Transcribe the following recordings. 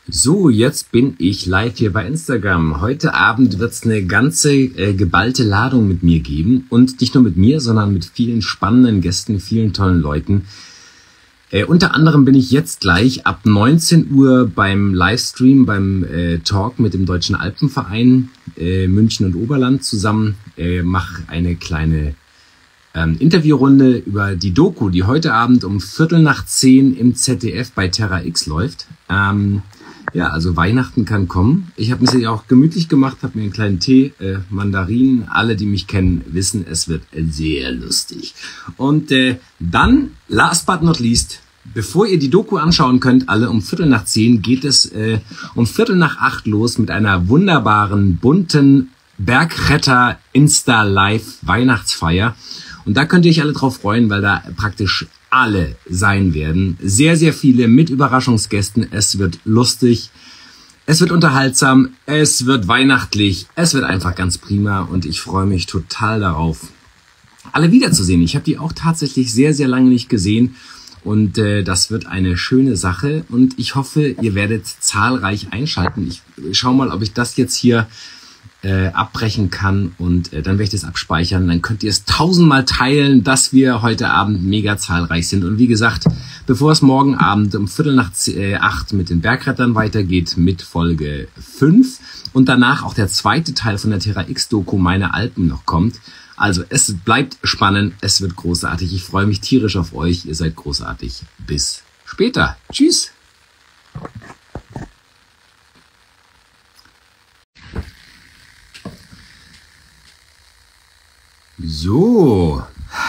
So, jetzt bin ich live hier bei Instagram. Heute Abend wird es eine ganze geballte Ladung mit mir geben. Und nicht nur mit mir, sondern mit vielen spannenden Gästen, vielen tollen Leuten. Unter anderem bin ich jetzt gleich ab 19 Uhr beim Livestream, beim Talk mit dem Deutschen Alpenverein München und Oberland zusammen. Mache eine kleine Interviewrunde über die Doku, die heute Abend um 9:15 im ZDF bei Terra X läuft. Ja, also Weihnachten kann kommen. Ich habe mir auch gemütlich gemacht, habe mir einen kleinen Tee, Mandarinen. Alle, die mich kennen, wissen, es wird sehr lustig. Und dann, last but not least, bevor ihr die Doku anschauen könnt, alle um 9:15 geht es um 7:45 los mit einer wunderbaren, bunten Bergretter Insta-Live-Weihnachtsfeier. Und da könnt ihr euch alle drauf freuen, weil da praktisch alle sein werden. Sehr, sehr viele mit Überraschungsgästen. Es wird lustig, es wird unterhaltsam, es wird weihnachtlich, es wird einfach ganz prima und ich freue mich total darauf, alle wiederzusehen. Ich habe die auch tatsächlich sehr, sehr lange nicht gesehen und das wird eine schöne Sache und ich hoffe, ihr werdet zahlreich einschalten. Ich schaue mal, ob ich das jetzt hier abbrechen kann und dann werde ich das abspeichern. Dann könnt ihr es 1000-mal teilen, dass wir heute Abend mega zahlreich sind. Und wie gesagt, bevor es morgen Abend um 7:45 mit den Bergrettern weitergeht mit Folge 5 und danach auch der zweite Teil von der Terra X-Doku Meine Alpen noch kommt. Also es bleibt spannend, es wird großartig. Ich freue mich tierisch auf euch. Ihr seid großartig. Bis später. Tschüss. So,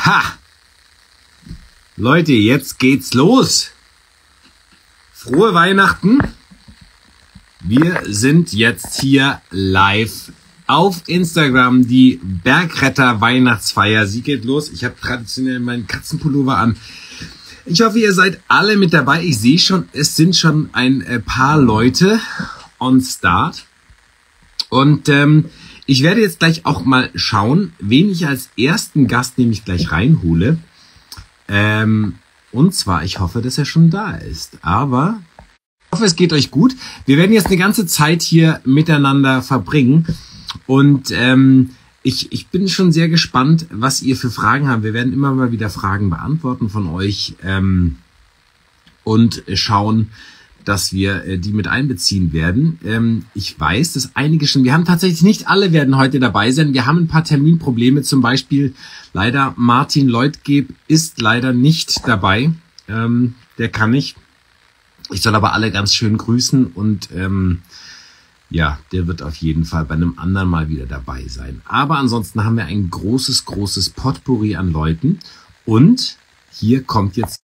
Leute, jetzt geht's los. Frohe Weihnachten. Wir sind jetzt hier live auf Instagram, die Bergretter Weihnachtsfeier. Sie geht los. Ich habe traditionell meinen Katzenpullover an. Ich hoffe, ihr seid alle mit dabei. Ich sehe schon, es sind schon ein paar Leute on start. Und ich werde jetzt gleich auch mal schauen, wen ich als ersten Gast nämlich gleich reinhole. Und zwar, ich hoffe, dass er schon da ist. Aber ich hoffe, es geht euch gut. Wir werden jetzt eine ganze Zeit hier miteinander verbringen. Und ich bin schon sehr gespannt, was ihr für Fragen habt. Wir werden immer mal wieder Fragen beantworten von euch und schauen, dass wir die mit einbeziehen werden. Ich weiß, dass einige schon, wir haben tatsächlich nicht alle werden heute dabei sein. Wir haben ein paar Terminprobleme, zum Beispiel leider Martin Leutgeb ist leider nicht dabei. Der kann nicht. Ich soll aber alle ganz schön grüßen und ja, der wird auf jeden Fall bei einem anderen Mal wieder dabei sein. Aber ansonsten haben wir ein großes, großes Potpourri an Leuten und hier kommt jetzt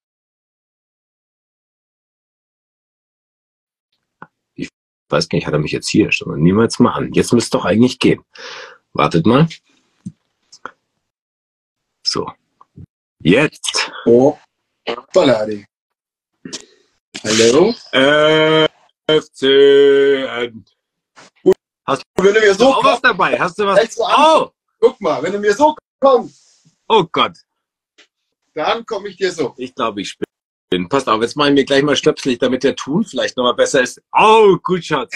weiß gar nicht, hat er mich jetzt hier, sondern nehmen wir jetzt mal an. Jetzt müsste es doch eigentlich gehen. Wartet mal. So. Jetzt. Oh. Balladi. Hallo? FCN. Hast Wenn du mir so du was dabei? Hast du was? Oh! Guck mal, wenn du mir so kommst. Oh Gott. Dann komme ich dir so. Ich glaube, ich bin. Passt auf, jetzt machen wir gleich mal stöpselig, damit der Ton vielleicht nochmal besser ist. Oh, gut, Schatz.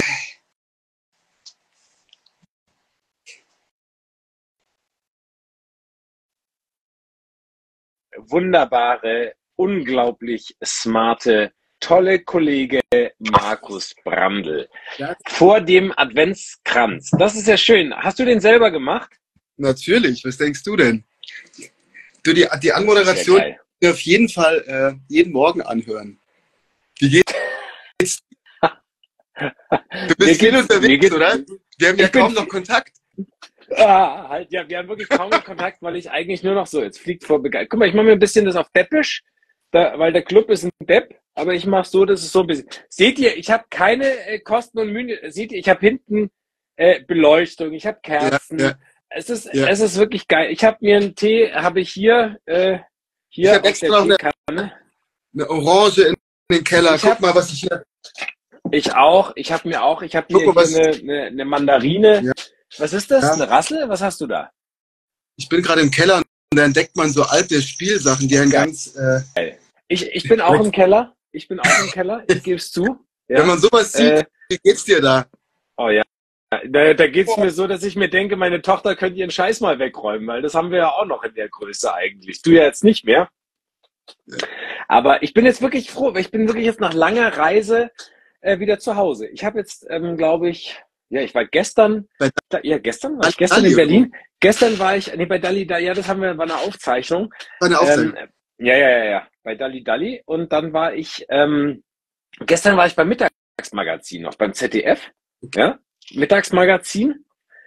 Wunderbare, unglaublich smarte, tolle Kollege Markus Brandl. Vor dem Adventskranz. Das ist ja schön. Hast du den selber gemacht? Natürlich. Was denkst du denn? Du, die Anmoderation auf jeden Fall jeden Morgen anhören. Wie geht's? Du bist viel unterwegs, oder? Wir haben ja kaum noch Kontakt. Halt, ja, wir haben wirklich kaum noch Kontakt, weil ich eigentlich nur noch so, jetzt fliegt vor begeistert. Guck mal, ich mache mir ein bisschen das auf Deppisch, weil der Club ist ein Depp, aber ich mache so, dass es so ein bisschen. Seht ihr, ich habe keine Kosten und Mühen. Seht ihr, ich habe hinten Beleuchtung, ich habe Kerzen. Ja, ja. Es ist wirklich geil. Ich habe mir einen Tee, habe ich hier. Ich habe extra noch eine Orange in den Keller. Guck mal, was ich hier. Ich auch. Ich habe hier eine Mandarine. Ja. Was ist das? Ja. Eine Rassel? Was hast du da? Ich bin gerade im Keller und da entdeckt man so alte Spielsachen, die einen ganz. Ich bin auch im Keller. Ich gebe es zu. Ja? Wenn man sowas sieht, wie geht's dir da? Oh ja. Da geht's mir so, dass ich mir denke, meine Tochter könnte ihren Scheiß mal wegräumen, weil das haben wir ja auch noch in der Größe eigentlich. Du ja jetzt nicht mehr. Aber ich bin jetzt wirklich froh, weil ich bin wirklich jetzt nach langer Reise wieder zu Hause. Ich habe jetzt, glaube ich, ja, ich war gestern, gestern war ich gestern in Berlin. Gestern war ich, bei Dalli, ja, das haben wir, war eine Aufzeichnung. War eine Aufzeichnung. Ja, bei Dalli. Und dann war ich, gestern war ich beim Mittagsmagazin noch, beim ZDF, ja, Mittagsmagazin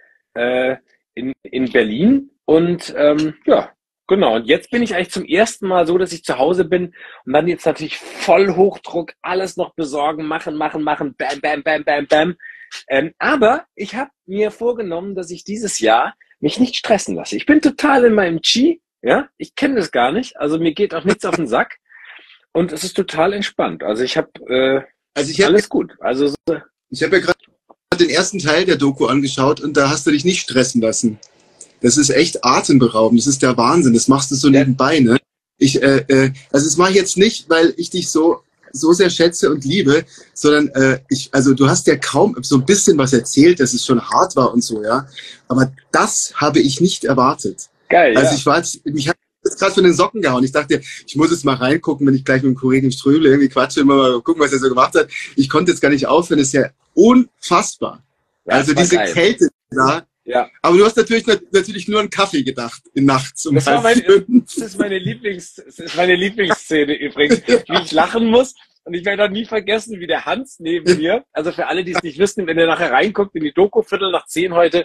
in Berlin. Und ja, genau. Und jetzt bin ich eigentlich zum ersten Mal so, dass ich zu Hause bin und dann jetzt natürlich voll Hochdruck, alles noch besorgen, machen, bam. Aber ich habe mir vorgenommen, dass ich dieses Jahr mich nicht stressen lasse. Ich bin total in meinem Chi, ja, ich kenne das gar nicht, also mir geht auch nichts auf den Sack und es ist total entspannt. Also ich habe alles gut. Also ich habe ja gerade den ersten Teil der Doku angeschaut und da hast du dich nicht stressen lassen. Das ist echt atemberaubend. Das ist der Wahnsinn. Das machst du so nebenbei, ne? Also das mache ich jetzt nicht, weil ich dich so sehr schätze und liebe, sondern also du hast ja kaum so ein bisschen was erzählt, dass es schon hart war und so, ja. Aber das habe ich nicht erwartet. Geil. Also mich hat das gerade von den Socken gehauen. Ich dachte, ich muss jetzt mal reingucken, wenn ich gleich mit dem Kollegen Ströbel irgendwie quatsche, immer mal gucken, was er so gemacht hat. Ich konnte jetzt gar nicht aufhören. Das ist ja unfassbar. Ja, also diese geil. Kälte da. Ja. Aber du hast natürlich nur an Kaffee gedacht, nachts. Das ist meine Lieblingsszene übrigens, wie ich lachen muss. Und ich werde auch nie vergessen, wie der Hans neben mir, also für alle, die es nicht wissen, wenn ihr nachher reinguckt in die Doku, 9:15 heute,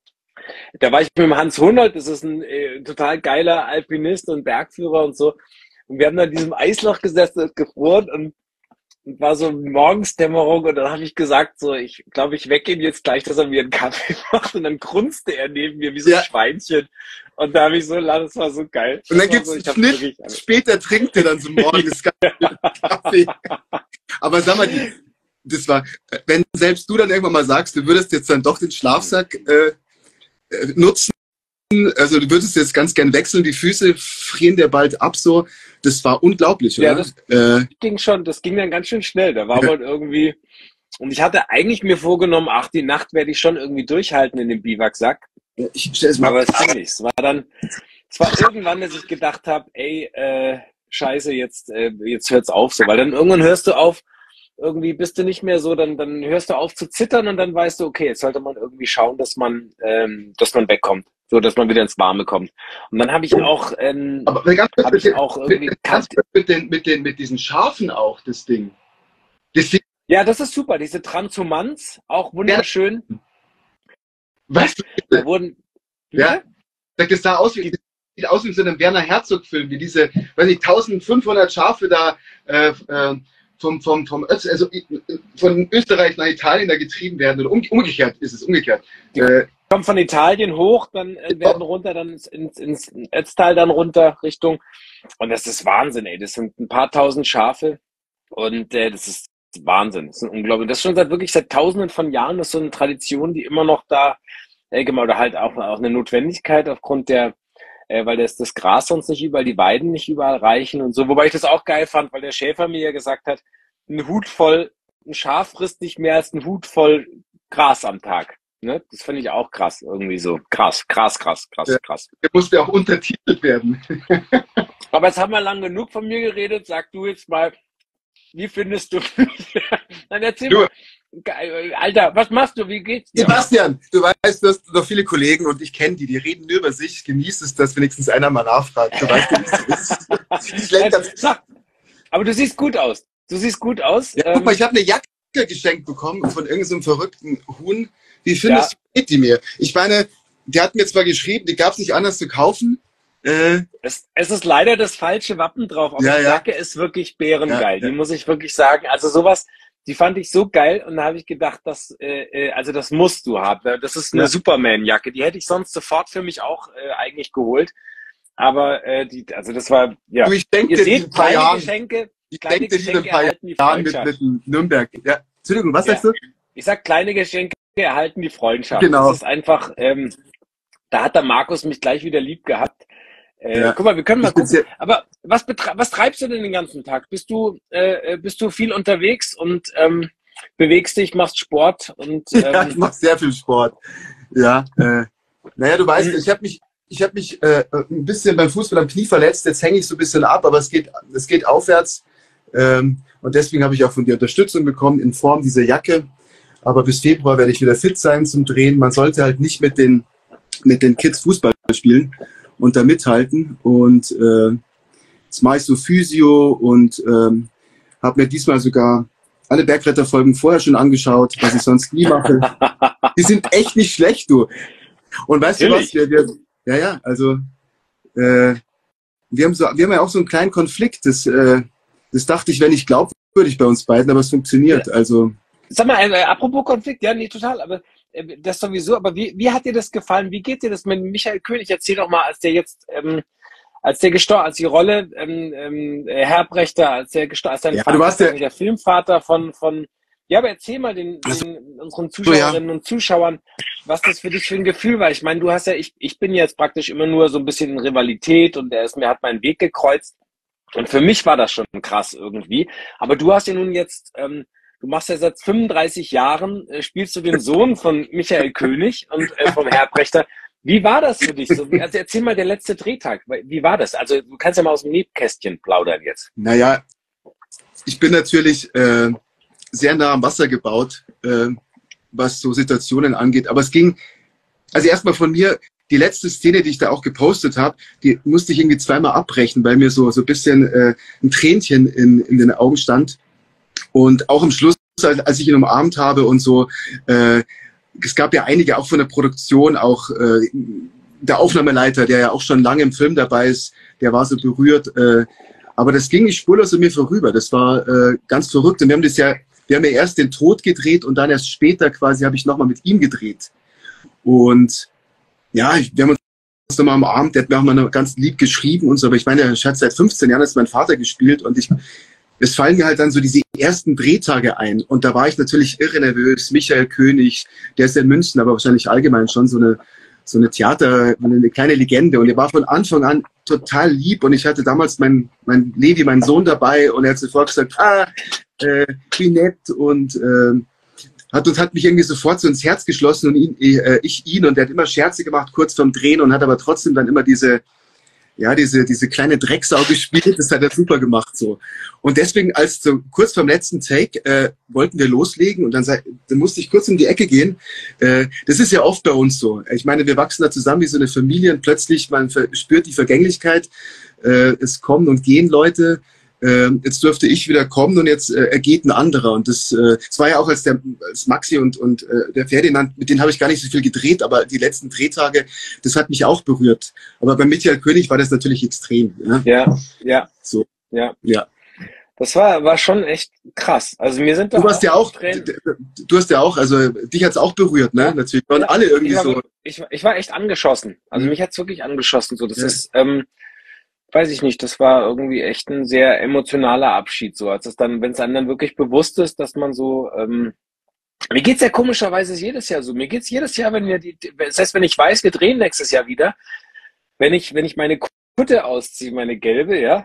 da war ich mit dem Hans Hunert, das ist ein total geiler Alpinist und Bergführer und so. Und wir haben da in diesem Eisloch gesessen, gefroren und war so Morgensdämmerung und dann habe ich gesagt, so, ich glaube, ich wecke ihn jetzt gleich, dass er mir einen Kaffee macht und dann grunzte er neben mir wie so ein Schweinchen und da habe ich so lacht, das war so geil. Und dann gibt es einen Schnitt, später trinkt er dann so morgens Kaffee. Aber sag mal, das war, wenn selbst du dann irgendwann mal sagst, du würdest jetzt dann doch den Schlafsack nutzen, also du würdest jetzt ganz gern wechseln, die Füße frieren dir bald ab, so. Das war unglaublich, oder? Ja, das ging dann ganz schön schnell. Da war man irgendwie, und ich hatte eigentlich mir vorgenommen, die Nacht werde ich schon irgendwie durchhalten in dem Biwaksack. Aber es ging nicht. Es war irgendwann, dass ich gedacht habe, scheiße, jetzt hört's auf so, weil dann irgendwann hörst du auf, irgendwie bist du nicht mehr so, dann hörst du auf zu zittern und dann weißt du, okay, jetzt sollte man irgendwie schauen, dass man wegkommt. So, dass man wieder ins Warme kommt. Und dann habe ich auch, mit diesen Schafen auch, das Ding. Ja, das ist super. Diese Transhumanz, auch wunderschön. Was? Da wurden, ja, das sah aus wie so einem Werner Herzog-Film, wie diese, weiß nicht, 1500 Schafe da von Österreich nach Italien da getrieben werden. Oder umgekehrt ist es, umgekehrt. Kommen von Italien hoch, dann werden runter, dann ins Ötztal dann runter Richtung. Und das ist Wahnsinn, ey. Das sind ein paar tausend Schafe und das ist Wahnsinn. Das ist unglaublich. Das ist schon wirklich seit Tausenden von Jahren. Das ist so eine Tradition, die immer noch da, oder halt auch eine Notwendigkeit aufgrund der, weil das Gras sonst nicht überall, die Weiden nicht überall reichen und so. Wobei ich das auch geil fand, weil der Schäfer mir ja gesagt hat, ein Schaf frisst nicht mehr als ein Hut voll Gras am Tag. Ne? Das finde ich auch krass, irgendwie so. Krass. Der musste auch untertitelt werden. Aber jetzt haben wir lang genug von mir geredet. Sag du jetzt mal, wie findest du mich? Dann erzähl mal. Alter, was machst du? Wie geht's dir? Sebastian, du weißt, du hast noch viele Kollegen und ich kenne die reden nur über sich. Genieß es, dass wenigstens einer mal nachfragt. Du weißt, wie es ist. Aber du siehst gut aus. Ja, guck mal, ich habe eine Jacke geschenkt bekommen von irgendeinem verrückten Huhn. Wie findest du die mir? Ich meine, die hat mir zwar geschrieben, die gab es nicht anders zu kaufen. Es ist leider das falsche Wappen drauf, aber die Jacke ist wirklich bärengeil. Die muss ich wirklich sagen. Also sowas, die fand ich so geil und da habe ich gedacht, das musst du haben. Das ist eine Superman-Jacke. Die hätte ich sonst sofort für mich auch eigentlich geholt. Aber das war, ja. Du, ich denke, ihr seht, kleine Geschenke erhalten die Freundschaft. Mit Nürnberg. Ja. Entschuldigung, was sagst du? Ich sag, kleine Geschenke erhalten die Freundschaft. Genau. Das ist einfach, da hat der Markus mich gleich wieder lieb gehabt. Guck mal, wir können mal gucken. Aber was treibst du denn den ganzen Tag? Bist du viel unterwegs und bewegst dich, machst Sport und ja, ich mache sehr viel Sport. Ja, naja, du weißt, ich habe mich ein bisschen beim Fußball am Knie verletzt, jetzt hänge ich so ein bisschen ab, aber es geht aufwärts. Und deswegen habe ich auch von dir Unterstützung bekommen in Form dieser Jacke. Aber bis Februar werde ich wieder fit sein zum Drehen. Man sollte halt nicht mit den Kids Fußball spielen und da mithalten. Und jetzt mache ich so Physio und habe mir diesmal sogar alle Bergkletterfolgen vorher schon angeschaut, was ich sonst nie mache. Die sind echt nicht schlecht, du. Und weißt Natürlich. du was? Also wir haben ja auch so einen kleinen Konflikt. Das dachte ich, wäre nicht glaubwürdig bei uns beiden, aber es funktioniert. Also Sag mal, apropos Konflikt, ja, nee, total, aber das sowieso, aber wie hat dir das gefallen? Wie geht dir das mit Michael König? Erzähl doch mal, als die Rolle Herbrechter, als dein ja, du warst der Filmvater von ja, aber erzähl mal unseren Zuschauerinnen und Zuschauern, was das für dich für ein Gefühl war. Ich meine, du hast ja, ich bin jetzt praktisch immer nur so ein bisschen in Rivalität und hat meinen Weg gekreuzt. Und für mich war das schon krass irgendwie. Aber du hast ja nun jetzt, du machst ja seit 35 Jahren, spielst du den Sohn von Michael König und vom Herbrechter. Wie war das für dich? So, also erzähl mal der letzte Drehtag. Wie war das? Also du kannst ja mal aus dem Nähkästchen plaudern jetzt. Naja, ich bin natürlich sehr nah am Wasser gebaut, was so Situationen angeht. Aber es ging, also erstmal von mir, die letzte Szene, die ich da auch gepostet habe, die musste ich irgendwie zweimal abbrechen, weil mir so ein bisschen ein Tränchen in den Augen stand. Und auch am Schluss, als ich ihn umarmt habe und so, es gab ja einige auch von der Produktion, auch der Aufnahmeleiter, der ja auch schon lange im Film dabei ist, der war so berührt. Aber das ging nicht spurlos an mir vorüber. Das war ganz verrückt. Und wir haben ja erst den Tod gedreht und dann erst später quasi habe ich nochmal mit ihm gedreht. Und ja, wir haben uns nochmal am Abend, der hat mir auch mal ganz lieb geschrieben und so, aber ich meine, er hat seit 15 Jahren als mein Vater gespielt und es fallen mir halt dann so diese ersten Drehtage ein und da war ich natürlich irre nervös. Michael König, der ist ja in München, aber wahrscheinlich allgemein schon so eine eine kleine Legende und er war von Anfang an total lieb und ich hatte damals mein Levi, meinen Sohn dabei und er hat sofort gesagt, wie nett und hat mich irgendwie sofort so ins Herz geschlossen und ich ihn und der hat immer Scherze gemacht kurz vorm Drehen und hat aber trotzdem dann immer diese kleine Drecksau gespielt, das hat er super gemacht so. Und deswegen, kurz vorm letzten Take wollten wir loslegen und dann musste ich kurz um die Ecke gehen. Das ist ja oft bei uns so. Ich meine, wir wachsen da zusammen wie so eine Familie und plötzlich man spürt die Vergänglichkeit. Es kommen und gehen Leute. Jetzt dürfte ich wieder kommen und jetzt geht ein anderer. Und das war ja auch als Maxi und der Ferdinand, mit denen habe ich gar nicht so viel gedreht, aber die letzten Drehtage, das hat mich auch berührt. Aber bei Michael König war das natürlich extrem. Ja. So. Ja. Ja. Das war schon echt krass. Also mir sind du hast ja auch, also dich hat's auch berührt, ne? Ja. Natürlich. Und alle irgendwie so. Ich war echt angeschossen. Also mich hat's wirklich angeschossen. So, das ist, weiß ich nicht, das war irgendwie echt ein sehr emotionaler Abschied, so als es dann, wenn es einem dann wirklich bewusst ist, dass man so, mir geht's ja komischerweise jedes Jahr so. Mir geht's jedes Jahr, wenn das heißt, wenn ich weiß, wir drehen nächstes Jahr wieder, wenn ich meine Kutte ausziehe, meine gelbe, ja,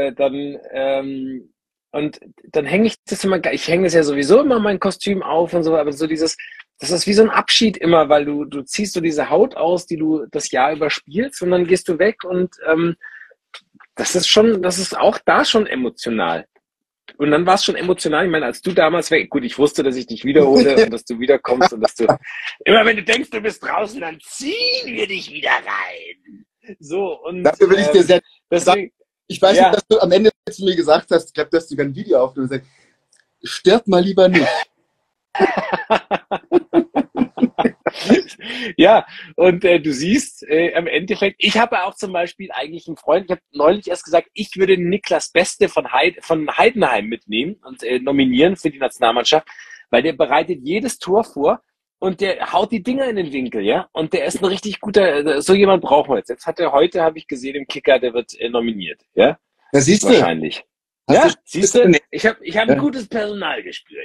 und dann hänge ich hänge das ja sowieso immer mein Kostüm auf und so, aber so das ist wie so ein Abschied immer, weil du ziehst so diese Haut aus, die du das Jahr über spielst und dann gehst du weg und das ist auch da schon emotional. Und dann war es schon emotional. Ich meine, als du damals weg, gut, ich wusste, dass ich dich wiederhole und dass du wiederkommst und dass du, immer wenn du denkst, du bist draußen, dann ziehen wir dich wieder rein. So, und. Dafür will ich dir sehr deswegen, ich weiß nicht, dass du am Ende zu mir gesagt hast, ich glaube, dass du ein Video aufgenommen hast, stirb mal lieber nicht. Ja, und du siehst im Endeffekt, ich habe auch zum Beispiel eigentlich einen Freund, ich habe neulich erst gesagt, ich würde Niklas Beste von Heidenheim mitnehmen und nominieren für die Nationalmannschaft, weil der bereitet jedes Tor vor und der haut die Dinger in den Winkel, ja, und der ist ein richtig guter, so jemand brauchen wir jetzt. Jetzt heute habe ich gesehen im Kicker, der wird nominiert, ja. Da siehst du. Wahrscheinlich. Ja, siehst du, ich hab ein gutes Personalgespür.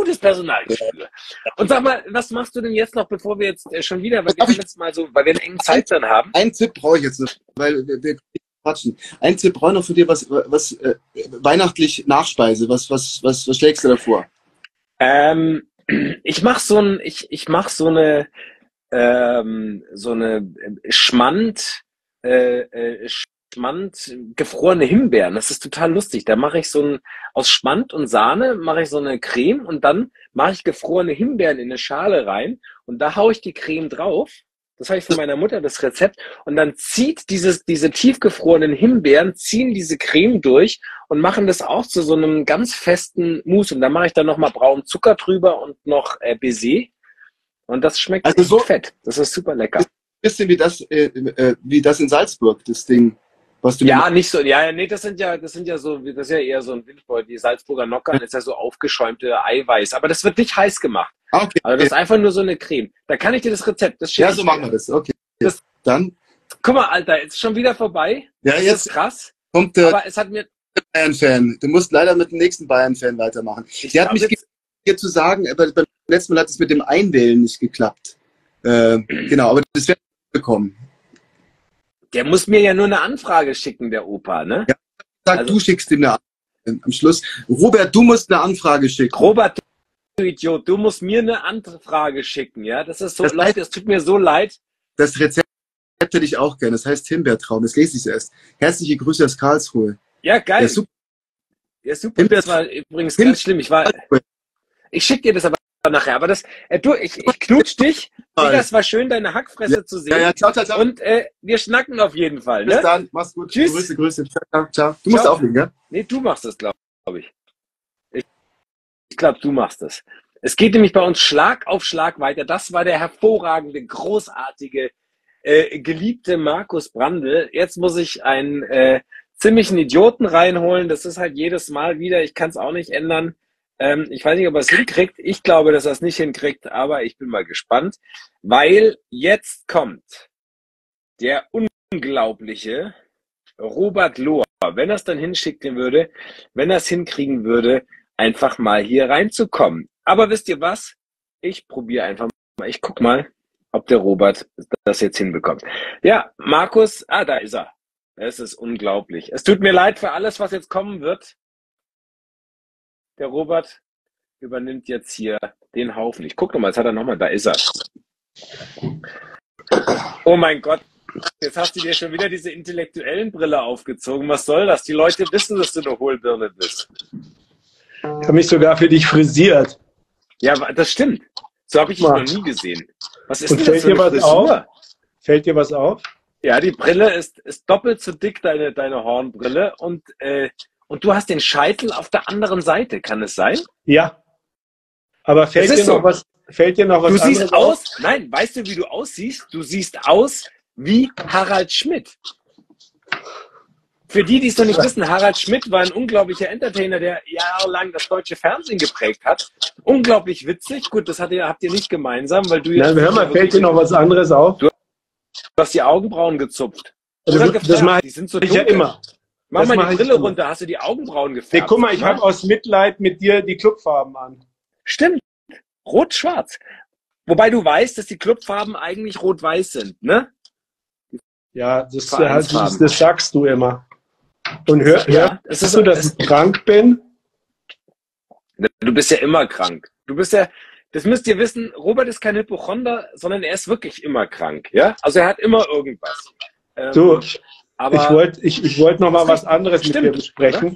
Und sag mal, was machst du denn jetzt noch, bevor wir jetzt schon wieder, weil wir haben jetzt mal so, weil wir einen engen Zeitplan haben. Einen Tipp brauche ich jetzt noch, weil wir quatschen. Einen Tipp brauche ich noch von dir, was weihnachtlich Nachspeise, was schlägst du da vor? Ich mache ich mach so eine Schmand gefrorene Himbeeren. Das ist total lustig. Da mache ich aus Schmand und Sahne mache ich so eine Creme und dann mache ich gefrorene Himbeeren in eine Schale rein und da haue ich die Creme drauf. Das habe ich von meiner Mutter, das Rezept. Und dann zieht diese tiefgefrorenen Himbeeren, ziehen diese Creme durch und machen das auch zu so einem ganz festen Mousse. Und da mache ich dann nochmal braunen Zucker drüber und noch Baiser. Und das schmeckt also so fett. Das ist super lecker. Bisschen wie das in Salzburg, das Ding, was du Ja, nicht so. Ja, nee, das ist ja eher so ein Windbeutel. Die Salzburger Nockern ist ja so aufgeschäumte Eiweiß. Aber das wird nicht heiß gemacht. Okay. Also das ist einfach nur so eine Creme. Da kann ich dir das Rezept, das schicke Ja, so machen wir das. Okay. Dann. Guck mal, Alter, jetzt schon wieder vorbei. Ja, das jetzt ist krass. kommt Aber es hat mir Bayern-Fan. Du musst leider mit dem nächsten Bayern-Fan weitermachen. Die hat mich hier zu sagen, beim letzten Mal hat es mit dem Einwählen nicht geklappt. Genau, aber das wird bekommen. Der muss mir ja nur eine Anfrage schicken, der Opa, ne? Ja, sag, also, du schickst ihm eine Anfrage. Am Schluss. Robert, du musst eine Anfrage schicken. Robert, du Idiot, du musst mir eine Anfrage schicken, ja? Das ist so, Leute, es tut mir so leid. Das Rezept hätte ich auch gerne. Das heißt Himbeertraum. Das lese ich erst. Herzliche Grüße aus Karlsruhe. Ja, geil. Ja, super. Ja, super. Das war übrigens ganz schlimm. Ich schicke dir das aber nachher. Aber ich knutsch dich. Das war schön, deine Hackfresse zu sehen. Ja, ciao, ciao, ciao. Und wir schnacken auf jeden Fall. Ne? Bis dann. Mach's gut. Tschüss. Grüße. Ciao, ciao. Du musst auflegen, ja? Nee, du machst das, glaube ich. Ich glaube, du machst das. Es geht nämlich bei uns Schlag auf Schlag weiter. Das war der hervorragende, großartige, geliebte Markus Brandl. Jetzt muss ich einen ziemlichen Idioten reinholen. Das ist halt jedes Mal wieder. Ich kann es auch nicht ändern. Ich weiß nicht, ob er es hinkriegt. Ich glaube, dass er es nicht hinkriegt, aber ich bin mal gespannt, weil jetzt kommt der unglaubliche Robert Lohr, wenn er es dann hinschicken würde, wenn er es hinkriegen würde, einfach mal hier reinzukommen. Aber wisst ihr was? Ich probiere einfach mal. Ich guck mal, ob der Robert das jetzt hinbekommt. Ja, Markus, da ist er. Es ist unglaublich. Es tut mir leid für alles, was jetzt kommen wird. Der Robert übernimmt jetzt hier den Haufen. Ich gucke nochmal, jetzt hat er nochmal, da ist er. Oh mein Gott, jetzt hast du dir schon wieder diese intellektuellen Brille aufgezogen. Was soll das? Die Leute wissen, dass du eine Hohlbirne bist. Ich habe mich sogar für dich frisiert. Ja, das stimmt. So habe ich dich noch nie gesehen. Was ist Und denn fällt das für dir eine was Frisur? auf? Fällt dir was auf? Ja, die Brille ist doppelt so dick, deine Hornbrille. Und du hast den Scheitel auf der anderen Seite, kann es sein? Ja. Aber fällt dir noch was Du siehst anderes aus, nein, weißt du, wie du aussiehst? Du siehst aus wie Harald Schmidt. Für die es noch nicht wissen, Harald Schmidt war ein unglaublicher Entertainer, der jahrelang das deutsche Fernsehen geprägt hat. Unglaublich witzig. Gut, das habt ihr nicht gemeinsam, weil du Nein, hör mal, fällt dir noch was anderes auf? Du hast die Augenbrauen gezupft. Das mache die sind so ich dunkel. ja immer. Mach mal die Brille immer. runter, hast du die Augenbrauen gefärbt? Nee, guck mal, ich habe aus Mitleid mit dir die Clubfarben an. Stimmt. Rot-Schwarz. Wobei du weißt, dass die Clubfarben eigentlich rot-weiß sind, ne? Ja, das sagst du immer. Und hörst du, dass ich krank bin? Du bist ja immer krank. Das müsst ihr wissen, Robert ist kein Hypochonder, sondern er ist wirklich immer krank, ja? Also er hat immer irgendwas. Aber ich wollte noch mal was anderes mit dir besprechen.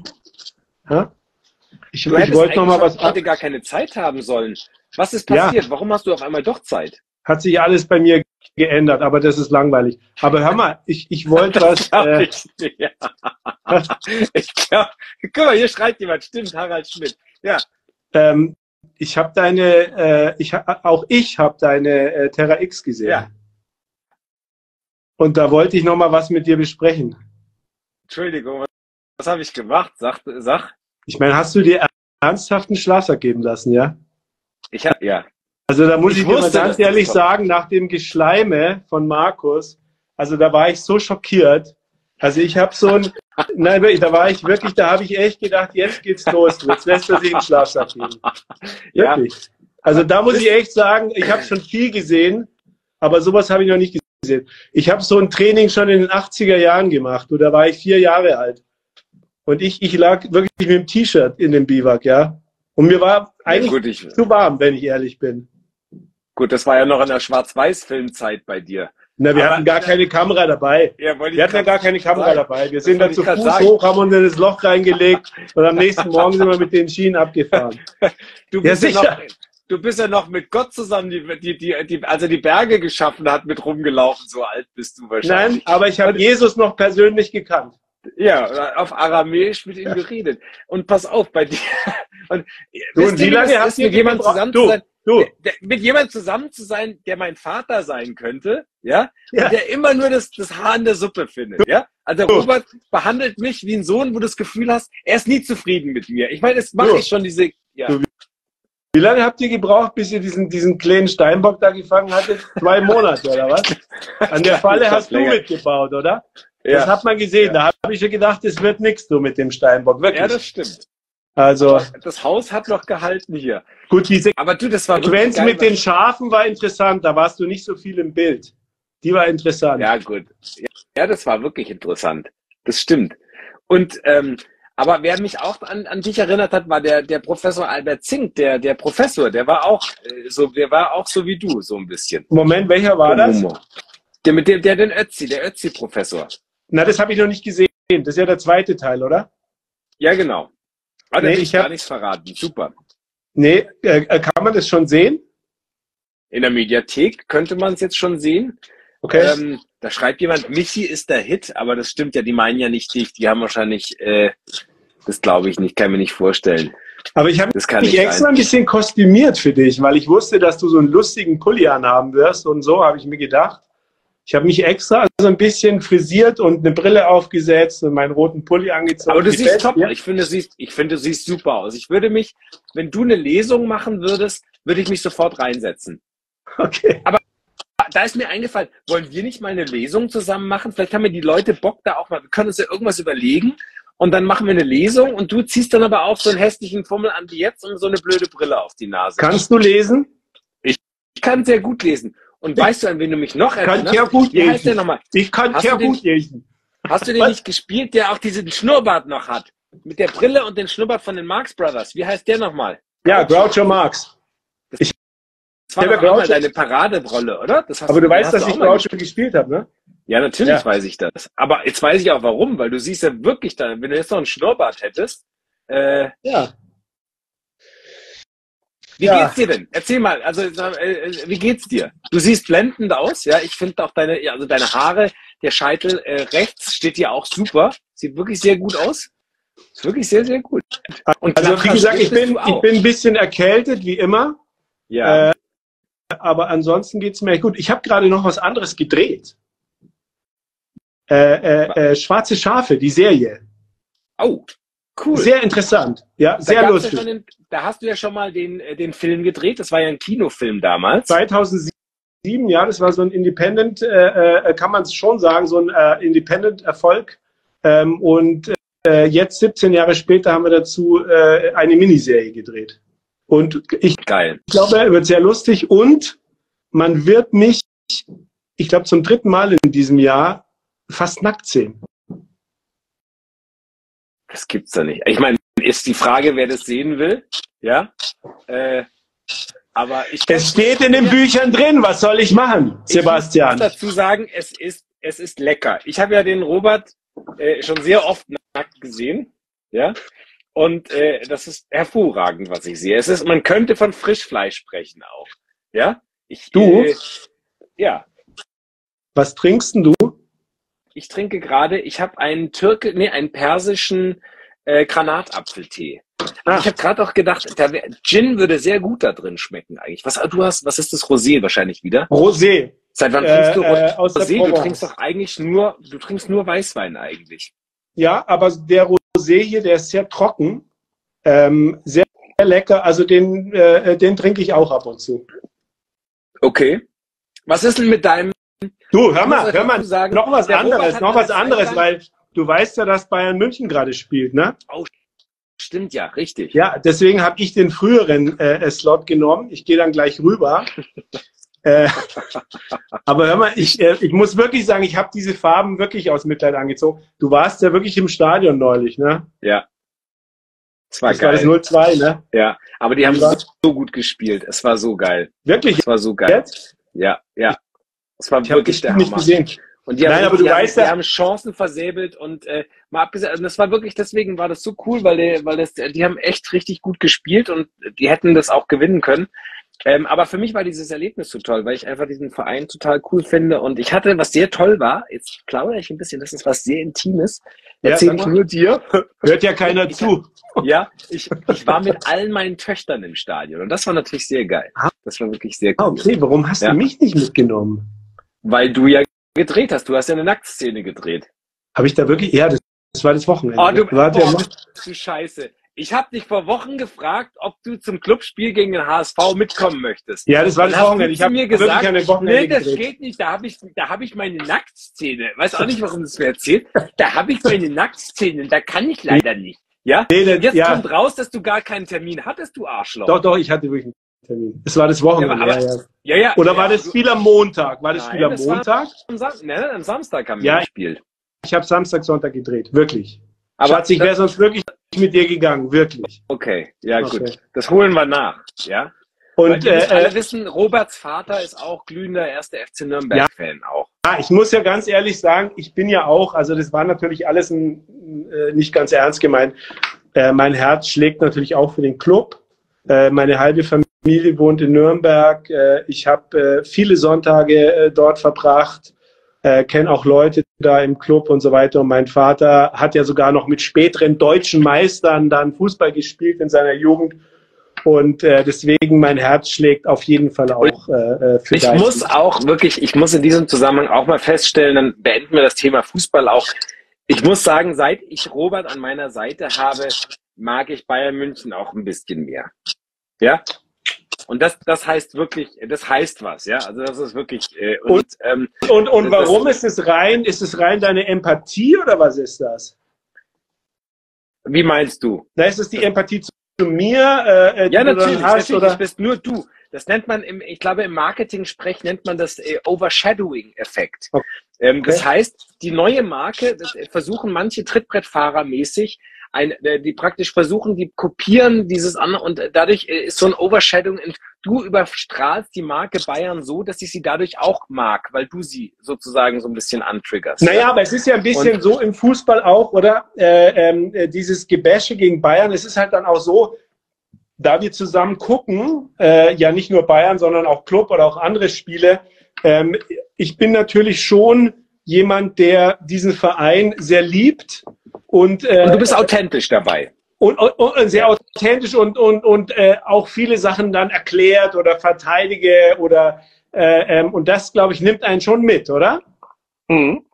Ich wollte noch mal was heute gar keine Zeit haben sollen. Was ist passiert? Ja. Warum hast du auf einmal doch Zeit? Hat sich alles bei mir geändert, aber das ist langweilig. Aber hör mal, ich wollte was. Guck mal, hier schreit jemand. Stimmt, Harald Schmidt. Ja. Ich habe deine Terra X gesehen. Ja. Und da wollte ich noch mal was mit dir besprechen. Entschuldigung, was habe ich gemacht? Sag. Ich meine, hast du dir ernsthaft einen Schlafsack geben lassen, ja? Ja. Also da muss ich dir mal ganz ehrlich sagen, nach dem Geschleime von Markus, also da war ich so schockiert. Also ich habe da habe ich echt gedacht, jetzt geht's los. Jetzt lässt er sich einen Schlafsack geben. Wirklich. Ja. Also da muss ich echt sagen, ich habe schon viel gesehen, aber sowas habe ich noch nicht gesehen. Ich habe so ein Training schon in den 80er Jahren gemacht und da war ich 4 Jahre alt. Und ich lag wirklich mit dem T-Shirt in dem Biwak, ja. Und mir war eigentlich zu warm, wenn ich ehrlich bin. Gut, das war ja noch in der Schwarz-Weiß-Filmzeit bei dir. Na, wir hatten gar keine Kamera dabei. Wir hatten ja gar keine Kamera dabei. Wir sind da zu Fuß hoch, haben uns in das Loch reingelegt und am nächsten Morgen sind wir mit den Schienen abgefahren. Du bist ja noch mit Gott zusammen, als er die Berge geschaffen hat, mit rumgelaufen. So alt bist du wahrscheinlich. Nein, aber ich habe Jesus noch persönlich gekannt. Ja, auf Aramäisch mit ihm geredet. Und pass auf, bei dir. Und wie lange hast du mit jemandem zusammen zu sein? Mit jemandem zusammen zu sein, der mein Vater sein könnte, ja, und der immer nur das Haar in der Suppe findet, ja. Also Robert behandelt mich wie ein Sohn, wo du das Gefühl hast, er ist nie zufrieden mit mir. Ich meine, das mache ich schon diese, ja. Wie lange habt ihr gebraucht, bis ihr diesen kleinen Steinbock da gefangen hattet? 2 Monate, oder was? An der Falle hast du mitgebaut, oder? Ja. Das hat man gesehen. Da habe ich schon gedacht, es wird nichts so mit dem Steinbock. Wirklich. Ja, das stimmt. Also, das Haus hat noch gehalten hier. Gut, diese aber du, das war Sequenz mit den Schafen war interessant. Da warst du nicht so viel im Bild. Die war interessant. Ja, gut. Ja, das war wirklich interessant. Das stimmt. Und aber wer mich auch an dich erinnert hat, war der Professor Albert Zink, der Professor. Der war auch so wie du, so ein bisschen. Moment, welcher war das? Der Ötzi-Professor. Na, das habe ich noch nicht gesehen. Das ist ja der zweite Teil, oder? Ja, genau. Aber nee, ich habe gar nichts verraten. Super. Nee, kann man das schon sehen? In der Mediathek könnte man es jetzt schon sehen. Okay. Da schreibt jemand, Michi ist der Hit, aber das stimmt ja, die meinen ja nicht dich. Die haben wahrscheinlich, das glaube ich nicht, kann mir nicht vorstellen. Aber ich habe mich extra ein bisschen kostümiert für dich, weil ich wusste, dass du so einen lustigen Pulli anhaben wirst und so habe ich mir gedacht. Ich habe mich extra so ein bisschen frisiert und eine Brille aufgesetzt und meinen roten Pulli angezogen. Aber du siehst top. Ich finde, du siehst super aus. Ich würde mich, wenn du eine Lesung machen würdest, würde ich mich sofort reinsetzen. Okay. Aber da ist mir eingefallen, wollen wir nicht mal eine Lesung zusammen machen? Vielleicht haben wir die Leute Bock da auch mal. Wir können uns ja irgendwas überlegen und dann machen wir eine Lesung und du ziehst dann aber auch so einen hässlichen Fummel an wie jetzt und so eine blöde Brille auf die Nase. Kannst du lesen? Ich kann sehr gut lesen. Und weißt du, an wen du mich noch erinnerst? Kann sehr gut Wie heißt der nochmal? Ich kann sehr gut lesen. Hast du den nicht gespielt, der auch diesen Schnurrbart noch hat? Mit der Brille und den Schnurrbart von den Marx Brothers. Wie heißt der nochmal? Ja, Groucho Marx. Das war doch einmal deine Paraderolle, oder? Aber du weißt, dass ich Groucho gespielt habe, ne? Ja, natürlich weiß ich das. Aber jetzt weiß ich auch warum, weil du siehst ja wirklich da, wenn du jetzt noch einen Schnurrbart hättest. Ja. Wie geht's dir denn? Erzähl mal, also wie geht's dir? Du siehst blendend aus, ja. Ich finde auch deine Haare, der Scheitel rechts steht dir auch super. Sieht wirklich sehr gut aus. Ist wirklich sehr, sehr gut. Und also wie gesagt, ich bin ein bisschen erkältet, wie immer. Ja. Aber ansonsten geht's mir echt gut. Ich habe gerade noch was anderes gedreht. Schwarze Schafe, die Serie. Oh, cool. Sehr interessant. Ja, sehr lustig. Da hast du ja schon mal den Film gedreht. Das war ja ein Kinofilm damals. 2007, ja, das war so ein Independent, kann man es schon sagen, so ein Independent-Erfolg. Und jetzt, 17 Jahre später, haben wir dazu eine Miniserie gedreht. Und ich glaube, er wird sehr lustig und man wird mich, ich glaube, zum 3. Mal in diesem Jahr fast nackt sehen. Das gibt's doch nicht. Ich meine, ist die Frage, wer das sehen will, ja. Aber es steht in den Büchern drin. Was soll ich machen, Sebastian? Ich muss dazu sagen, es ist lecker. Ich habe ja den Robert schon sehr oft nackt gesehen, ja. Und das ist hervorragend, was ich sehe. Man könnte von Frischfleisch sprechen auch, ja. Ja. Was trinkst denn du? Ich trinke gerade, ich habe einen persischen Granatapfeltee. Ich habe gerade auch gedacht, Gin würde sehr gut da drin schmecken eigentlich. Was ist das? Rosé wahrscheinlich wieder? Rosé. Seit wann trinkst du Rosé? Du trinkst doch eigentlich nur Weißwein eigentlich. Ja, aber der Rosé hier, der ist sehr trocken, sehr, sehr lecker. Also den trinke ich auch ab und zu. Okay. Was ist denn mit deinem... Du, hör mal, noch was anderes, weil du weißt ja, dass Bayern München gerade spielt, ne? Oh, stimmt ja, richtig. Ja, deswegen habe ich den früheren Slot genommen. Ich gehe dann gleich rüber. Aber hör mal, ich muss wirklich sagen, ich habe diese Farben wirklich aus Mitleid angezogen. Du warst ja wirklich im Stadion neulich, ne? Ja. Es war Das geil. war das 0-2, ne? Ja, aber die haben so gut gespielt. Es war so geil. Wirklich? Es war so geil. Jetzt? Ja. Es war Ich habe wirklich das der nicht Hammer. gesehen. Und die Nein, haben, aber du weißt die ja, haben Chancen versäbelt und mal abgesehen, also das war wirklich, deswegen war das so cool, die haben echt richtig gut gespielt und die hätten das auch gewinnen können. Aber für mich war dieses Erlebnis so toll, weil ich einfach diesen Verein total cool finde und ich hatte, was sehr toll war, jetzt plaudere ich ein bisschen, das ist was sehr Intimes, erzähle ich nur dir. Hört ja keiner zu. Ja, ich war mit allen meinen Töchtern im Stadion und das war natürlich sehr geil. Das war wirklich sehr cool. Okay, warum hast du mich nicht mitgenommen? Weil du ja gedreht hast, du hast ja eine Nacktszene gedreht. Habe ich da wirklich? Ja, das war das Wochenende. Oh, du Scheiße. Ich habe dich vor Wochen gefragt, ob du zum Clubspiel gegen den HSV mitkommen möchtest. Ja, das war das Wochenende. Ich habe mir gesagt, nee, das geht nicht. Da hab ich meine Nacktszene. Weiß auch nicht, warum du es mir erzählt. Da habe ich meine Nacktszene. Da kann ich leider nicht. Ja? Nee, jetzt kommt raus, dass du gar keinen Termin hattest, du Arschloch. Doch, ich hatte wirklich einen Termin. Es war das Wochenende. Ja. Oder war das Spiel am Montag? War das Spiel am Montag? Am Samstag haben wir gespielt. Ich habe Samstag, Sonntag gedreht. Wirklich. Aber Schatz, ich wäre sonst wirklich mit dir gegangen. Wirklich. Okay, ja gut. Das holen wir nach. Ja. Und alle wissen, Roberts Vater ist auch glühender 1. FC Nürnberg-Fan auch. Ja, ich muss ja ganz ehrlich sagen, ich bin ja auch, also das war natürlich alles nicht ganz ernst gemeint. Mein Herz schlägt natürlich auch für den Club. Meine halbe Familie wohnt in Nürnberg. Ich habe viele Sonntage dort verbracht, kenne auch Leute da im Club und so weiter. Und mein Vater hat ja sogar noch mit späteren deutschen Meistern dann Fußball gespielt in seiner Jugend. Und deswegen mein Herz schlägt auf jeden Fall auch für ich muss in diesem Zusammenhang auch mal feststellen, dann beenden wir das Thema Fußball auch. Ich muss sagen, seit ich Robert an meiner Seite habe, mag ich Bayern München auch ein bisschen mehr. Ja? Und das heißt wirklich, das heißt was, ja? Also das ist wirklich und warum ist es rein deine Empathie oder was ist das? Wie meinst du? Da ist es die Empathie zu mir, ja, natürlich, oder? Das bist nur du. Das nennt man ich glaube im Marketing-Sprech nennt man das Overshadowing-Effekt. Okay. Das heißt, die neue Marke, das versuchen manche Trittbrettfahrer mäßig, die praktisch versuchen, die kopieren dieses andere und dadurch ist so ein Overshadowing und du überstrahlst die Marke Bayern so, dass ich sie dadurch auch mag, weil du sie sozusagen so ein bisschen antriggerst. Naja, aber es ist ja ein bisschen so im Fußball auch, oder? Dieses Gebäsche gegen Bayern, es ist halt dann auch so, da wir zusammen gucken, ja nicht nur Bayern, sondern auch Club oder auch andere Spiele, ich bin natürlich schon jemand, der diesen Verein sehr liebt. Und du bist authentisch dabei. Und sehr authentisch und auch viele Sachen dann erklärt oder verteidige oder und das, glaube ich, nimmt einen schon mit, oder? Mhm.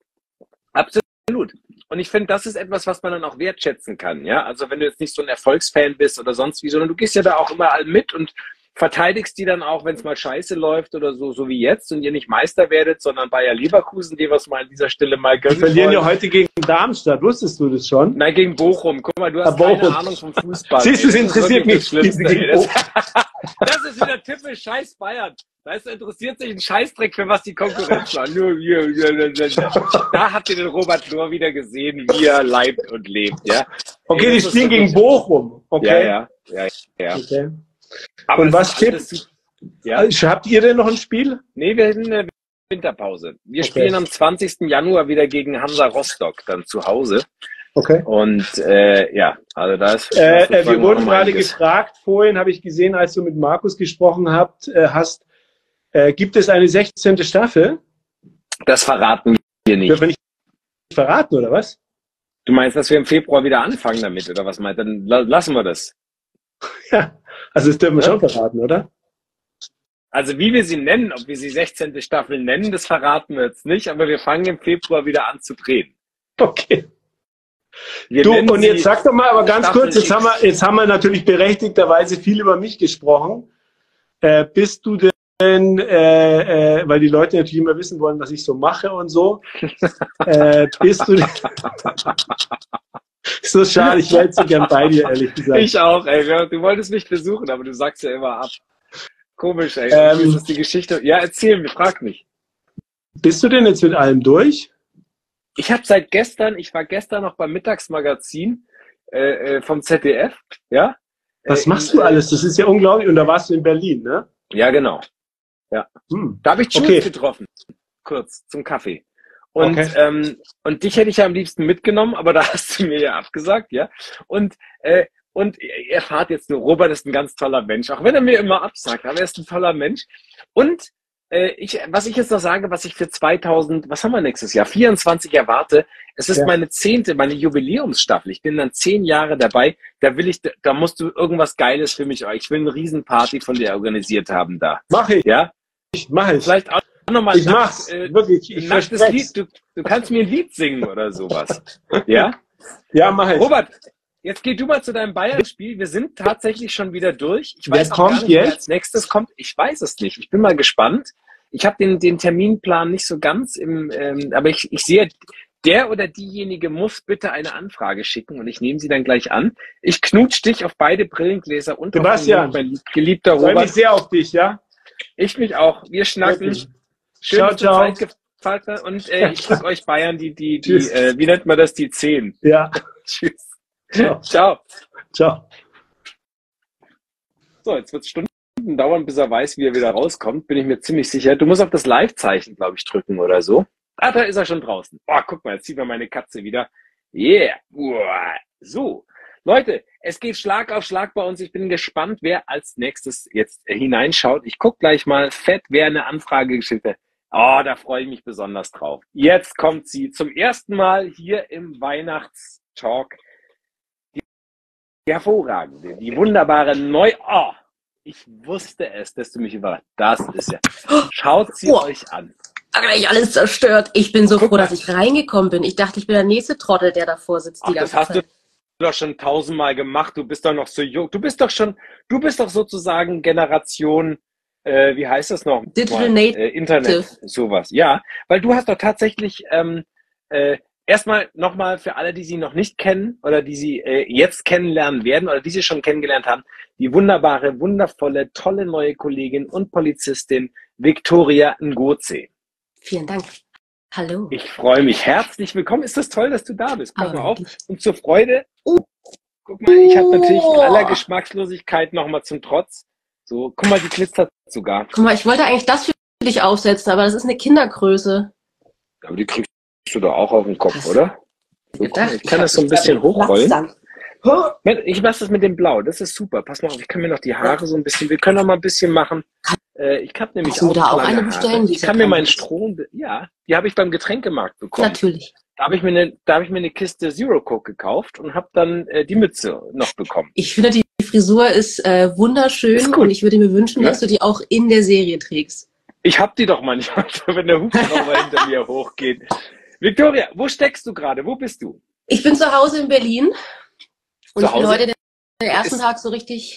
Absolut. Und ich finde, das ist etwas, was man dann auch wertschätzen kann. Ja, also wenn du jetzt nicht so ein Erfolgsfan bist oder sonst wie, sondern du gehst ja da auch überall mit und verteidigst die dann auch, wenn es mal scheiße läuft oder so wie jetzt und ihr nicht Meister werdet, sondern Bayer Leverkusen, die was mal an dieser Stelle mal gönnen. Wir verlieren ja heute gegen Darmstadt, wusstest du das schon? Nein, gegen Bochum. Guck mal, du hast keine Ahnung vom Fußball. Siehst du, es interessiert mich. Das ist wieder typisch scheiß Bayern. Weißt du, interessiert sich ein Scheißdreck, für was die Konkurrenz war. Da habt ihr den Robert Lohr wieder gesehen, wie er leibt und lebt, ja. Okay, die spielen gegen Bochum. Okay. Ja. Okay. Aber und was tippt? Ja? Habt ihr denn noch ein Spiel? Nee, wir haben eine Winterpause. Wir spielen am 20. Januar wieder gegen Hansa Rostock, dann zu Hause. Okay. Und also da ist... wir wurden gerade gefragt, vorhin habe ich gesehen, als du mit Markus gesprochen hast, gibt es eine 16. Staffel? Das verraten wir nicht. Dürfen wir nicht verraten, oder was? Du meinst, dass wir im Februar wieder anfangen damit, oder was meinst du? Dann lassen wir das. Ja, also das dürfen wir schon verraten, oder? Also wie wir sie nennen, ob wir sie 16. Staffel nennen, das verraten wir jetzt nicht, aber wir fangen im Februar wieder an zu drehen. Okay. Und jetzt sag doch mal, aber ganz kurz, jetzt haben wir natürlich berechtigterweise viel über mich gesprochen. Bist du denn, weil die Leute natürlich immer wissen wollen, was ich so mache und so, bist du denn... So schade, ich wäre jetzt so gern bei dir, ehrlich gesagt. Ich auch, ey. Du wolltest mich besuchen, aber du sagst ja immer ab. Komisch, ey. Wie ist die Geschichte? Ja, erzähl mir, frag mich. Bist du denn jetzt mit allem durch? Ich war gestern noch beim Mittagsmagazin vom ZDF, ja. Was machst du alles? Das ist ja unglaublich. Und da warst du in Berlin, ne? Ja, genau. Ja. Da habe ich Jules getroffen, kurz zum Kaffee. Und, und dich hätte ich ja am liebsten mitgenommen, aber da hast du mir ja abgesagt, ja. Und ihr erfahrt jetzt nur, Robert ist ein ganz toller Mensch, auch wenn er mir immer absagt, aber er ist ein toller Mensch. Und was ich jetzt noch sage, was ich für was haben wir nächstes Jahr? 24 erwarte. Es ist meine 10., meine Jubiläumsstaffel. Ich bin dann 10 Jahre dabei. Da musst du irgendwas Geiles für mich. Ich will eine Riesenparty von dir organisiert haben da. Mach ich. Ja? Mach ich. Vielleicht auch nochmal. Ich mach's. Wirklich. Ich nachtes Lied. Du kannst mir ein Lied singen oder sowas. Ja? Ja, mach ich. Robert, jetzt geh du mal zu deinem Bayern-Spiel. Wir sind tatsächlich schon wieder durch. Ich weiß Wer kommt gar nicht, wer jetzt? als nächstes kommt. Ich weiß es nicht. Ich bin mal gespannt. Ich habe den Terminplan nicht so ganz aber ich sehe, der oder diejenige muss bitte eine Anfrage schicken und ich nehme sie dann gleich an. Ich knutsch dich auf beide Brillengläser und Sebastian, mein geliebter Robert. Ich freue mich sehr auf dich, ja? Ich mich auch. Wir schnacken. Wirklich. Schön, Ciao, dass du ciao. Zeit gefallen hast. Und ich drücke euch Bayern wie nennt man das, die 10. Ja. Tschüss. Ciao. Ciao. Ciao. So, jetzt wird es Stunden dauern, bis er weiß, wie er wieder rauskommt. Bin ich mir ziemlich sicher. Du musst auf das Live-Zeichen, glaube ich, drücken oder so. Ah, da ist er schon draußen. Oh, guck mal, jetzt sieht man meine Katze wieder. Yeah. So. Leute, es geht Schlag auf Schlag bei uns. Ich bin gespannt, wer als nächstes jetzt hineinschaut. Ich gucke gleich mal fett, wer eine Anfrage geschickt hat. Oh, da freue ich mich besonders drauf. Jetzt kommt sie zum ersten Mal hier im Weihnachtstalk. Die hervorragende, die wunderbare Oh, ich wusste es, dass du mich überrascht. Das ist ja. Schaut sie euch an. Gleich alles zerstört. Ich bin so froh, dass ich reingekommen bin. Ich dachte, ich bin der nächste Trottel, der davor sitzt. Das hast du doch schon 1000-mal gemacht. Du bist doch noch so jung. Du bist doch sozusagen Generation, wie heißt das noch? Digital Native. Internet, sowas. Ja, weil du hast doch tatsächlich erstmal nochmal für alle, die sie noch nicht kennen oder die sie jetzt kennenlernen werden oder die sie schon kennengelernt haben, die wunderbare, wundervolle, tolle neue Kollegin und Polizistin Viktoria Ngozi. Vielen Dank. Hallo. Ich freue mich. Herzlich willkommen. Ist das toll, dass du da bist? Pass mal auf. Und zur Freude. Guck mal, ich habe natürlich aller Geschmackslosigkeit nochmal zum Trotz. So, guck mal, die glitzert sogar. Guck mal, ich wollte eigentlich das für dich aufsetzen, aber das ist eine Kindergröße. Aber die kriegst du doch auch auf den Kopf, oder? So, Gedacht, ich kann das so ein bisschen hochrollen. Dann. Ich mache das mit dem Blau. Das ist super. Pass mal auf, ich kann mir noch die Haare so ein bisschen, wir können noch mal ein bisschen machen. Ich habe nämlich auch eine bestellen. Ich kann mir meinen Strom, ja, die habe ich beim Getränkemarkt bekommen. Natürlich. Da habe ich mir eine Kiste Zero Coke gekauft und habe dann die Mütze noch bekommen. Ich finde, die Frisur ist wunderschön ist und ich würde mir wünschen, dass du die auch in der Serie trägst. Ich habe die doch manchmal, wenn der Hubschrauber hinter mir hochgeht. Viktoria, wo steckst du gerade? Wo bist du? Ich bin zu Hause in Berlin und ich bin heute der ersten Tag so richtig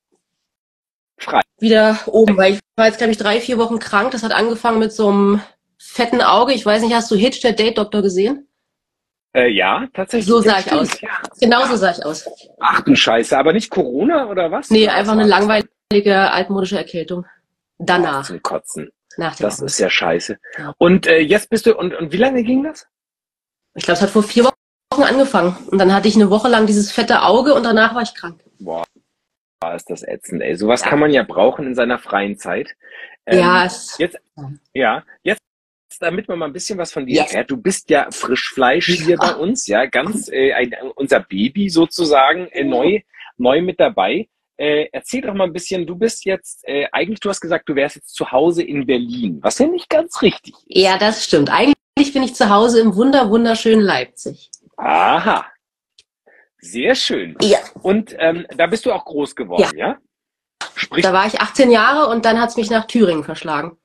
frei. Wieder oben, weil ich war jetzt, glaube ich, 3-4 Wochen krank. Das hat angefangen mit so einem fetten Auge. Ich weiß nicht, hast du Hitch, der Date-Doktor, gesehen? Ja, tatsächlich. So sah ich aus. Ja. Genau so sah ich aus. Ach du Scheiße, aber nicht Corona oder was? Nee, einfach eine langweilige, altmodische Erkältung. Danach. Zum Kotzen. Nach dem das ist ja scheiße. Ja. Und jetzt bist du, und wie lange ging das? Ich glaube, es hat vor 4 Wochen angefangen. Und dann hatte ich eine Woche lang dieses fette Auge und danach war ich krank. Boah, ist das ätzend, ey. Sowas kann man ja brauchen in seiner freien Zeit. Jetzt, damit man mal ein bisschen was von dir erfährt. Du bist ja Frischfleisch hier bei uns, ja, ganz unser Baby sozusagen, neu mit dabei. Erzähl doch mal ein bisschen, du bist jetzt, eigentlich, du hast gesagt, du wärst jetzt zu Hause in Berlin, was ja nicht ganz richtig ist. Ja, das stimmt. Eigentlich bin ich zu Hause im wunderschönen Leipzig. Aha. Sehr schön. Ja. Und da bist du auch groß geworden, ja? Sprich, da war ich 18 Jahre und dann hat es mich nach Thüringen verschlagen.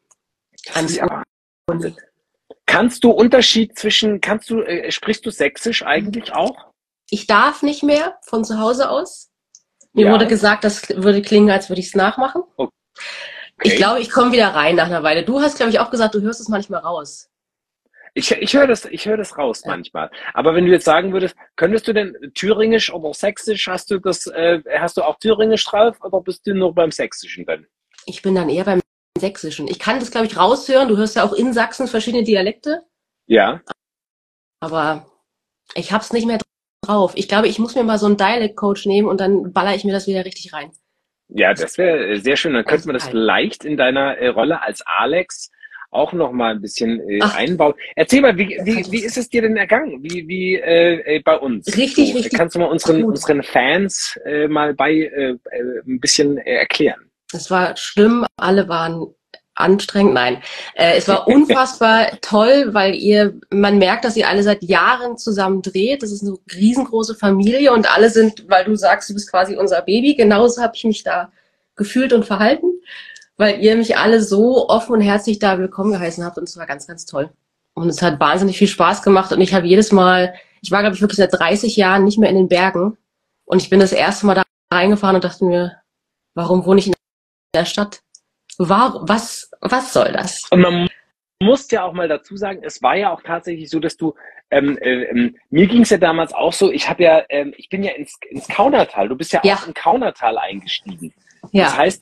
Kannst du sprichst du Sächsisch eigentlich auch? Ich darf nicht mehr von zu Hause aus. Mir wurde gesagt, das würde klingen, als würde ich es nachmachen. Okay. Ich glaube, ich komme wieder rein nach einer Weile. Du hast, glaube ich, auch gesagt, du hörst es manchmal raus. Ich höre das raus manchmal. Aber wenn du jetzt sagen würdest, könntest du denn Thüringisch oder Sächsisch, hast du auch Thüringisch drauf oder bist du nur beim Sächsischen dann? Ich bin dann eher beim Sächsischen. Ich kann das, glaube ich, raushören. Du hörst ja auch in Sachsen verschiedene Dialekte. Ja. Aber ich habe es nicht mehr drauf. Ich glaube, ich muss mir mal so einen Dialect-Coach nehmen und dann baller ich mir das wieder richtig rein. Ja, das wäre sehr schön. Dann könnte man das vielleicht in deiner Rolle als Alex auch noch mal ein bisschen einbauen. Erzähl mal, wie ist es dir denn ergangen? Wie bei uns? Richtig. Kannst du mal unseren Fans mal ein bisschen erklären? Es war schlimm, alle waren anstrengend, nein. Es war unfassbar toll, weil man merkt, dass ihr alle seit Jahren zusammen dreht. Das ist eine riesengroße Familie und alle sind, weil du sagst, du bist quasi unser Baby. Genauso habe ich mich da gefühlt und verhalten, weil ihr mich alle so offen und herzlich da willkommen geheißen habt und es war ganz, ganz toll. Und es hat wahnsinnig viel Spaß gemacht und ich habe jedes Mal, ich war glaube ich wirklich seit 30 Jahren nicht mehr in den Bergen und ich bin das erste Mal da reingefahren und dachte mir, warum wohne ich in der Stadt? Was soll das? Und man muss ja auch mal dazu sagen, es war ja auch tatsächlich so, dass du, mir ging es ja damals auch so, ich bin ja ins Kaunertal, du bist ja auch im Kaunertal eingestiegen. Ja. Das heißt,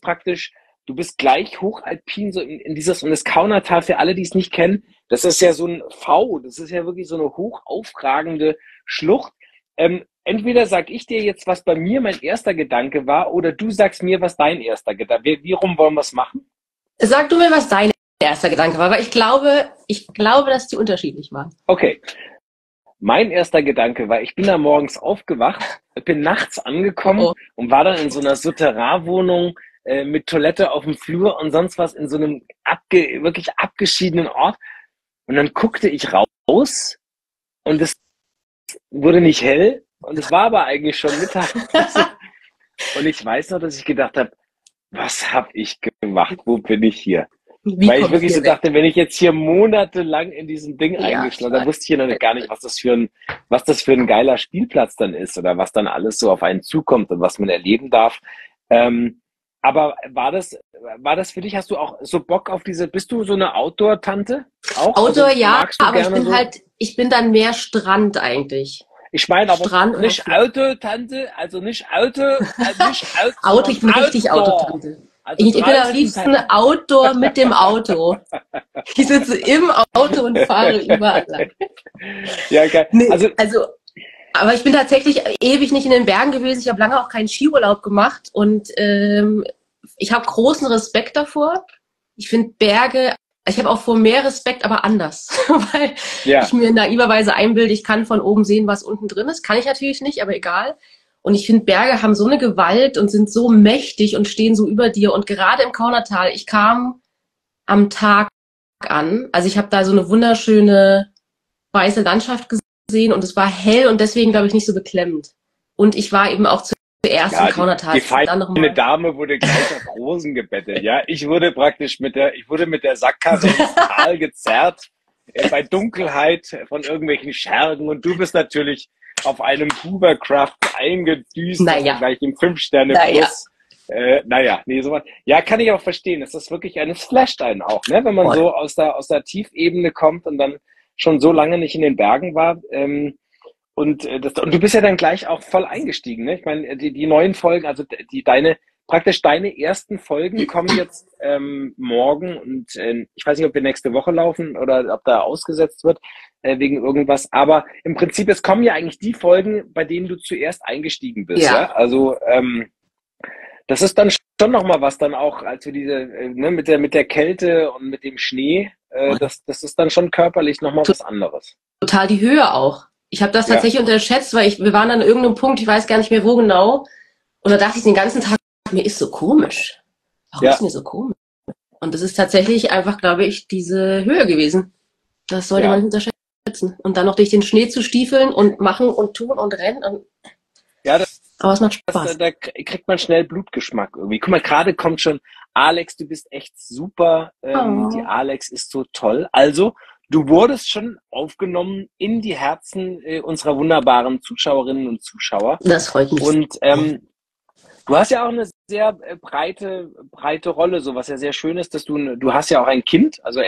du bist gleich hochalpin so in dieses, und das Kaunertal, für alle, die es nicht kennen, das ist ja so ein V, das ist ja wirklich so eine hochaufragende Schlucht. Entweder sag ich dir jetzt, was bei mir mein erster Gedanke war, oder du sagst mir, was dein erster Gedanke war. Wie rum wollen wir es machen? Sag du mir, was dein erster Gedanke war, weil ich glaube, dass die unterschiedlich waren. Okay. Mein erster Gedanke war, ich bin da morgens aufgewacht, bin nachts angekommen und war dann in so einer Souterrain-Wohnung mit Toilette auf dem Flur und sonst was in so einem wirklich abgeschiedenen Ort. Und dann guckte ich raus und es wurde nicht hell und es war aber eigentlich schon Mittag. Und ich weiß noch, dass ich gedacht habe, was habe ich gemacht? Wo bin ich hier? Weil ich wirklich so dachte, wenn ich jetzt hier monatelang in diesem Ding eingeschlossen, dann wusste ich hier noch gar nicht, was das für ein geiler Spielplatz dann ist oder was dann alles so auf einen zukommt und was man erleben darf. Aber war das für dich, hast du auch so Bock auf bist du so eine Outdoor-Tante? Outdoor, ja, aber ich bin dann mehr Strand eigentlich. Ich meine aber Strand nicht Auto-Tante, also nicht Auto, Auto, ich bin richtig Autotante. Also ich bin am liebsten Outdoor mit dem Auto. Ich sitze im Auto und fahre überall lang. Ja, geil. Nee, aber ich bin tatsächlich ewig nicht in den Bergen gewesen. Ich habe lange auch keinen Skiurlaub gemacht und ich habe großen Respekt davor. Ich finde Berge, ich habe auch vor mehr Respekt, aber anders. Weil ich mir naiverweise einbilde, ich kann von oben sehen, was unten drin ist. Kann ich natürlich nicht, aber egal. Und ich finde, Berge haben so eine Gewalt und sind so mächtig und stehen so über dir. Und gerade im Kaunertal, ich kam am Tag an. Also ich habe da so eine wunderschöne weiße Landschaft gesehen und es war hell und deswegen, glaube ich, nicht so beklemmend. Und ich war eben auch zuerst im Kaunertal. Die feine Dame wurde gleich auf Rosen gebettet. Ja, ich wurde mit der Sackkarre ins Tal gezerrt, bei Dunkelheit von irgendwelchen Schergen. Und du bist natürlich auf einem Hubercraft eingedüst, gleich im 5-Sterne plus. Sowas. Ja, kann ich auch verstehen. Es ist wirklich es flasht einen auch, ne? Wenn man so aus der Tiefebene kommt und dann schon so lange nicht in den Bergen war. Und du bist ja dann gleich auch voll eingestiegen, ne? Ich meine, die neuen Folgen, also praktisch deine ersten Folgen kommen jetzt morgen und ich weiß nicht, ob wir nächste Woche laufen oder ob da ausgesetzt wird wegen irgendwas, aber im Prinzip, es kommen ja eigentlich die Folgen, bei denen du zuerst eingestiegen bist. Ja? Also das ist dann schon nochmal was dann auch, als wir mit der Kälte und mit dem Schnee, das ist dann schon körperlich nochmal was anderes. Total die Höhe auch. Ich habe das tatsächlich unterschätzt, weil wir waren an irgendeinem Punkt, ich weiß gar nicht mehr wo genau, und da dachte ich den ganzen Tag, mir ist so komisch. Warum ist mir so komisch? Und das ist tatsächlich einfach, glaube ich, diese Höhe gewesen. Das sollte man nicht unterschätzen. Und dann noch durch den Schnee zu stiefeln und machen und tun und rennen. Aber es macht Spaß. Da kriegt man schnell Blutgeschmack irgendwie. Guck mal, gerade kommt schon, Alex, du bist echt super. Die Alex ist so toll. Also, du wurdest schon aufgenommen in die Herzen unserer wunderbaren Zuschauerinnen und Zuschauer. Das freut mich. Und du hast ja auch eine sehr breite Rolle, so was ja sehr schön ist, dass du hast ja auch ein Kind, also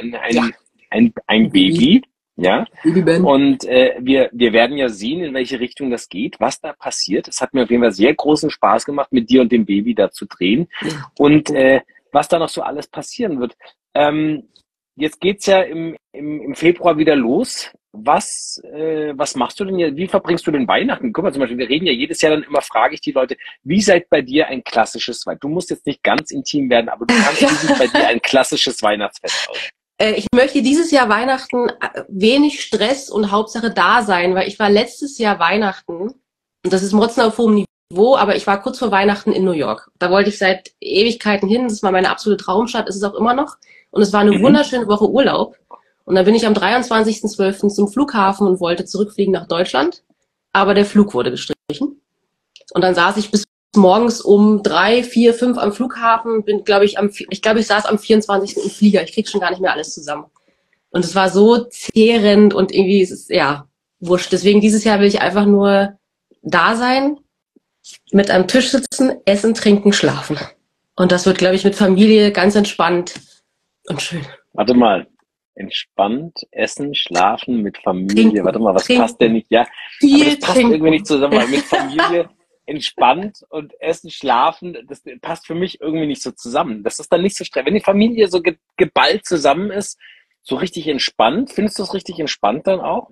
ein Baby, ja. Und wir werden ja sehen, in welche Richtung das geht, was da passiert. Es hat mir auf jeden Fall sehr großen Spaß gemacht, mit dir und dem Baby da zu drehen und was da noch so alles passieren wird. Jetzt geht's ja im Februar wieder los. was machst du denn hier? Wie verbringst du denn Weihnachten? Guck mal, zum Beispiel, wir reden ja jedes Jahr dann immer, frage ich die Leute, wie seid bei dir ein klassisches Weihnachten? Du musst jetzt nicht ganz intim werden, aber du kannst, wie sieht bei dir ein klassisches Weihnachtsfest aus? Ich möchte dieses Jahr Weihnachten wenig Stress und Hauptsache da sein, weil ich war letztes Jahr Weihnachten, und das ist Motzen auf hohem Niveau, aber ich war kurz vor Weihnachten in New York. Da wollte ich seit Ewigkeiten hin, das war meine absolute Traumstadt, ist es auch immer noch. Und es war eine wunderschöne Woche Urlaub. Und dann bin ich am 23.12. zum Flughafen und wollte zurückfliegen nach Deutschland, aber der Flug wurde gestrichen. Und dann saß ich bis morgens um 3, 4, 5 am Flughafen, ich saß am 24. im Flieger. Ich krieg schon gar nicht mehr alles zusammen. Und es war so zehrend und irgendwie ist es, ja, wurscht. Deswegen dieses Jahr will ich einfach nur da sein, mit am Tisch sitzen, essen, trinken, schlafen. Und das wird, glaube ich, mit Familie ganz entspannt und schön. Warte mal. Entspannt, essen, schlafen, mit Familie. Trinken, Warte mal, was trinken, passt denn nicht? Ja, viel aber das passt trinken. irgendwie nicht zusammen, weil mit Familie entspannt und essen, schlafen, das passt für mich irgendwie nicht so zusammen. Das ist dann nicht so streng. Wenn die Familie so geballt zusammen ist, so richtig entspannt, findest du es richtig entspannt dann auch?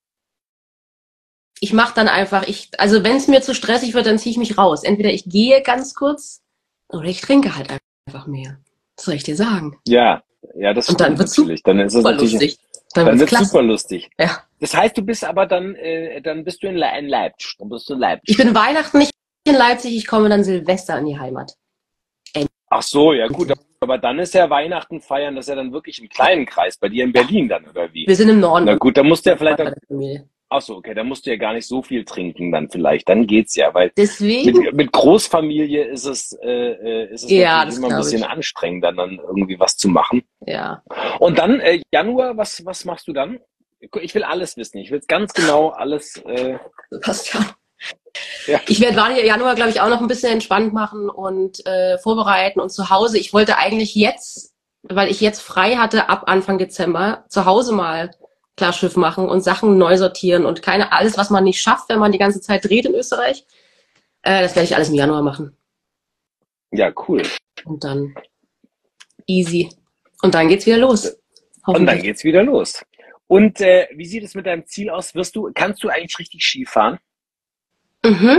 Ich mache dann einfach, also wenn es mir zu stressig wird, dann ziehe ich mich raus. Entweder ich gehe ganz kurz oder ich trinke halt einfach mehr. Was soll ich dir sagen? Ja, das und dann wird's natürlich. Dann ist es super natürlich lustig. Dann wird's super lustig. Ja. Das heißt, du bist aber dann bist du in Leipzig. Dann bist du in Leipzig. Ich bin Weihnachten nicht in Leipzig, ich komme dann Silvester in die Heimat. Ach so, ja gut, aber dann ist ja Weihnachten feiern, das ist ja dann wirklich im kleinen Kreis, bei dir in Berlin dann, oder wie? Wir sind im Norden. Na gut, dann musst du ja vielleicht bei der Familie. Ach so, okay, dann musst du ja gar nicht so viel trinken dann vielleicht, dann geht's ja, weil Deswegen, mit Großfamilie ist es Ja, natürlich das immer ein glaub bisschen ich. anstrengend, dann irgendwie was zu machen. ja, Und dann Januar, was machst du dann? Ich will alles wissen, ich will ganz genau alles. passt ja. Ja. Ich werde Januar, glaube ich, auch noch ein bisschen entspannt machen und vorbereiten und zu Hause. Ich wollte eigentlich jetzt, weil ich jetzt frei hatte, ab Anfang Dezember zu Hause mal Klarschiff machen und Sachen neu sortieren und alles, was man nicht schafft, wenn man die ganze Zeit dreht in Österreich. Das werde ich alles im Januar machen. Ja, cool. Und dann easy. Und dann geht's wieder los. Und dann geht's wieder los. Und wie sieht es mit deinem Ziel aus? Kannst du eigentlich richtig Ski fahren? Mhm.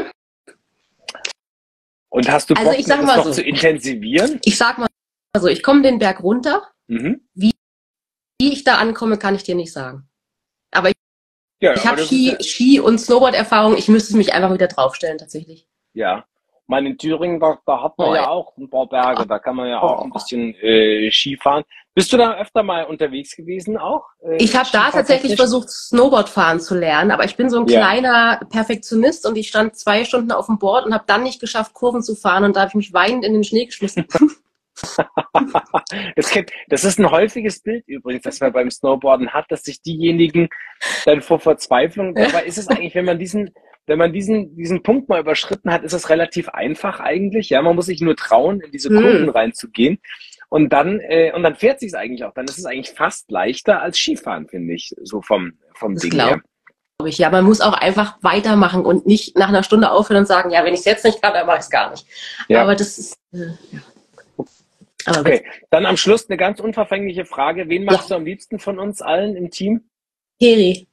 Und hast du Bock, ich sag das mal noch so. zu intensivieren? Ich sag mal so, ich komme den Berg runter. Mhm. Wie ich da ankomme, kann ich dir nicht sagen. Aber Ja, ich aber habe das ist ja- Ski- und Snowboard-Erfahrung. Ich müsste mich einfach wieder draufstellen, tatsächlich. Ja, meine in Thüringen, da hat man Oh, ja ja. auch ein paar Berge, da kann man ja auch Oh. ein bisschen Ski fahren. Bist du da öfter mal unterwegs gewesen auch? Ich habe da tatsächlich Skifahrtechnisch? versucht, Snowboard fahren zu lernen, aber ich bin so ein Ja. kleiner Perfektionist und ich stand 2 Stunden auf dem Board und habe dann nicht geschafft, Kurven zu fahren und da habe ich mich weinend in den Schnee geschmissen. Das ist ein häufiges Bild übrigens, das man beim Snowboarden hat, dass sich diejenigen dann vor Verzweiflung, dabei ist es eigentlich, wenn man diesen Punkt mal überschritten hat, ist es relativ einfach eigentlich. Ja, man muss sich nur trauen, in diese Kurven reinzugehen. Und dann fährt sich's eigentlich auch. Dann ist es eigentlich fast leichter als Skifahren, finde ich, so vom Das Ding glaub her. ich. Ja, man muss auch einfach weitermachen und nicht nach einer Stunde aufhören und sagen, ja, wenn ich es jetzt nicht kann, dann mache ich es gar nicht. Ja. Aber das ist, ja. Aber Okay, dann am Schluss eine ganz unverfängliche Frage. Wen magst du am liebsten von uns allen im Team? Heri.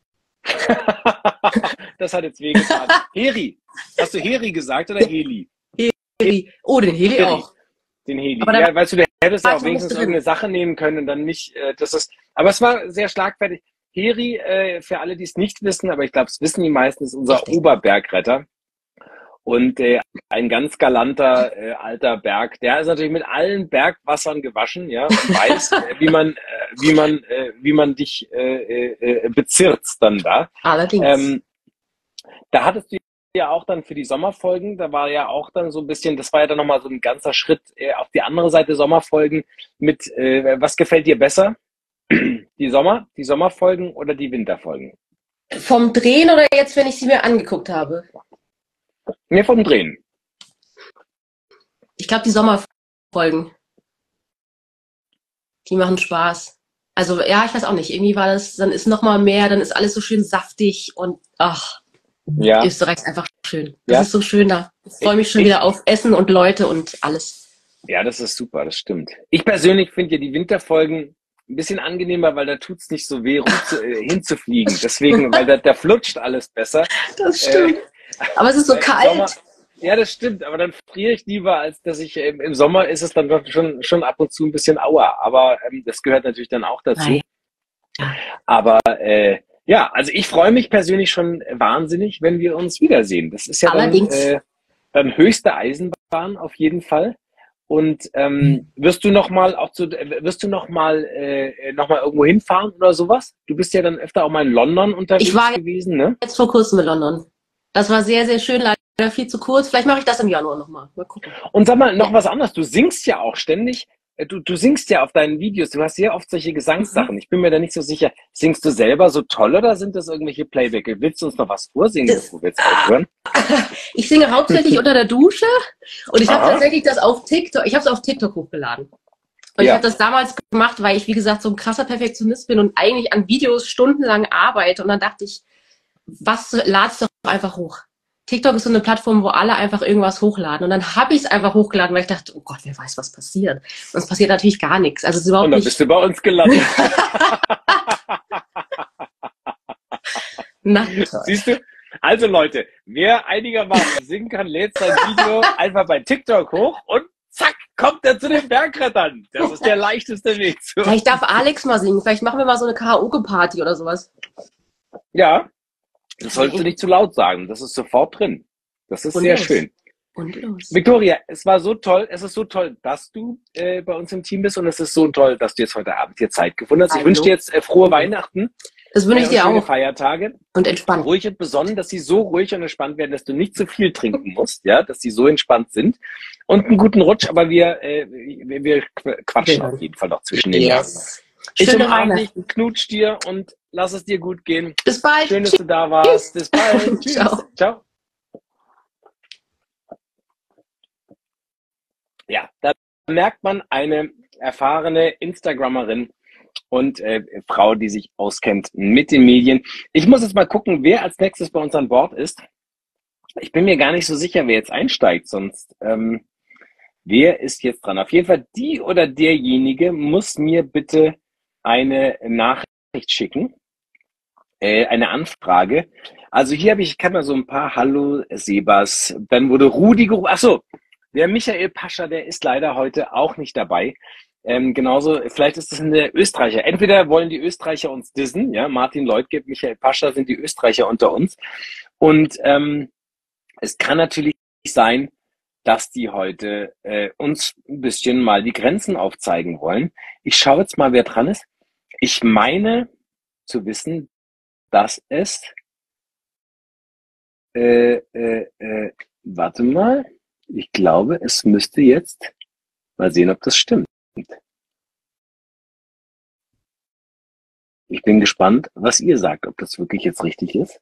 Das hat jetzt wehgetan. Heri. Hast du Heri gesagt oder Heli? Heri. Oh, den Heli auch. Den Heli. Aber Ja, weißt du, der hättest ja war auch ich wenigstens nicht drin. irgendeine Sache nehmen können und dann nicht, aber es war sehr schlagfertig. Heri, für alle, die es nicht wissen, aber ich glaube, es wissen die meisten, ist unser Richtig. Oberbergretter. Und ein ganz galanter alter Berg. Der ist natürlich mit allen Bergwassern gewaschen, ja, und weiß, wie man dich bezirzt dann da. Allerdings. Da hattest du ja auch dann für die Sommerfolgen, da war ja auch dann so ein bisschen, das war ja dann nochmal so ein ganzer Schritt auf die andere Seite Sommerfolgen mit, was gefällt dir besser? Die Sommerfolgen oder die Winterfolgen? Vom Drehen oder jetzt, wenn ich sie mir angeguckt habe? Ne, vom Drehen. Ich glaube, die Sommerfolgen. Die machen Spaß. Also, ja, ich weiß auch nicht. Irgendwie war das, dann ist noch mal mehr, dann ist alles so schön saftig und ach, Ja. Österreich ist einfach schön. Das Ja. ist so schön da. Ich freue mich schon wieder auf Essen und Leute und alles. Ja, das ist super, das stimmt. Ich persönlich finde ja die Winterfolgen ein bisschen angenehmer, weil da tut's nicht so weh, hinzufliegen. Deswegen, weil da flutscht alles besser. Das stimmt. Aber es ist so kalt. Sommer, ja, das stimmt, aber dann friere ich lieber, als dass ich im Sommer ist es dann doch schon ab und zu ein bisschen Aua. Aber das gehört natürlich dann auch dazu. Nein. Aber ja, also ich freue mich persönlich schon wahnsinnig, wenn wir uns wiedersehen. Das ist ja dann höchste Eisenbahn auf jeden Fall. Und wirst du noch mal irgendwo hinfahren oder sowas? Du bist ja dann öfter auch mal in London unterwegs gewesen, ne? Jetzt vor kurzem in London. Das war sehr, sehr schön, leider viel zu kurz. Vielleicht mache ich das im Januar nochmal. Mal gucken. Und sag mal, noch was anderes. Du singst ja auch ständig. Du singst ja auf deinen Videos. Du hast sehr oft solche Gesangssachen. Ich bin mir da nicht so sicher. Singst du selber so toll oder sind das irgendwelche Playback? Willst du uns noch was vorsingen, bevor wir jetzt aufhören? Ich singe hauptsächlich unter der Dusche und ich habe tatsächlich das auf TikTok. Ich habe es auf TikTok hochgeladen. Und ich habe das damals gemacht, weil ich, wie gesagt, so ein krasser Perfektionist bin und eigentlich an Videos stundenlang arbeite. Und dann dachte ich, was ladst du doch einfach hoch? TikTok ist so eine Plattform, wo alle einfach irgendwas hochladen. Und dann habe ich es einfach hochgeladen, weil ich dachte, oh Gott, wer weiß, was passiert. Und es passiert natürlich gar nichts. Also es ist überhaupt und dann bist du bei uns gelandet. Na, siehst du? Also Leute, wer einigermaßen singen kann, lädt sein Video einfach bei TikTok hoch und zack, kommt er zu den Bergrettern. Das ist der leichteste Weg. Vielleicht darf Alex mal singen. Vielleicht machen wir mal so eine Karaoke-Party oder sowas. Ja. Das solltest du nicht zu laut sagen. Das ist sofort drin. Das ist sehr schön. Und los. Victoria, es war so toll. Es ist so toll, dass du bei uns im Team bist und es ist so toll, dass du jetzt heute Abend hier Zeit gefunden hast. Ich wünsche dir jetzt frohe Weihnachten. Das wünsche ich dir auch. Feiertage. Und entspannt. Ruhig und besonnen, dass sie so ruhig und entspannt werden, dass du nicht zu viel trinken musst, ja, dass sie so entspannt sind. Und einen guten Rutsch, aber wir quatschen auf jeden Fall noch zwischen den Jahren. Ich umarme dich, knutsch dir und lass es dir gut gehen. Bis bald. Schön, dass du da warst. Bis bald. Tschüss. Ciao. Ciao. Ja, da merkt man eine erfahrene Instagrammerin und Frau, die sich auskennt mit den Medien. Ich muss jetzt mal gucken, wer als nächstes bei uns an Bord ist. Ich bin mir gar nicht so sicher, wer jetzt einsteigt, sonst wer ist jetzt dran? Auf jeden Fall die oder derjenige muss mir bitte eine Nachricht schicken, eine Anfrage. Also hier habe ich kann mal so ein paar Hallo Sebas, dann wurde Rudi gerufen. Achso, der Michael Pascha, der ist leider heute auch nicht dabei. Genauso, vielleicht ist das eine Österreicher. Entweder wollen die Österreicher uns dissen, ja, Martin Leutgeb, Michael Pascha sind die Österreicher unter uns. Und es kann natürlich sein, dass die heute uns ein bisschen mal die Grenzen aufzeigen wollen. Ich schaue jetzt mal, wer dran ist. Ich meine zu wissen, dass es warte mal, ich glaube, es müsste jetzt mal sehen, ob das stimmt. Ich bin gespannt, was ihr sagt, ob das wirklich jetzt richtig ist.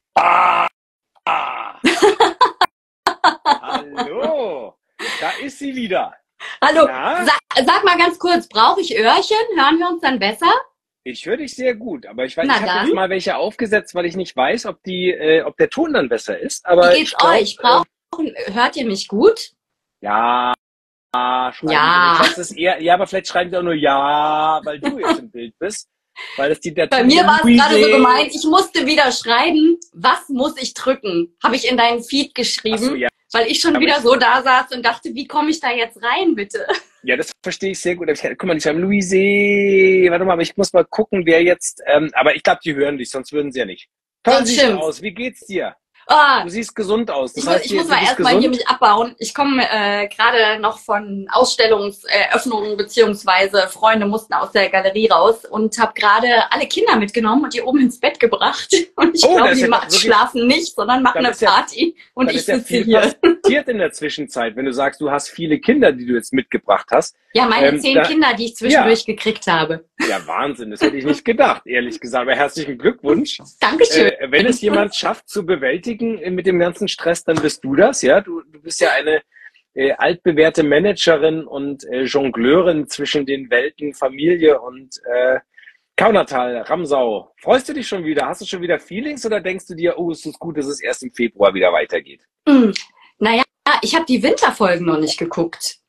Hallo, da ist sie wieder. Hallo, sag mal ganz kurz, brauche ich Öhrchen? Hören wir uns dann besser? Ich höre dich sehr gut, aber ich weiß, ich habe jetzt mal welche aufgesetzt, weil ich nicht weiß, ob der Ton dann besser ist. Aber wie geht's euch? Hört ihr mich gut? Ja, das ist eher, ja, aber vielleicht schreiben sie auch nur ja, weil du jetzt im Bild bist. Weil das Bei mir war es gerade so gemeint, ich musste wieder schreiben, was muss ich drücken? Habe ich in deinen Feed geschrieben, so, ja. Weil ich schon wieder so da saß und dachte, wie komme ich da jetzt rein, bitte? Ja, das verstehe ich sehr gut. Guck mal, die schreiben Luise, warte mal, aber ich muss mal gucken, wer jetzt, aber ich glaube, die hören dich, sonst würden sie ja nicht. Toll siehst du aus, wie geht's dir? Du siehst gesund aus. Das heißt, ich muss mal erstmal hier mich abbauen. Ich komme gerade noch von Ausstellungseröffnungen, beziehungsweise Freunde mussten aus der Galerie raus und habe gerade alle Kinder mitgenommen und die oben ins Bett gebracht. Und ich glaube, die schlafen nicht, sondern machen eine Party. Und ich sitze hier. Was passiert in der Zwischenzeit, wenn du sagst, du hast viele Kinder, die du jetzt mitgebracht hast? Ja, meine 10 Kinder, die ich zwischendurch gekriegt habe. Ja, Wahnsinn. Das hätte ich nicht gedacht, ehrlich gesagt. Aber herzlichen Glückwunsch. Dankeschön. Wenn es jemand schafft zu bewältigen, mit dem ganzen Stress, dann bist du das, ja. Du bist ja eine altbewährte Managerin und Jongleurin zwischen den Welten Familie und Kaunertal, Ramsau. Freust du dich schon wieder? Hast du schon wieder Feelings oder denkst du dir, oh, es ist gut, dass es erst im Februar wieder weitergeht? Naja, ich habe die Winterfolgen noch nicht geguckt.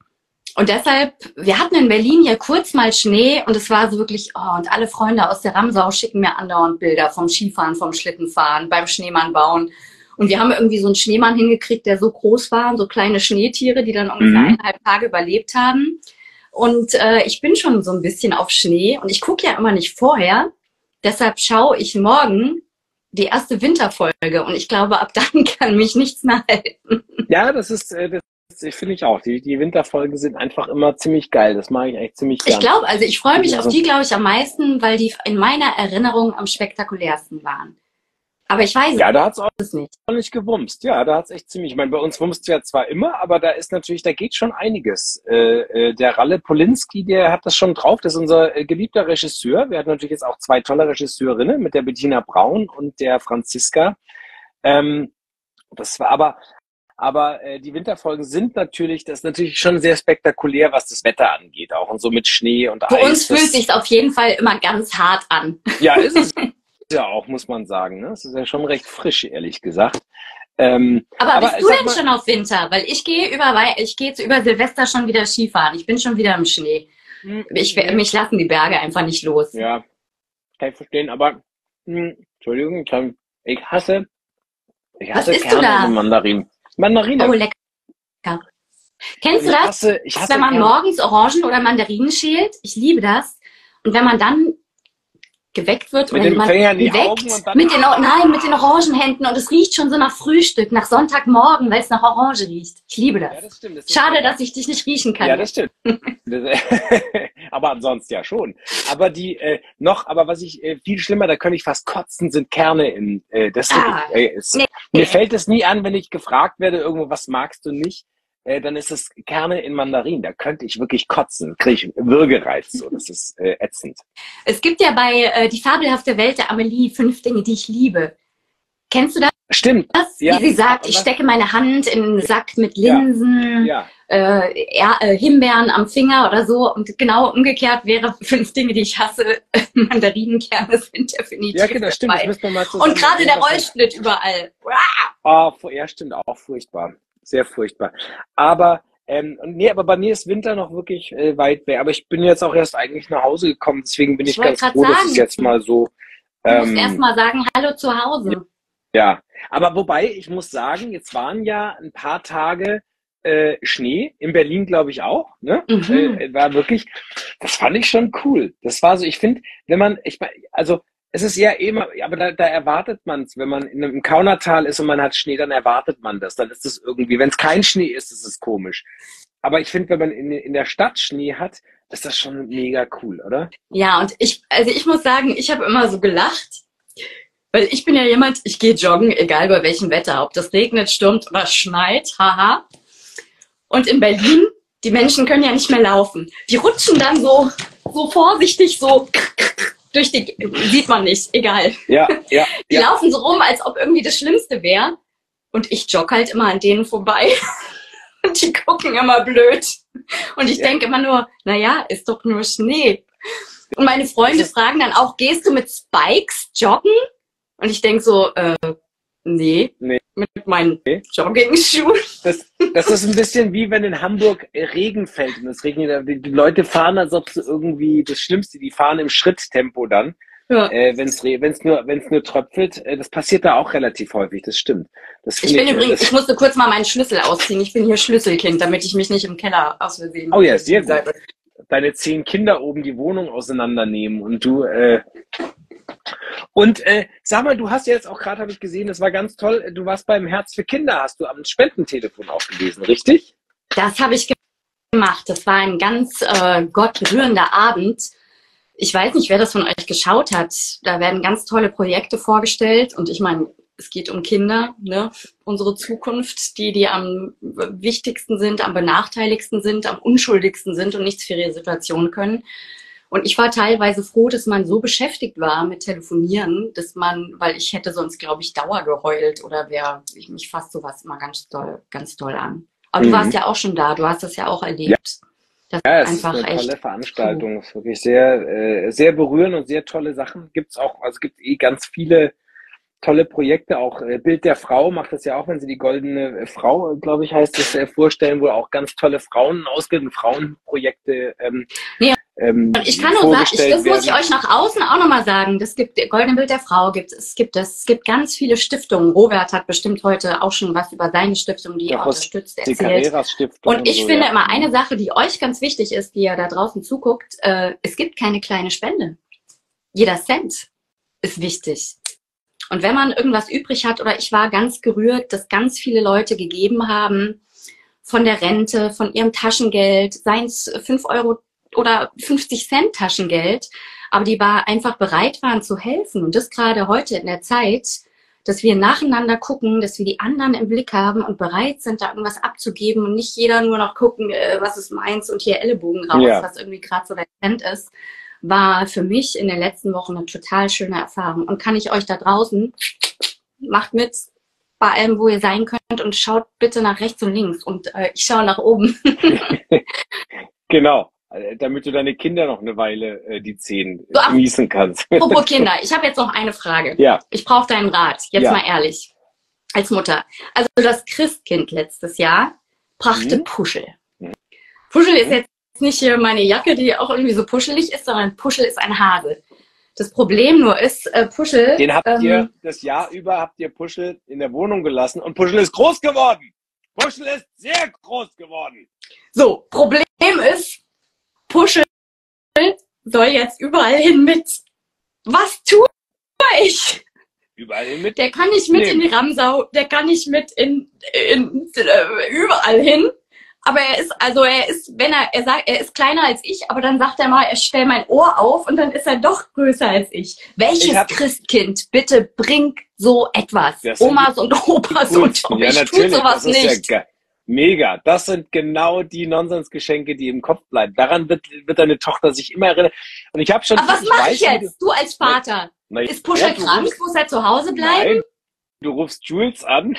Und deshalb, wir hatten in Berlin ja kurz mal Schnee und es war so wirklich, oh, und alle Freunde aus der Ramsau schicken mir andauernd Bilder vom Skifahren, vom Schlittenfahren, beim Schneemann bauen. Und wir haben irgendwie so einen Schneemann hingekriegt, der so groß war, so kleine Schneetiere, die dann ungefähr 1,5 Tage überlebt haben. Und ich bin schon so ein bisschen auf Schnee und ich gucke ja immer nicht vorher. Deshalb schaue ich morgen die erste Winterfolge und ich glaube, ab dann kann mich nichts mehr halten. Ja, das finde ich auch. Die Winterfolgen sind einfach immer ziemlich geil. Das mag ich echt ziemlich gerne. Ich glaube, also ich freue mich auf die, glaube ich, am meisten, weil die in meiner Erinnerung am spektakulärsten waren. Aber ich weiß ja, da hat's auch nicht. Nicht gewumst. Ja, da hat's echt ziemlich. Ich meine, bei uns wumst ja zwar immer, aber da ist natürlich, da geht schon einiges. Der Ralle Polinski, der hat das schon drauf. Das ist unser geliebter Regisseur. Wir hatten natürlich jetzt auch 2 tolle Regisseurinnen mit der Bettina Braun und der Franziska. Das war aber die Winterfolgen sind natürlich, das ist natürlich schon sehr spektakulär, was das Wetter angeht, auch und so mit Schnee und Eis. Für uns fühlt sich's auf jeden Fall immer ganz hart an. Ja, ist es ja auch, muss man sagen. Ne? Es ist ja schon recht frisch, ehrlich gesagt. Aber bist du denn schon auf Winter? Weil ich gehe jetzt über Silvester schon wieder Skifahren. Ich bin schon wieder im Schnee. Mich lassen die Berge einfach nicht los. Ja, kann ich verstehen, aber Entschuldigung, ich hasse Kerne und Mandarinen. Mandarine. Oh, lecker. Kennst du das? Ich hasse wenn man morgens Orangen oder Mandarinen schält? Ich liebe das. Und wenn man dann geweckt wird mit den Fingern die Augen und dann mit den Orangenhänden und es riecht schon so nach Frühstück, nach Sonntagmorgen, weil es nach Orange riecht. Ich liebe das. Ja, das stimmt. Das schade, dass ich dich nicht riechen kann. Ja, das stimmt. Aber ansonsten ja schon. Aber aber was ich viel schlimmer, da könnte ich fast kotzen, sind Kerne in mir fällt es nie an, wenn ich gefragt werde, irgendwo, was magst du nicht? Dann ist es Kerne in Mandarinen. Da könnte ich wirklich kotzen. Kriege ich Würgereiz. So. Das ist ätzend. Es gibt ja bei Die fabelhafte Welt der Amelie 5 Dinge, die ich liebe. Kennst du das? Stimmt. Ja. Wie sie sagt, ich stecke meine Hand in einen Sack mit Linsen, Himbeeren am Finger oder so. Und genau umgekehrt wäre 5 Dinge, die ich hasse. Mandarienkerne sind definitiv ja, genau, stimmt. Das müssen wir mal und gerade der Rollsplit überall. Ja, stimmt. Auch furchtbar. Sehr furchtbar. Aber aber bei mir ist Winter noch wirklich weit weg. Aber ich bin jetzt auch erst eigentlich nach Hause gekommen. Deswegen bin ich ganz froh, dass es jetzt mal so... Du musst erst mal sagen, hallo zu Hause. Ja, aber wobei, ich muss sagen, jetzt waren ja ein paar Tage Schnee. In Berlin, glaube ich, auch. Ne? War wirklich... Das fand ich schon cool. Das war so, ich finde, es ist ja immer, aber da erwartet man es, wenn man in einem Kaunertal ist und man hat Schnee, dann erwartet man das. Dann ist es irgendwie, wenn es kein Schnee ist, ist es komisch. Aber ich finde, wenn man in der Stadt Schnee hat, ist das schon mega cool, oder? Ja, und ich muss sagen, ich habe immer so gelacht, weil ich bin ja jemand, ich gehe joggen, egal bei welchem Wetter, ob das regnet, stürmt oder schneit, haha. Und in Berlin, die Menschen können ja nicht mehr laufen. Die rutschen dann so vorsichtig so durch die, sieht man nicht, egal. Ja. Die laufen so rum, als ob irgendwie das Schlimmste wäre. Und ich jogge halt immer an denen vorbei. Und die gucken immer blöd. Und ich denke immer nur, naja, ist doch nur Schnee. Und meine Freunde fragen dann auch, gehst du mit Spikes joggen? Und ich denke so, nee, mit meinen Jogging-Schuhen. Das ist ein bisschen wie wenn in Hamburg Regen fällt und es regnet. Die Leute fahren, als ob sie irgendwie das Schlimmste, die fahren im Schritttempo dann. Ja. Wenn's nur tröpfelt, das passiert da auch relativ häufig, das stimmt. Ich musste kurz mal meinen Schlüssel ausziehen. Ich bin hier Schlüsselkind, damit ich mich nicht im Keller aus Versehen. Oh ja, sehr gut. Deine 10 Kinder oben die Wohnung auseinandernehmen und du, sag mal, du hast ja jetzt auch gerade, habe ich gesehen, das war ganz toll, du warst beim Herz für Kinder, hast du am Spendentelefon auch gelesen, richtig? Das habe ich gemacht. Das war ein ganz gottrührender Abend. Ich weiß nicht, wer das von euch geschaut hat. Da werden ganz tolle Projekte vorgestellt und ich meine, es geht um Kinder, ne? Unsere Zukunft, die am wichtigsten sind, am benachteiligsten sind, am unschuldigsten sind und nichts für ihre Situation können. Und ich war teilweise froh, dass man so beschäftigt war mit Telefonieren, weil ich hätte sonst, glaube ich, Dauer geheult oder mich fasst sowas immer ganz toll an. Aber du warst ja auch schon da, du hast das ja auch erlebt. Ja, es ist eine tolle Veranstaltung. Es ist wirklich sehr, sehr berührend und sehr tolle Sachen. Gibt's auch, also es gibt ganz viele tolle Projekte, auch Bild der Frau macht das ja auch, wenn sie die goldene Frau, glaube ich, heißt es, vorstellen, wo auch ganz tolle Frauen ausgebildete Frauenprojekte nee, und ich kann nur sagen, das muss ich euch nach außen auch nochmal sagen, das gibt Goldene Bild der Frau, es gibt ganz viele Stiftungen. Robert hat bestimmt heute auch schon was über seine Stiftung, die er unterstützt, erzählt. Und ich finde immer eine Sache, die euch ganz wichtig ist, die ihr da draußen zuguckt, es gibt keine kleine Spende. Jeder Cent ist wichtig. Und wenn man irgendwas übrig hat, oder ich war ganz gerührt, dass ganz viele Leute gegeben haben von der Rente, von ihrem Taschengeld, seien es 5 Euro oder 50 Cent Taschengeld, aber die einfach bereit waren zu helfen. Und das gerade heute in der Zeit, dass wir nacheinander gucken, dass wir die anderen im Blick haben und bereit sind, da irgendwas abzugeben und nicht jeder nur noch gucken, was ist meins und hier Ellenbogen raus, was irgendwie gerade so der Trend ist, war für mich in den letzten Wochen eine total schöne Erfahrung. Und kann ich euch da draußen, macht mit bei allem, wo ihr sein könnt und schaut bitte nach rechts und links und ich schaue nach oben. Genau, damit du deine Kinder noch eine Weile die Zehen genießen kannst. Apropos Kinder, ich habe jetzt noch eine Frage. Ja. Ich brauche deinen Rat, jetzt mal ehrlich, als Mutter. Also das Christkind letztes Jahr brachte Puschel. Puschel ist jetzt nicht hier meine Jacke, die auch irgendwie so puschelig ist, sondern Puschel ist ein Hase. Das Problem nur ist, Puschel... Den habt ihr das Jahr über, Puschel in der Wohnung gelassen und Puschel ist groß geworden. Puschel ist sehr groß geworden. So, Problem ist, Puschel soll jetzt überall hin mit. Was tue ich? Überall hin mit? Der kann nicht mit in die Ramsau, der kann nicht mit überall hin. Aber er ist, wenn er sagt, er ist kleiner als ich, aber dann sagt er mal, er stellt mein Ohr auf und dann ist er doch größer als ich. Welches Christkind bitte bringt so etwas? Omas und Opas und ich tue sowas nicht. Ja mega. Das sind genau die Nonsensgeschenke, die im Kopf bleiben. Daran wird deine Tochter sich immer erinnern. Und ich habe schon. Aber was mache ich jetzt? Du als Vater. Ist Puschel krank? Muss er zu Hause bleiben? Nein. Du rufst Jules an.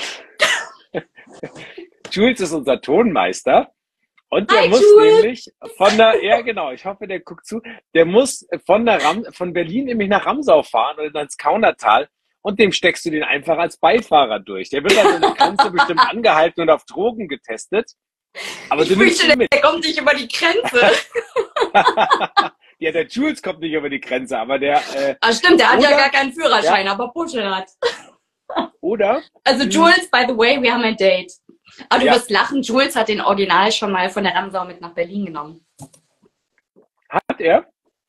Jules ist unser Tonmeister und der muss nämlich von der, genau, ich hoffe, der guckt zu, der muss von Berlin nämlich nach Ramsau fahren oder ins Kaunertal und dem steckst du den einfach als Beifahrer durch. Der wird dann an der Grenze bestimmt angehalten und auf Drogen getestet. Aber ich wünschte, der kommt nicht über die Grenze. Ja, der Jules kommt nicht über die Grenze, aber der... stimmt, der hat ja gar keinen Führerschein, aber Puschel hat. Oder? Also Jules, by the way, wir haben ein Date. Aber du wirst lachen, Jules hat den Original schon mal von der Ramsau mit nach Berlin genommen. Hat er?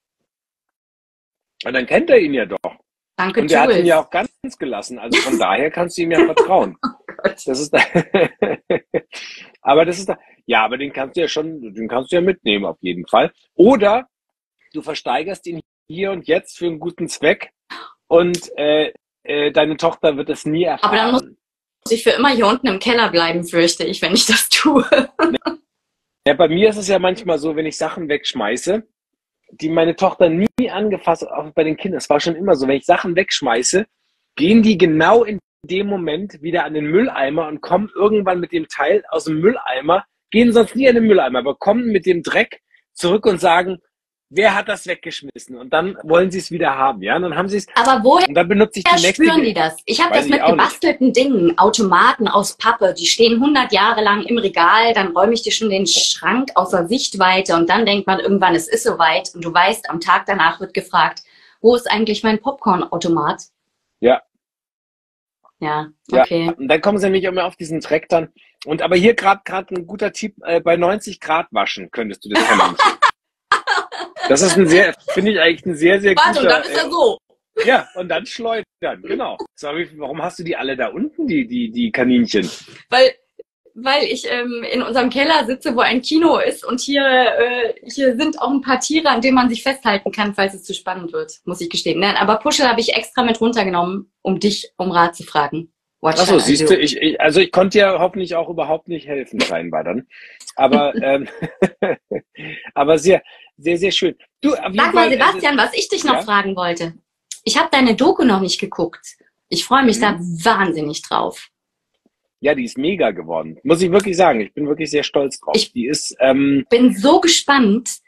Und dann kennt er ihn ja doch. Danke, und Jules. Und er hat ihn ja auch ganz gelassen. Also von daher kannst du ihm ja vertrauen. Oh Gott. Das ist aber das ist ja, aber den kannst du ja mitnehmen auf jeden Fall. Oder du versteigerst ihn hier und jetzt für einen guten Zweck und deine Tochter wird es nie erfahren. Aber dann muss ich für immer hier unten im Keller bleiben, fürchte ich, wenn ich das tue. Ja, bei mir ist es ja manchmal so, wenn ich Sachen wegschmeiße, die meine Tochter nie angefasst hat, auch bei den Kindern. Es war schon immer so, wenn ich Sachen wegschmeiße, gehen die genau in dem Moment wieder an den Mülleimer und kommen irgendwann mit dem Teil aus dem Mülleimer, gehen sonst nie an den Mülleimer, aber kommen mit dem Dreck zurück und sagen, wer hat das weggeschmissen? Und dann wollen sie es wieder haben, ja? Und dann haben sie es. Aber woher und dann benutze ich die nächste. Spüren die das? Ich habe das mit gebastelten Dingen, Automaten aus Pappe, die stehen 100 Jahre lang im Regal, dann räume ich dir schon den Schrank außer Sichtweite und dann denkt man irgendwann, es ist soweit und du weißt, am Tag danach wird gefragt, wo ist eigentlich mein Popcorn-Automat? Ja. Ja, okay. Ja, und dann kommen sie nämlich immer auf diesen Dreck dann. Und aber hier gerade ein guter Tipp, bei 90 Grad waschen könntest du das Kaninchen. Das ist finde ich eigentlich ein sehr, sehr guter... Warte, und dann ist er so. Ja, und dann schleudern, genau. Warum hast du die alle da unten, die Kaninchen? Weil ich in unserem Keller sitze, wo ein Kino ist und hier sind auch ein paar Tiere, an denen man sich festhalten kann, falls es zu spannend wird, muss ich gestehen. Nein, aber Puschel habe ich extra mit runtergenommen, um dich um Rat zu fragen. Achso, siehst du, ich konnte dir hoffentlich auch überhaupt nicht helfen, scheinbar dann. Aber, aber sehr, sehr, sehr schön. Sag mal, Sebastian, was ich dich noch fragen wollte. Ich habe deine Doku noch nicht geguckt. Ich freue mich da wahnsinnig drauf. Ja, die ist mega geworden. Muss ich wirklich sagen. Ich bin wirklich sehr stolz drauf. Ich bin so gespannt.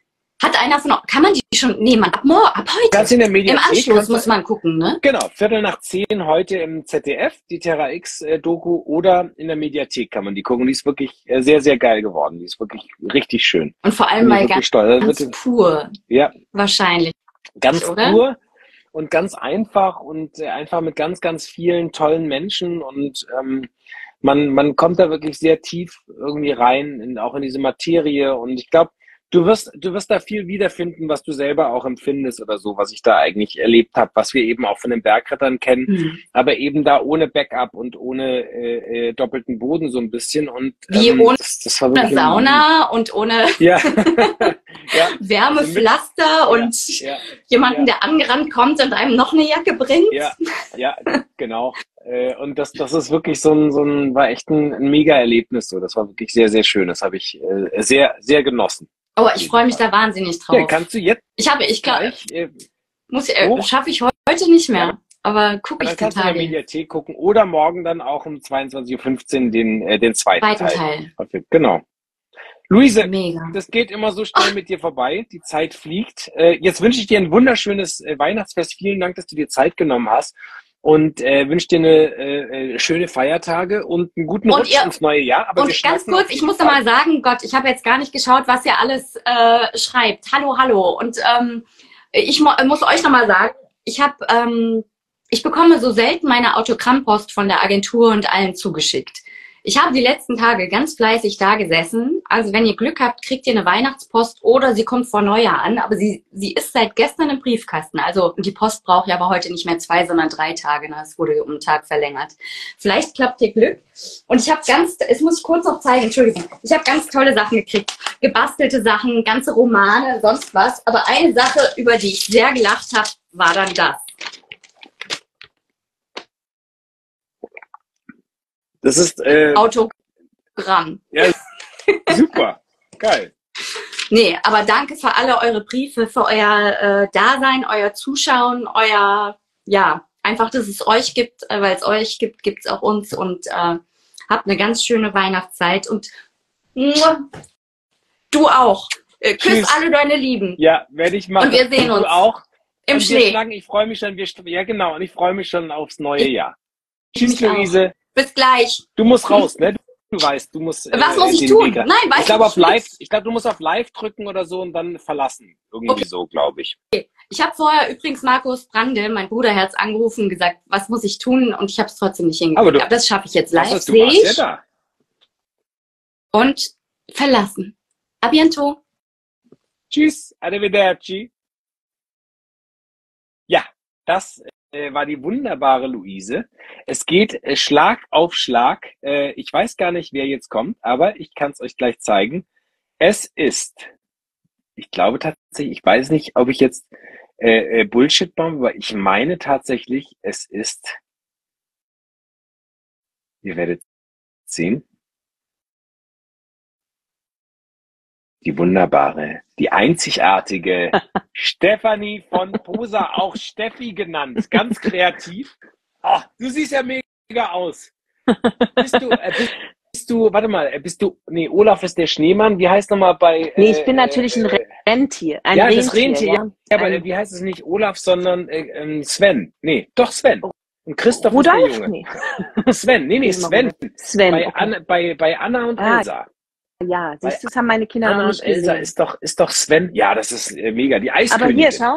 Hat einer von euch, kann man die schon, nee, man, ab heute. Ganz in der Mediathek, im Anschluss muss man gucken, ne? Genau, 10:15 heute im ZDF, die Terra X-Doku, oder in der Mediathek kann man die gucken. Die ist wirklich sehr, sehr geil geworden. Die ist wirklich richtig schön. Und vor allem mal ganz pur. Ja. Wahrscheinlich. Ganz oder? pur und ganz einfach und einfach mit ganz, ganz vielen tollen Menschen und man kommt da wirklich sehr tief irgendwie rein, auch in diese Materie, und ich glaube, du wirst da viel wiederfinden, was du selber auch empfindest oder so, was ich da eigentlich erlebt habe, was wir eben auch von den Bergrettern kennen, aber eben da ohne Backup und ohne doppelten Boden so ein bisschen. Und wie ohne das war wirklich Sauna und ohne ja. Wärmepflaster und jemanden, der angerannt kommt und einem noch eine Jacke bringt. Ja, genau. Und das ist wirklich war echt ein Mega-Erlebnis. So. Das war wirklich sehr, sehr schön. Das habe ich sehr, sehr genossen. Oh, ich freue mich da wahnsinnig drauf. Ja, kannst du jetzt? Ich glaube, schaffe ich heute nicht mehr. Ja. Aber gucke ich dann kannst du in der Mediathek gucken oder morgen dann auch um 22:15 Uhr den zweiten Teil. Okay, genau. Luise, mega. Das geht immer so schnell mit dir vorbei. Die Zeit fliegt. Jetzt wünsche ich dir ein wunderschönes Weihnachtsfest. Vielen Dank, dass du dir Zeit genommen hast. Und wünsche dir eine schöne Feiertage und einen guten Rutsch ins neue Jahr. Aber und ganz kurz, ich muss noch mal sagen, Gott, ich habe jetzt gar nicht geschaut, was ihr alles schreibt. Hallo. Und ich muss euch noch mal sagen, ich bekomme so selten meine Autogrammpost von der Agentur und allen zugeschickt. Ich habe die letzten Tage ganz fleißig da gesessen. Also wenn ihr Glück habt, kriegt ihr eine Weihnachtspost oder sie kommt vor Neujahr an. Aber sie ist seit gestern im Briefkasten. Also die Post braucht ja aber heute nicht mehr 2, sondern 3 Tage. Ne? Es wurde um einen Tag verlängert. Vielleicht klappt ihr Glück. Und ich habe es muss ich kurz noch zeigen, Entschuldigung. Ich habe ganz tolle Sachen gekriegt. Gebastelte Sachen, ganze Romane, sonst was. Aber eine Sache, über die ich sehr gelacht habe, war dann das. Das ist Autogramm. Ja, super. Geil. Nee, aber danke für alle eure Briefe, für euer Dasein, euer Zuschauen, einfach, dass es euch gibt, weil es euch gibt, gibt es auch uns, und habt eine ganz schöne Weihnachtszeit und du auch. Küss alle deine Lieben. Ja, werde ich machen. Und wir sehen uns. Du auch. Im Schnee. Ich freue mich schon, und ich freue mich schon aufs neue Jahr. Tschüss, Luise. Bis gleich. Du musst raus, ne? Du weißt, du musst. Was muss ich tun? Nein, weiß ich glaube auf Live. Ich glaube, du musst auf Live drücken oder so und dann verlassen. Irgendwie so, glaube ich. Okay. Ich habe vorher übrigens Markus Brandl, mein Bruderherz, angerufen und gesagt, was muss ich tun? Und ich habe es trotzdem nicht hingekriegt. Aber das schaffe ich jetzt live. Du warst ja da. Und verlassen. A bientôt. Tschüss. Arrivederci. Ja, das war die wunderbare Luise. Es geht Schlag auf Schlag. Ich weiß gar nicht, wer jetzt kommt, aber ich kann es euch gleich zeigen. Es ist, ich glaube tatsächlich, ich weiß nicht, ob ich jetzt Bullshit bombe, aber ich meine tatsächlich, es ist, ihr werdet sehen, die wunderbare, die einzigartige Stefanie von Posa, auch Steffi genannt, ganz kreativ. Oh, du siehst ja mega aus. Nee, Olaf ist der Schneemann. Wie heißt nochmal bei... Nee, ich bin natürlich ein Rentier. Das Rentier. Ja, aber wie heißt es nicht Olaf, sondern Sven? Nee, doch Sven. Und Christoph Rudolf? Ist der Junge. Nee. Sven. Sven. Bei Anna und Elsa. Ja, siehst du, das haben meine Kinder Anna noch nicht und Elsa gesehen. ist doch Sven. Ja, das ist mega. Die Eiskönigin. Aber hier, schau.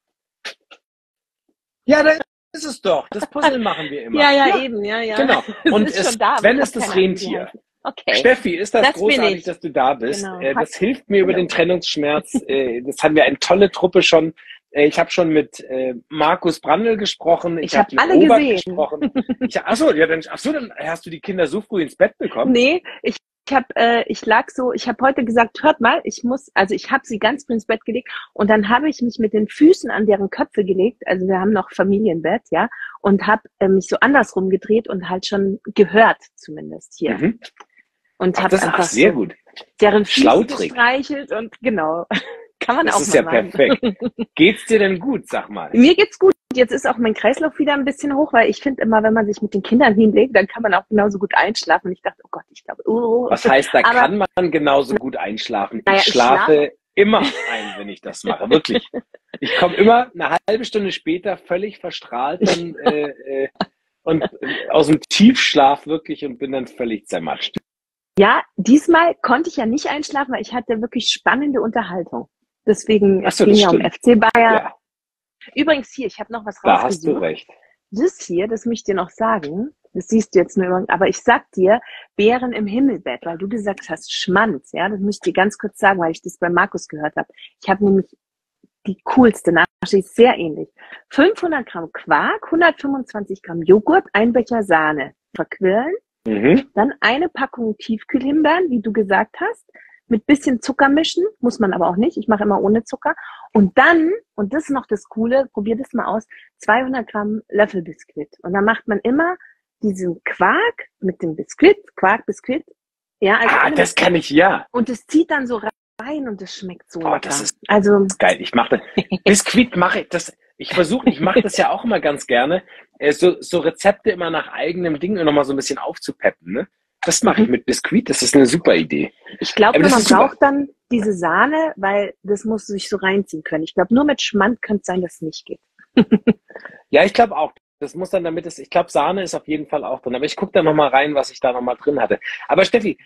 Ja, da ist es doch. Das Puzzle machen wir immer. Ja, eben. Genau. Und Sven ist das Rentier. Okay. Steffi, ist das großartig, dass du da bist. Genau. Das hilft mir über den Trennungsschmerz. Das haben wir eine tolle Truppe schon. Ich habe schon mit Markus Brandl gesprochen. Ich habe mit alle Robert gesehen. Gesprochen. Dann hast du die Kinder so früh ins Bett bekommen? Nee, ich habe heute gesagt, hört mal, ich habe sie ganz früh ins Bett gelegt und dann habe ich mich mit den Füßen an deren Köpfe gelegt, also wir haben noch Familienbett, ja, und habe mich so andersrum gedreht und halt schon gehört, zumindest hier. Mhm. Und habe einfach sehr gut. Deren Füße gestreichelt und genau. Kann man das auch ist ja machen. Perfekt. Geht's dir denn gut, sag mal? Mir geht's gut. Jetzt ist auch mein Kreislauf wieder ein bisschen hoch, weil ich finde immer, wenn man sich mit den Kindern hinlegt, dann kann man auch genauso gut einschlafen. Und ich dachte, oh Gott, ich glaube, Was heißt, da kann man genauso gut einschlafen? Naja, ich schlafe immer ein, wenn ich das mache, wirklich. Ich komme immer eine halbe Stunde später völlig verstrahlt dann, und aus dem Tiefschlaf wirklich und bin dann völlig zermatscht. Ja, diesmal konnte ich ja nicht einschlafen, weil ich hatte wirklich spannende Unterhaltung. Deswegen, es ging ja um FC Bayern. Ja. Übrigens hier, ich habe noch was rausgesucht. Da hast du recht. Das hier, das möchte ich dir noch sagen, das siehst du jetzt nur, aber ich sag dir, Bären im Himmelbett, weil du gesagt hast, Schmanz, ja, das möchte ich dir ganz kurz sagen, weil ich das bei Markus gehört habe. Ich habe nämlich die coolste Nachricht, ist sehr ähnlich. 500 Gramm Quark, 125 Gramm Joghurt, ein Becher Sahne verquirlen, dann eine Packung Tiefkühlhimbeeren, wie du gesagt hast, mit bisschen Zucker mischen, muss man aber auch nicht, ich mache immer ohne Zucker. Und dann, und das ist noch das Coole, probier das mal aus, 200 Gramm Löffelbiskuit. Und dann macht man immer diesen Quark mit dem Biskuit, Quark-Biskuit. Ja, also das kann ich, ja. Und es zieht dann so rein und es schmeckt so lecker. Das ist geil. Ich mache das. Biskuit mache ich das. Ich mache das ja auch immer ganz gerne. So Rezepte immer nach eigenem Ding und nochmal so ein bisschen aufzupeppen, ne? Das mache ich mit Biskuit, das ist eine super Idee. Ich glaube, man braucht dann diese Sahne, weil das muss sich so reinziehen können. Ich glaube, nur mit Schmand könnte es sein, dass es nicht geht. Ja, ich glaube auch. Das muss dann ich glaube, Sahne ist auf jeden Fall auch drin. Aber ich gucke da nochmal rein, was ich da nochmal drin hatte. Aber Steffi,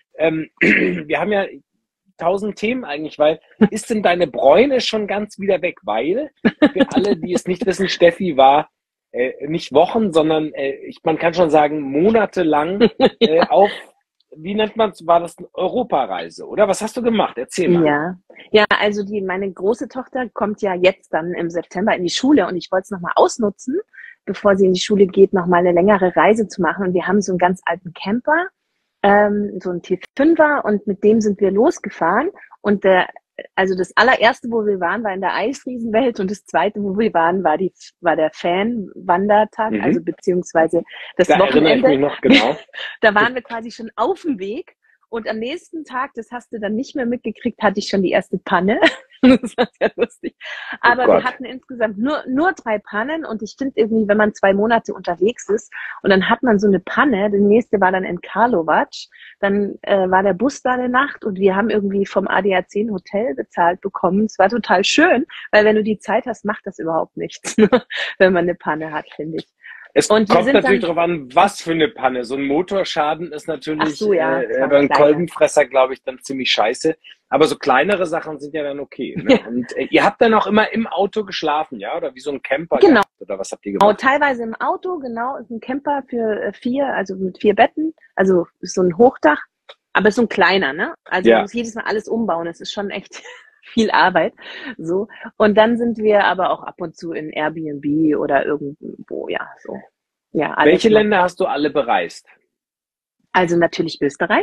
wir haben ja 1000 Themen eigentlich, weil ist denn deine Bräune schon ganz wieder weg? Weil, für alle, die es nicht wissen, Steffi war nicht Wochen, sondern man kann schon sagen monatelang auf, wie nennt man es, war das eine Europareise, oder? Was hast du gemacht? Erzähl mal. Ja, also meine große Tochter kommt ja jetzt dann im September in die Schule und ich wollte es nochmal ausnutzen, bevor sie in die Schule geht, nochmal eine längere Reise zu machen. Und wir haben so einen ganz alten Camper, so einen T5er und mit dem sind wir losgefahren und also das allererste, wo wir waren, war in der Eisriesenwelt und das zweite, wo wir waren, war der Fan-Wandertag, also beziehungsweise das Wochenende. Erinnere ich mich noch, genau. Da waren wir quasi schon auf dem Weg und am nächsten Tag, das hast du dann nicht mehr mitgekriegt, hatte ich schon die erste Panne. Das war sehr lustig. Aber wir hatten insgesamt nur 3 Pannen und ich finde irgendwie, wenn man 2 Monate unterwegs ist und dann hat man so eine Panne, die nächste war dann in Karlovac, dann war der Bus da eine Nacht und wir haben irgendwie vom ADAC ein Hotel bezahlt bekommen. Es war total schön, weil wenn du die Zeit hast, macht das überhaupt nichts, wenn man eine Panne hat, finde ich. Es kommt natürlich darauf an, was für eine Panne. So ein Motorschaden ist natürlich beim Kolbenfresser, glaube ich, dann ziemlich scheiße. Aber so kleinere Sachen sind ja dann okay. Ne? Und ihr habt dann auch immer im Auto geschlafen, ja? Oder wie so ein Camper? Genau. Oder was habt ihr gemacht? Teilweise im Auto, genau. Ist ein Camper für 4, also mit 4 Betten. Also ist so ein Hochdach. Aber ist so ein kleiner, ne? Also man muss jedes Mal alles umbauen. Es ist schon echt viel Arbeit. So. Und dann sind wir aber auch ab und zu in Airbnb oder irgendwo, so. Ja, welche Länder hast du alle bereist? Also natürlich Österreich.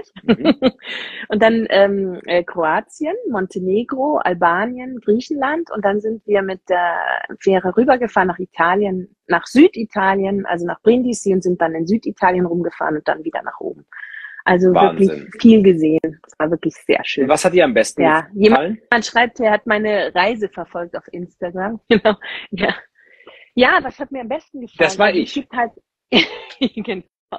Und dann Kroatien, Montenegro, Albanien, Griechenland. Und dann sind wir mit der Fähre rübergefahren nach Italien, nach Süditalien, also nach Brindisi und sind dann in Süditalien rumgefahren und dann wieder nach oben. Also Wahnsinn. Wirklich viel gesehen. Es war wirklich sehr schön. Und was hat dir am besten gefallen? Jemand schreibt, er hat meine Reise verfolgt auf Instagram. Genau. Ja, was hat mir am besten gefallen? Das war ich. Es gibt halt, genau.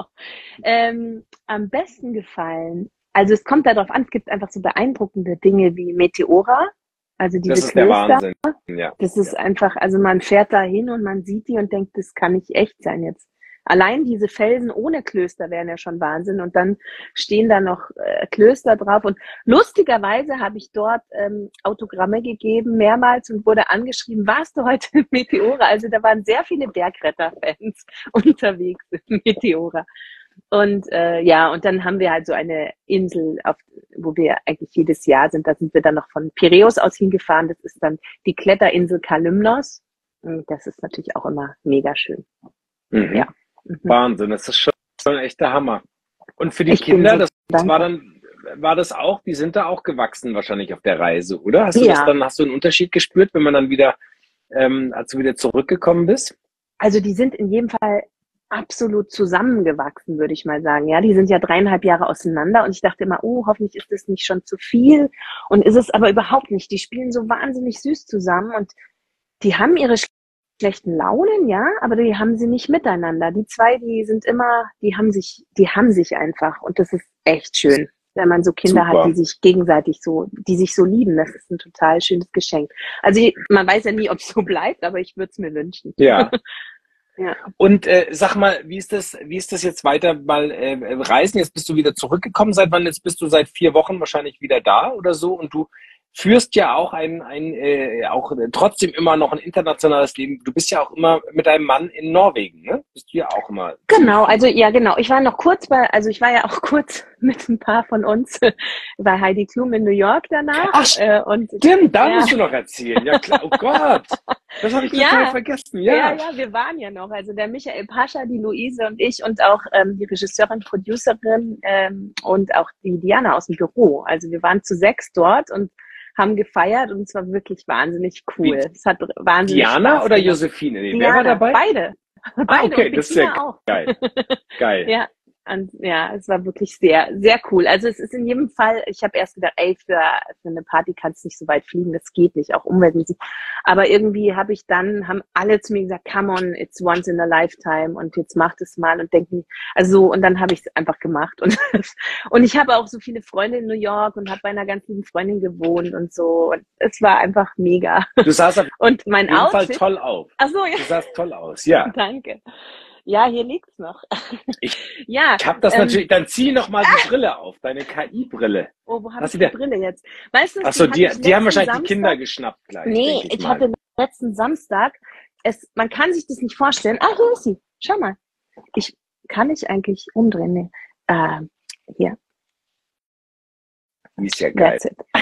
Am besten gefallen. Also es kommt darauf an, es gibt einfach so beeindruckende Dinge wie Meteora. Also diese Das ist Klöster. Der Wahnsinn. Ja. Das ist einfach, also man fährt da hin und man sieht die und denkt, das kann nicht echt sein jetzt. Allein diese Felsen ohne Klöster wären ja schon Wahnsinn und dann stehen da noch Klöster drauf und lustigerweise habe ich dort Autogramme gegeben, mehrmals und wurde angeschrieben, warst du heute in Meteora? Also da waren sehr viele Bergretter-Fans unterwegs in Meteora. Und und dann haben wir halt so eine Insel, wo wir eigentlich jedes Jahr sind, da sind wir dann noch von Piräus aus hingefahren, das ist dann die Kletterinsel Kalymnos und das ist natürlich auch immer mega schön. Ja. Wahnsinn, das ist schon echt der Hammer. Und für die Kinder, war das auch, die sind da auch gewachsen wahrscheinlich auf der Reise, oder? Hast du hast du einen Unterschied gespürt, wenn man dann wieder, als du wieder zurückgekommen bist? Also die sind in jedem Fall absolut zusammengewachsen, würde ich mal sagen. Ja, die sind ja 3,5 Jahre auseinander und ich dachte immer, hoffentlich ist das nicht schon zu viel und ist es aber überhaupt nicht. Die spielen so wahnsinnig süß zusammen und die haben ihre schlechten Launen, ja, aber die haben sie nicht miteinander. Die zwei, die sind immer, die haben sich einfach und das ist echt schön. wenn man so Kinder Super. hat, die sich gegenseitig die sich so lieben. Das ist ein total schönes Geschenk. Also man weiß ja nie, ob es so bleibt, aber ich würde es mir wünschen. Ja. Ja. Und sag mal, wie ist das jetzt weiter? Mal reisen, jetzt bist du wieder zurückgekommen. Seit wann? Jetzt bist du seit 4 Wochen wahrscheinlich wieder da oder so. Und du führst ja auch auch trotzdem immer noch ein internationales Leben. Du bist ja auch immer mit deinem Mann in Norwegen, ne? Bist du ja auch immer. Genau, also ja, genau. Ich war ja auch kurz mit ein paar von uns bei Heidi Klum in New York danach. Ach, und stimmt, da musst du noch erzählen. Ja klar, oh Gott, das habe ich total vergessen. Ja, wir waren ja noch. Also der Michael Pascha, die Luise und ich und auch die Regisseurin, Producerin und auch die Diana aus dem Büro. Also wir waren zu 6 dort und haben gefeiert und es war wirklich wahnsinnig cool. Es hat wahnsinnig Diana Spaß oder gemacht. Josephine? Nee, Diana, wer war dabei? Beide. Okay, und das ist ja Bettina auch. geil. Geil. Ja, und ja, es war wirklich sehr, sehr cool. Also es ist in jedem Fall, ich habe erst gedacht, für eine Party kannst du nicht so weit fliegen, das geht nicht, auch umweltmäßig. Aber irgendwie haben alle zu mir gesagt, come on, it's once in a lifetime und jetzt mach das mal und denken, und dann habe ich es einfach gemacht. Und ich habe auch so viele Freunde in New York und habe bei einer ganz lieben Freundin gewohnt und so. Und es war einfach mega. Du sahst auf und mein jeden Fall Outfit, toll auf. Ach so, ja. Du sahst toll aus, ja. Danke. Ja, hier liegt's noch. Ich habe das natürlich, dann zieh noch mal die Brille auf, deine KI-Brille. Oh, wo habe ich die Brille jetzt? Weißt du, Achso, die haben wahrscheinlich die Kinder geschnappt gleich. Nee, ich hatte letzten Samstag, man kann sich das nicht vorstellen. Ah, hier ist sie. Schau mal. Kann ich eigentlich umdrehen? Nee. Hier. Die ist ja geil.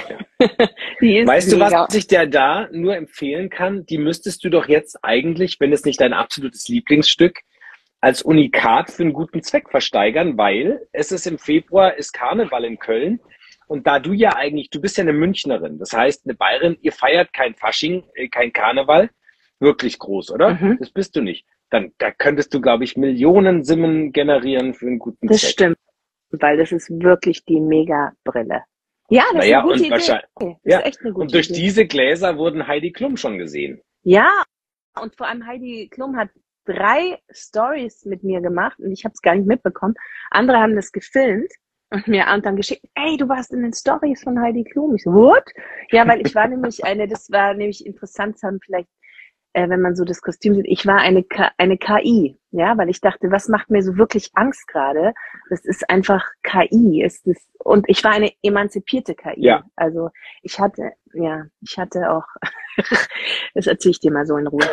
Die ist weißt mega. du, was ich dir da nur empfehlen kann? Die müsstest du doch jetzt eigentlich, wenn es nicht dein absolutes Lieblingsstück, als Unikat für einen guten Zweck versteigern, weil es ist im Februar, ist Karneval in Köln. Und da du bist ja eine Münchnerin, das heißt eine Bayerin, ihr feiert kein Fasching, kein Karneval, wirklich groß, oder? Mhm. Das bist du nicht. Da könntest du, glaube ich, Millionen Simmen generieren für einen guten Zweck. Das stimmt, weil das ist wirklich die Mega-Brille. Ja, das ist eine gute Idee. Das ist echt eine gute und durch Idee. diese Gläser wurden Heidi Klum schon gesehen. Ja, und vor allem Heidi Klum hat 3 Stories mit mir gemacht und ich habe es gar nicht mitbekommen. Andere haben das gefilmt und mir dann geschickt, ey, du warst in den Stories von Heidi Klum. Ich so, what? Ja, weil ich war nämlich das war nämlich interessant, vielleicht, wenn man so das Kostüm sieht, ich war eine KI, ja, weil ich dachte, was macht mir so wirklich Angst gerade? Das ist einfach KI. Und ich war eine emanzipierte KI. Ja. Also ich hatte auch, das erzähle ich dir mal so in Ruhe.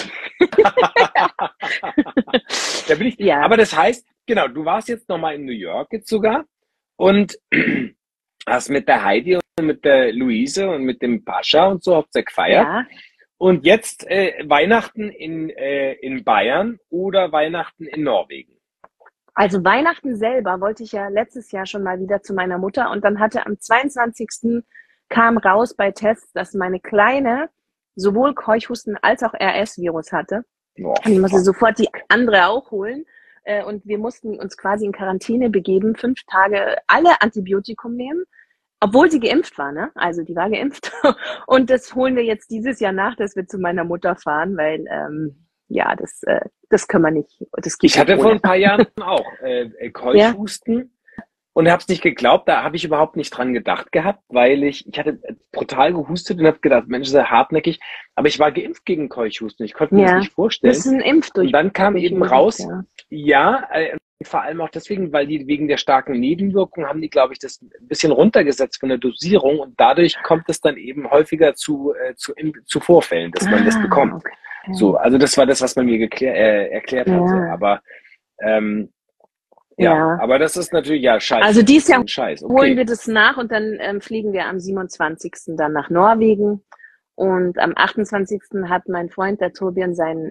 Da bin ich, ja. Aber das heißt, genau, du warst jetzt nochmal in New York jetzt sogar und hast mit der Heidi und mit der Luise und mit dem Pascha und so habt ihr gefeiert. Ja. Und jetzt Weihnachten in Bayern oder Weihnachten in Norwegen? Also Weihnachten selber wollte ich ja letztes Jahr schon mal wieder zu meiner Mutter und dann hatte am 22. kam raus bei Tests, dass meine Kleine sowohl Keuchhusten als auch RS-Virus hatte. Oh, und ich musste sofort die andere auch holen. Und wir mussten uns quasi in Quarantäne begeben, 5 Tage alle Antibiotikum nehmen, obwohl sie geimpft war, ne? Also die war geimpft. Und das holen wir jetzt dieses Jahr nach, dass wir zu meiner Mutter fahren, weil das können wir nicht. Das geht ich hatte nicht vor ohne. ein paar Jahren auch Keuchhusten und habe es nicht geglaubt. Da habe ich überhaupt nicht dran gedacht gehabt, weil ich hatte brutal gehustet und habe gedacht, Mensch, ist ja hartnäckig. Aber ich war geimpft gegen Keuchhusten. Ich konnte mir das nicht vorstellen. Das ist ein Impfdurchbruch. Und dann kam eben raus, vor allem auch deswegen, weil die wegen der starken Nebenwirkungen haben die, glaube ich, das ein bisschen runtergesetzt von der Dosierung und dadurch kommt es dann eben häufiger zu Vorfällen, dass man das bekommt. Okay. So, also das war das, was man mir erklärt hatte. Aber aber das ist natürlich scheiße. Also dieses Jahr Okay. holen wir das nach und dann fliegen wir am 27. dann nach Norwegen. Und am 28. hat mein Freund, der Torbjörn,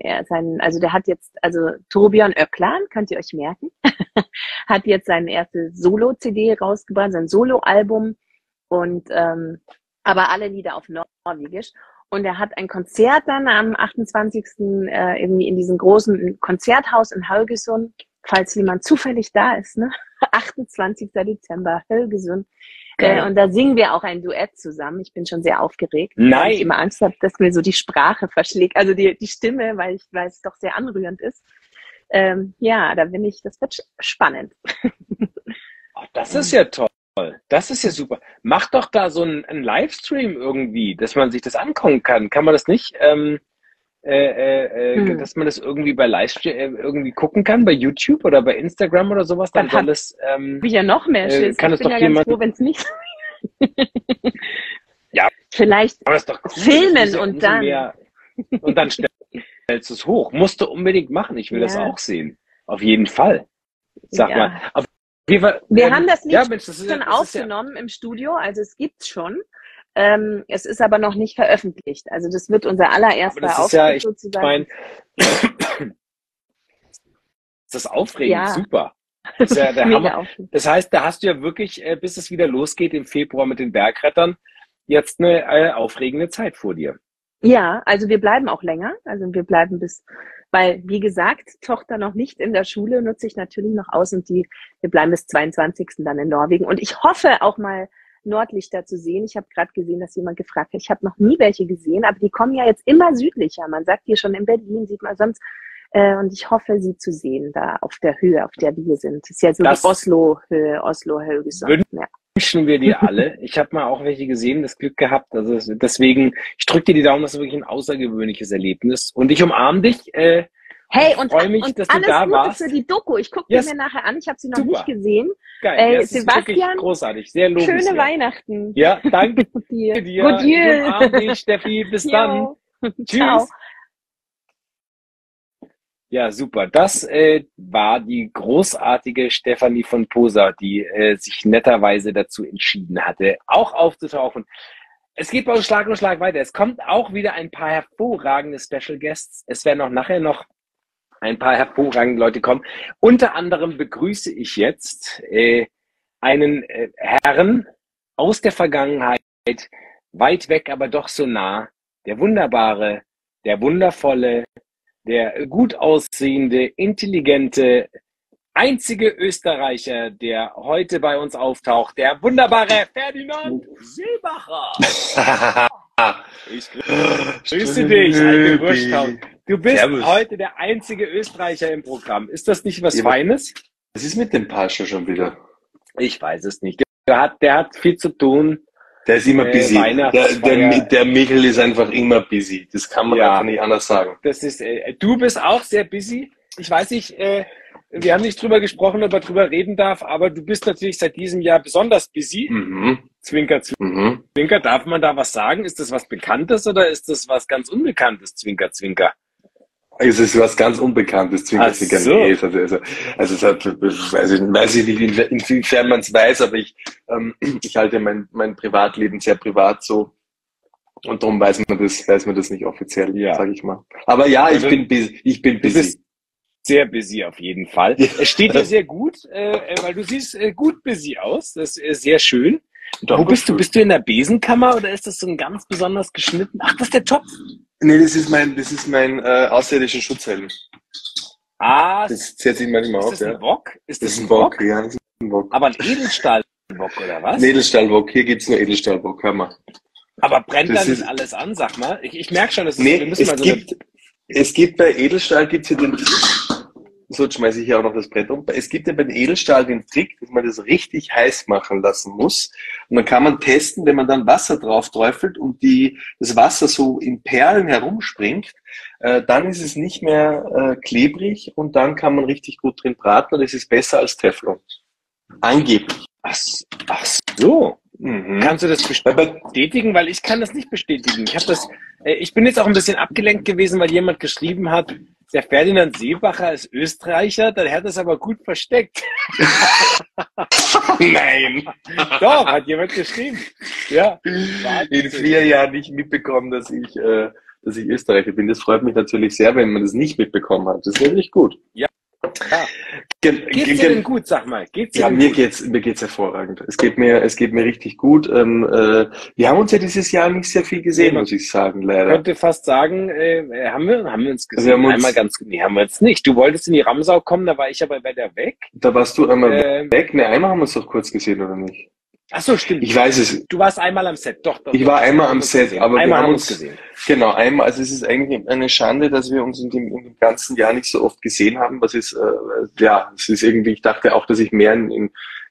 Torbjörn Öcklan, könnt ihr euch merken, hat jetzt seine erste Solo-CD rausgebracht, sein Solo-Album und aber alle Lieder auf Norwegisch. Und er hat ein Konzert dann am 28. Irgendwie in diesem großen Konzerthaus in Haugesund, falls jemand zufällig da ist, ne? 28. Dezember, Haugesund. Und da singen wir auch ein Duett zusammen. Ich bin schon sehr aufgeregt, weil ich immer Angst habe, dass mir so die Sprache verschlägt, also die Stimme, weil es doch sehr anrührend ist. Da bin ich, das wird spannend. Ach, das ist ja toll. Das ist ja super. Mach doch da so einen Livestream irgendwie, dass man sich das angucken kann. Kann man das nicht? Dass man das irgendwie bei Livestream irgendwie gucken kann, bei YouTube oder bei Instagram oder sowas, dann soll es. Ich ja noch mehr Schiss. Kann ich es bin doch ja jemand. ganz froh, wenn es nicht. Ja, Vielleicht aber das ist doch cool. filmen Ja und dann. Und dann stellst du es hoch. Musst du unbedingt machen. Ich will das Ja. auch sehen. Auf jeden Fall. Sag Ja. mal. Auf jeden Fall, Wir haben das Lied ja, Mensch, das ist schon ja, das ist ja, aufgenommen im Studio, also es gibt's schon. Es ist aber noch nicht veröffentlicht. Also das wird unser aber allererster das ist ja, Auftritt ich sozusagen. meine, das ist aufregend, Ja. super. Das ist ja der Mega Hammer. aufregend. Das heißt, da hast du ja wirklich, bis es wieder losgeht im Februar mit den Bergrettern, jetzt eine aufregende Zeit vor dir. Ja, also wir bleiben auch länger. Also wir bleiben weil, wie gesagt, Tochter noch nicht in der Schule, nutze ich natürlich noch aus und wir bleiben bis 22. dann in Norwegen. Und ich hoffe auch mal Nordlichter zu sehen. Ich habe gerade gesehen, dass jemand gefragt hat. Ich habe noch nie welche gesehen, aber die kommen ja jetzt immer südlicher. Man sagt hier schon in Berlin, sieht man sonst. Und ich hoffe, sie zu sehen, da auf der Höhe, auf der wir sind. Das ist ja so Das die Oslo-Höhe, Oslo-Höhe. Ja. Wünschen wir dir alle. Ich habe mal auch welche gesehen, das Glück gehabt. Also deswegen, ich drücke dir die Daumen, das ist wirklich ein außergewöhnliches Erlebnis. Und ich umarme dich. Hey, und freue mich, und dass du alles da Gute warst. für die Doku. Ich gucke Yes. die mir nachher an. Ich habe sie noch Super. nicht gesehen. Geil. Das ist wirklich Sebastian, großartig. Sehr lobenswert. schöne Weihnachten. Ja, danke dir. dir. Good Ich year. umarme dich, Steffi. Bis dann. Jo. Tschüss. Ciao. Ja, super. Das war die großartige Stefanie von Posa, die sich netterweise dazu entschieden hatte, auch aufzutauchen. Es geht bei uns Schlag um Schlag weiter. Es kommt auch wieder ein paar hervorragende Special Guests. Es werden auch nachher noch ein paar hervorragende Leute kommen. Unter anderem begrüße ich jetzt einen Herrn aus der Vergangenheit, weit weg, aber doch so nah. Der wunderbare, der wundervolle, der gut aussehende, intelligente, einzige Österreicher, der heute bei uns auftaucht, der wunderbare Ferdinand Seebacher. Ich grüße dich, alte Wurschthaut. Du bist Servus. heute der einzige Österreicher im Programm. Ist das nicht was Ja, Feines? Was ist mit dem Pascha schon wieder? Ich weiß es nicht. Der hat viel zu tun. Der ist immer busy. Weihnachtsfeier. Der Michel ist einfach immer busy. Das kann man Ja. einfach nicht anders sagen. Das ist, du bist auch sehr busy. Ich weiß nicht, wir haben nicht drüber gesprochen, ob er drüber reden darf, aber du bist natürlich seit diesem Jahr besonders busy. Mhm. Zwinker, Mhm. Zwinker. Darf man da was sagen? Ist das was Bekanntes oder ist das was ganz Unbekanntes? Zwinker, Zwinker. Es ist was ganz Unbekanntes, Zwinker, Ach Zwinker. so. Nee, es hat, weiß ich nicht, inwiefern man es weiß, aber ich halte mein Privatleben sehr privat so. Und darum weiß man das nicht offiziell, Ja. sage ich mal. Aber ja, ich Also, bin busy. Ich bin Du busy. bist sehr busy auf jeden Fall. Es steht dir sehr gut, weil du siehst gut busy aus. Das ist sehr schön. Wo bist du? Bist du in der Besenkammer oder ist das so ein ganz besonders geschnitten? Ach, das ist der Topf. Nee, das ist mein außerirdischer Schutzhelm. Ah, Das zählt sich manchmal ist auf, das ja. ein Wok? Ist Das das ist ein ein Wok, Wok? ja, das ist ein Wok. Aber ein Edelstahl-Wok oder was? Ein Edelstahlwok, hier gibt's nur Edelstahlwok, hör mal. Aber brennt Das da nicht ist- alles an, sag mal? Ich merke schon, dass Nee, wir müssen mal so es gibt bei Edelstahl gibt's hier den, so jetzt schmeiße ich hier auch noch das Brett um. Es gibt ja bei Edelstahl den Trick, dass man das richtig heiß machen lassen muss. Und dann kann man testen, wenn man dann Wasser drauf träufelt und das Wasser so in Perlen herumspringt, dann ist es nicht mehr klebrig und dann kann man richtig gut drin braten und es ist besser als Teflon. Angeblich. Ach so. Mhm. Kannst du das bestätigen? Weil ich kann das nicht bestätigen. Ich bin jetzt auch ein bisschen abgelenkt gewesen, weil jemand geschrieben hat, der Ferdinand Seebacher ist Österreicher, dann hat er es aber gut versteckt. Nein. Doch, hat jemand geschrieben. Ja. In 4 Jahren nicht mitbekommen, dass ich Österreicher bin. Das freut mich natürlich sehr, wenn man das nicht mitbekommen hat. Das ist wirklich gut. Ja. Ge- Geht's ge- dir denn gut, sag mal? Geht's dir Ja, denn mir gut? geht's hervorragend. Es geht mir richtig gut. Wir haben uns ja dieses Jahr nicht sehr viel gesehen, Nee, muss ich sagen, Ich leider. könnte fast sagen, haben wir uns gesehen? Wir haben uns- Nee, haben wir uns nicht. Du wolltest in die Ramsau kommen, da war ich aber weiter weg. Da warst du einmal Ähm, weg. Ne, einmal haben wir uns doch kurz gesehen, oder nicht? Ach so, stimmt. Ich weiß es. Du warst einmal am Set, doch. Ich war einmal Wir haben am uns Set, gesehen. aber wir einmal haben haben uns gesehen. Genau, einmal. Also es ist eigentlich eine Schande, dass wir uns in dem ganzen Jahr nicht so oft gesehen haben. Es ist irgendwie, ich dachte auch, dass ich mehr in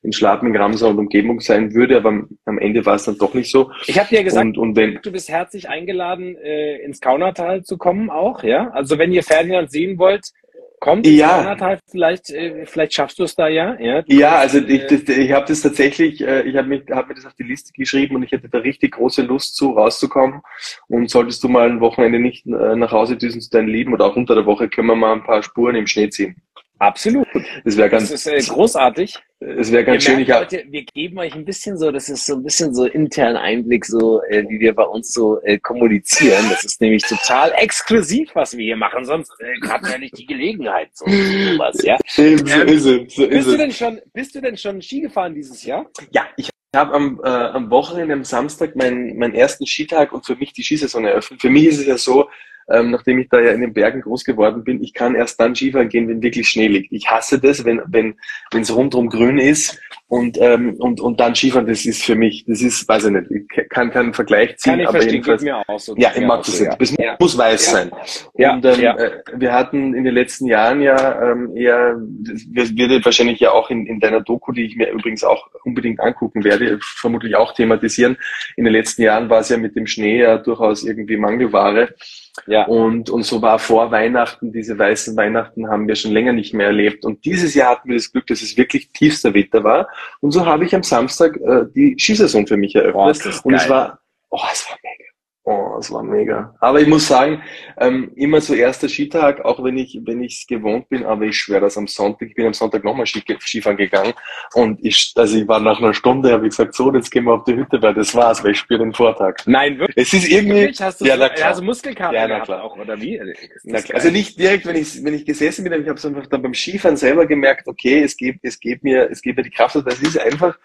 in Schladming-Ramsau und Umgebung sein würde, aber am Ende war es dann doch nicht so. Ich habe dir gesagt, und wenn, du bist herzlich eingeladen, ins Kaunertal zu kommen auch, ja? Also wenn ihr Ferdinand sehen wollt, kommt ins Kaunertal, vielleicht schaffst du es da ja. Ja, also ich habe das tatsächlich, ich habe mir das auf die Liste geschrieben und ich hätte da richtig große Lust rauszukommen. Und solltest du mal ein Wochenende nicht nach Hause düsen zu deinen Lieben oder auch unter der Woche, können wir mal ein paar Spuren im Schnee ziehen. Absolut. Das ist großartig. Es wäre ganz schön. Leute, wir geben euch ein bisschen so, das ist so ein bisschen so intern Einblick, so wie wir bei uns so kommunizieren. Das ist nämlich total exklusiv, was wir hier machen. Sonst hat man nicht die Gelegenheit, so was, ja. So ist es. Bist du denn schon Ski gefahren dieses Jahr? Ja, ich habe am Wochenende, am Samstag, meinen ersten Skitag und für mich die Skisaison eröffnet. Für mich ist es ja so, nachdem ich da ja in den Bergen groß geworden bin, ich kann erst dann Skifahren gehen, wenn wirklich Schnee liegt. Ich hasse das, wenn es rundherum grün ist und dann Skifahren, das ist für mich, das ist, weiß ich nicht, ich kann keinen Vergleich ziehen. Kann ich aber verstehen, jedenfalls, geht mir auch so. Ja, ich mag das nicht. Das muss weiß sein. Und wir hatten in den letzten Jahren ja eher, das wird wahrscheinlich ja auch in deiner Doku, die ich mir übrigens auch unbedingt angucken werde, vermutlich auch thematisieren. In den letzten Jahren war es ja mit dem Schnee ja durchaus irgendwie Mangelware. Ja. Und so war vor Weihnachten, diese weißen Weihnachten haben wir schon länger nicht mehr erlebt. Und dieses Jahr hatten wir das Glück, dass es wirklich tiefster Wetter war. Und so habe ich am Samstag die Skisaison für mich eröffnet. Und es war mega. Oh, es war mega. Aber ich muss sagen, immer so erster Skitag, auch wenn ich es gewohnt bin, aber ich schwöre das am Sonntag. Ich bin am Sonntag nochmal Skifahren gegangen und ich war nach einer Stunde, habe ich gesagt, so, jetzt gehen wir auf die Hütte, weil das war's, weil ich spüre den Vortag. Nein, wirklich? Es ist irgendwie, hast du Muskelkater gehabt auch, oder wie? Also nicht direkt, wenn ich gesessen bin, aber ich habe es einfach dann beim Skifahren selber gemerkt, okay, es geht mir die Kraft, das ist einfach,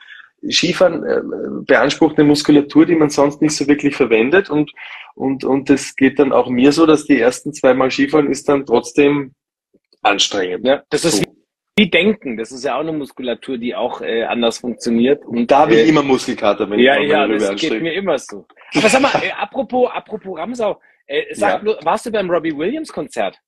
Skifahren beansprucht eine Muskulatur, die man sonst nicht so wirklich verwendet und das geht dann auch mir so, dass die ersten 2 Mal Skifahren ist dann trotzdem anstrengend. Ja, das ist wie Denken, das ist ja auch eine Muskulatur, die auch anders funktioniert. Und da habe ich immer Muskelkater, wenn ich das geht mir immer so. Aber sag mal, apropos Ramsau, warst du beim Robbie Williams Konzert?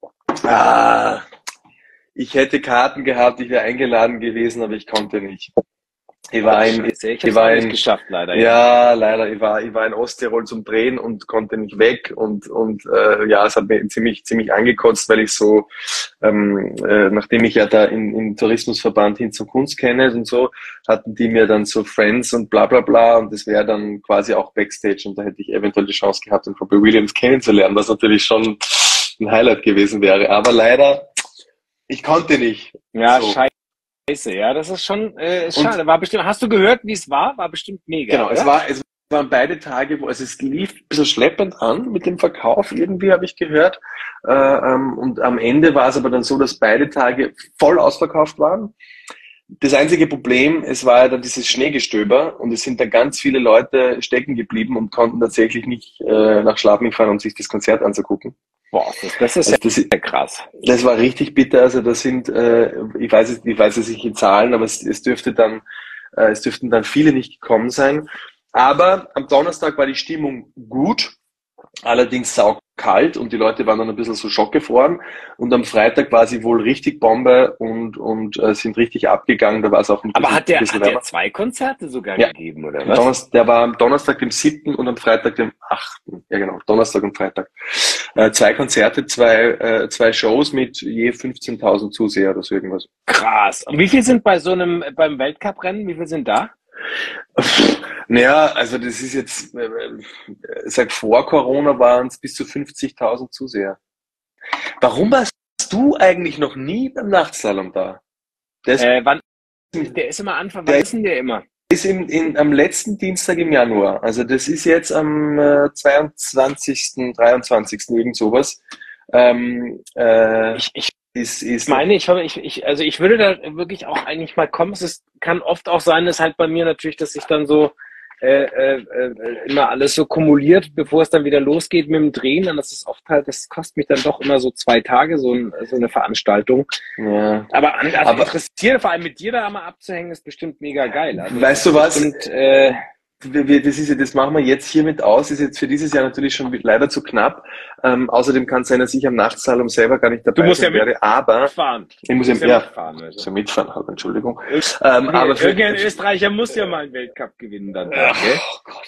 Ich hätte Karten gehabt, ich wäre eingeladen gewesen, aber ich konnte nicht. Ich war nicht geschafft, leider. Ja, leider. Ich war in Osttirol zum Drehen und konnte nicht weg und es hat mir ziemlich angekotzt, weil ich so, nachdem ich ja da im Tourismusverband hin zur Kunst kenne und so, hatten die mir dann so Friends und bla bla bla und das wäre dann quasi auch Backstage und da hätte ich eventuell die Chance gehabt, den Robbie Williams kennenzulernen, was natürlich schon ein Highlight gewesen wäre. Aber leider, ich konnte nicht. Ja, so. Scheiße, ja, das ist schon schade. War bestimmt, hast du gehört, wie es war? War bestimmt mega. Genau, es waren beide Tage, es lief ein bisschen schleppend an mit dem Verkauf, irgendwie habe ich gehört. Und am Ende war es aber dann so, dass beide Tage voll ausverkauft waren. Das einzige Problem, es war ja dann dieses Schneegestöber und es sind dann ganz viele Leute stecken geblieben und konnten tatsächlich nicht nach Schladming fahren, um sich das Konzert anzugucken. Boah, das ist ja krass. Das war richtig bitter. Also das sind, ich weiß es nicht in Zahlen, aber es dürften dann viele nicht gekommen sein. Aber am Donnerstag war die Stimmung gut, allerdings saukalt und die Leute waren dann ein bisschen so schockgefroren. Und am Freitag war sie wohl richtig Bombe und sind richtig abgegangen. Da war es auch ein bisschen. Aber hat der 2 Konzerte sogar gegeben, oder was? Der war am Donnerstag, dem 7. und am Freitag, dem 8. Ja genau, Donnerstag und Freitag. 2 Konzerte, 2 Shows mit je 15.000 Zuseher oder so irgendwas. Krass. Und wie viel sind beim Weltcuprennen, wie viel sind da? Naja, also das ist jetzt, seit vor Corona waren es bis zu 50.000 Zuseher. Warum warst du eigentlich noch nie beim Nachtslalom da? Der ist immer Anfang, wann ist denn der immer? Ist am letzten Dienstag im Januar. Also das ist jetzt am 22., 23., irgend sowas. Ich würde da wirklich auch eigentlich mal kommen. Kann oft auch sein, dass halt bei mir natürlich, dass sich dann so immer alles so kumuliert, bevor es dann wieder losgeht mit dem Drehen. Und das ist oft halt, das kostet mich dann doch immer so 2 Tage, so eine Veranstaltung. Ja. Aber interessiert, vor allem mit dir da mal abzuhängen, ist bestimmt mega geil. Also weißt du was? das machen wir jetzt hiermit aus, ist jetzt für dieses Jahr natürlich schon leider zu knapp. Außerdem kann es sein, dass ich am Nachtslalom selber gar nicht dabei sein werde, aber mitfahren. Ich muss ja mitfahren, Entschuldigung. Aber irgendein Österreicher muss ja mal einen Weltcup gewinnen dann. Oh Gott,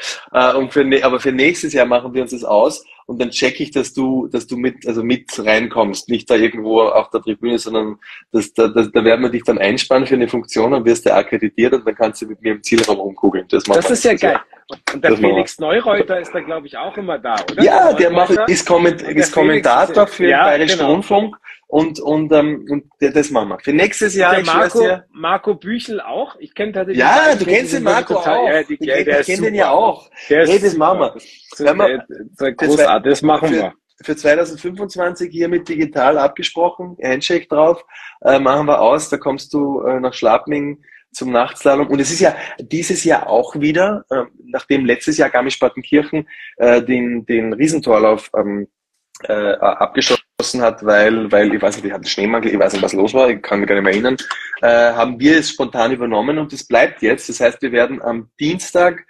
ey. Aber für nächstes Jahr machen wir uns das aus und dann checke ich, dass du mit reinkommst, nicht da irgendwo auf der Tribüne, sondern da werden wir dich dann einspannen für eine Funktion und wirst du akkreditiert und dann kannst du mit mir im Zielraum rumkugeln. Das ist ja geil. Und der Felix Neureuter ist da, glaube ich, auch immer da, oder? Ja, der ist Kommentator für den Bayerischen Rundfunk und das machen wir. Für nächstes Jahr, Marco Büchel auch? Ich kenne tatsächlich. Ja, du kennst den Marco auch. Ich kenne den ja auch. Das machen wir. Großartig, das machen wir. Für 2025 hier mit digital abgesprochen, Handshake drauf, machen wir aus, da kommst du nach Schladming zum Nachtslalom. Und es ist ja dieses Jahr auch wieder, nachdem letztes Jahr Garmisch-Partenkirchen den Riesentorlauf abgeschlossen hat, weil ich weiß nicht, ich hatte Schneemangel, ich weiß nicht, was los war, ich kann mich gar nicht mehr erinnern, haben wir es spontan übernommen und es bleibt jetzt. Das heißt, wir werden am Dienstag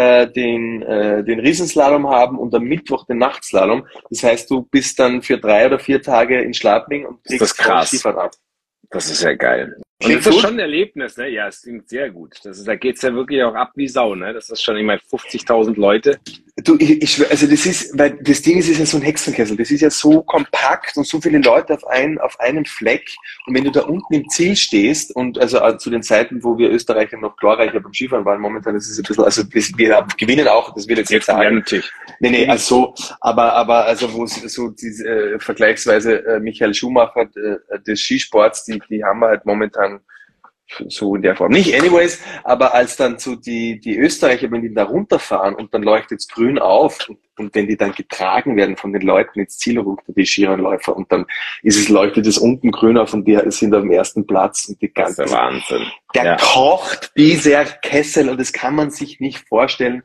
den Riesenslalom haben und am Mittwoch den Nachtslalom. Das heißt, du bist dann für 3 oder 4 Tage in Schladming und kriegst Skifahren ab. Das ist ja geil. Und das ist schon ein Erlebnis, ne? Ja, es klingt sehr gut. Da geht's ja wirklich auch ab wie Sau, ne? Das ist schon, ich meine, 50.000 Leute. Du, also das ist, weil das Ding ist ja so ein Hexenkessel. Das ist ja so kompakt und so viele Leute auf einem Fleck. Und wenn du da unten im Ziel stehst und also zu den Zeiten, wo wir Österreicher noch glorreicher beim Skifahren waren, momentan ist es ein bisschen, also wir gewinnen auch, das will jetzt nicht sagen. Ja, natürlich. Nee, also aber also wo so diese vergleichsweise Michael Schumacher des Skisports, die haben wir halt momentan so in der Form. Nicht anyways, aber als dann so die Österreicher, wenn die da runterfahren und dann leuchtet es grün auf und wenn die dann getragen werden von den Leuten ins Ziel runter, die Skirennläufer, und dann leuchtet es unten grün auf und die sind auf dem ersten Platz und die ganze, das ist der Wahnsinn. Der kocht dieser Kessel und das kann man sich nicht vorstellen,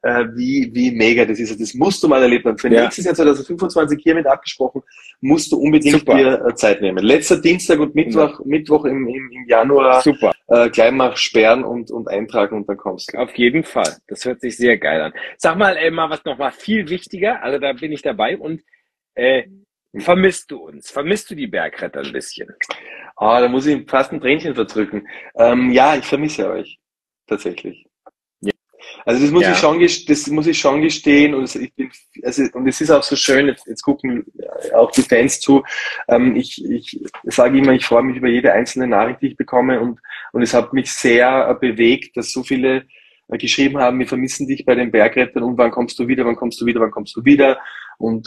wie mega das ist. Also das musst du mal erlebt haben. Für nächstes Jahr 2025 hiermit abgesprochen, musst du unbedingt dir Zeit nehmen. Letzter Dienstag und Mittwoch im Januar. Super. Gleich mal sperren und eintragen und dann kommst du. Auf jeden Fall. Das hört sich sehr geil an. Sag mal, mal was noch mal viel wichtiger. Also da bin ich dabei und vermisst du uns? Vermisst du die Bergretter ein bisschen? Da muss ich fast ein Tränchen verdrücken. Ja, ich vermisse euch. Tatsächlich. Also das muss ich schon gestehen und es ist auch so schön, jetzt gucken auch die Fans zu. Ich sage immer, ich freue mich über jede einzelne Nachricht, die ich bekomme und es hat mich sehr bewegt, dass so viele geschrieben haben, wir vermissen dich bei den Bergrettern und wann kommst du wieder und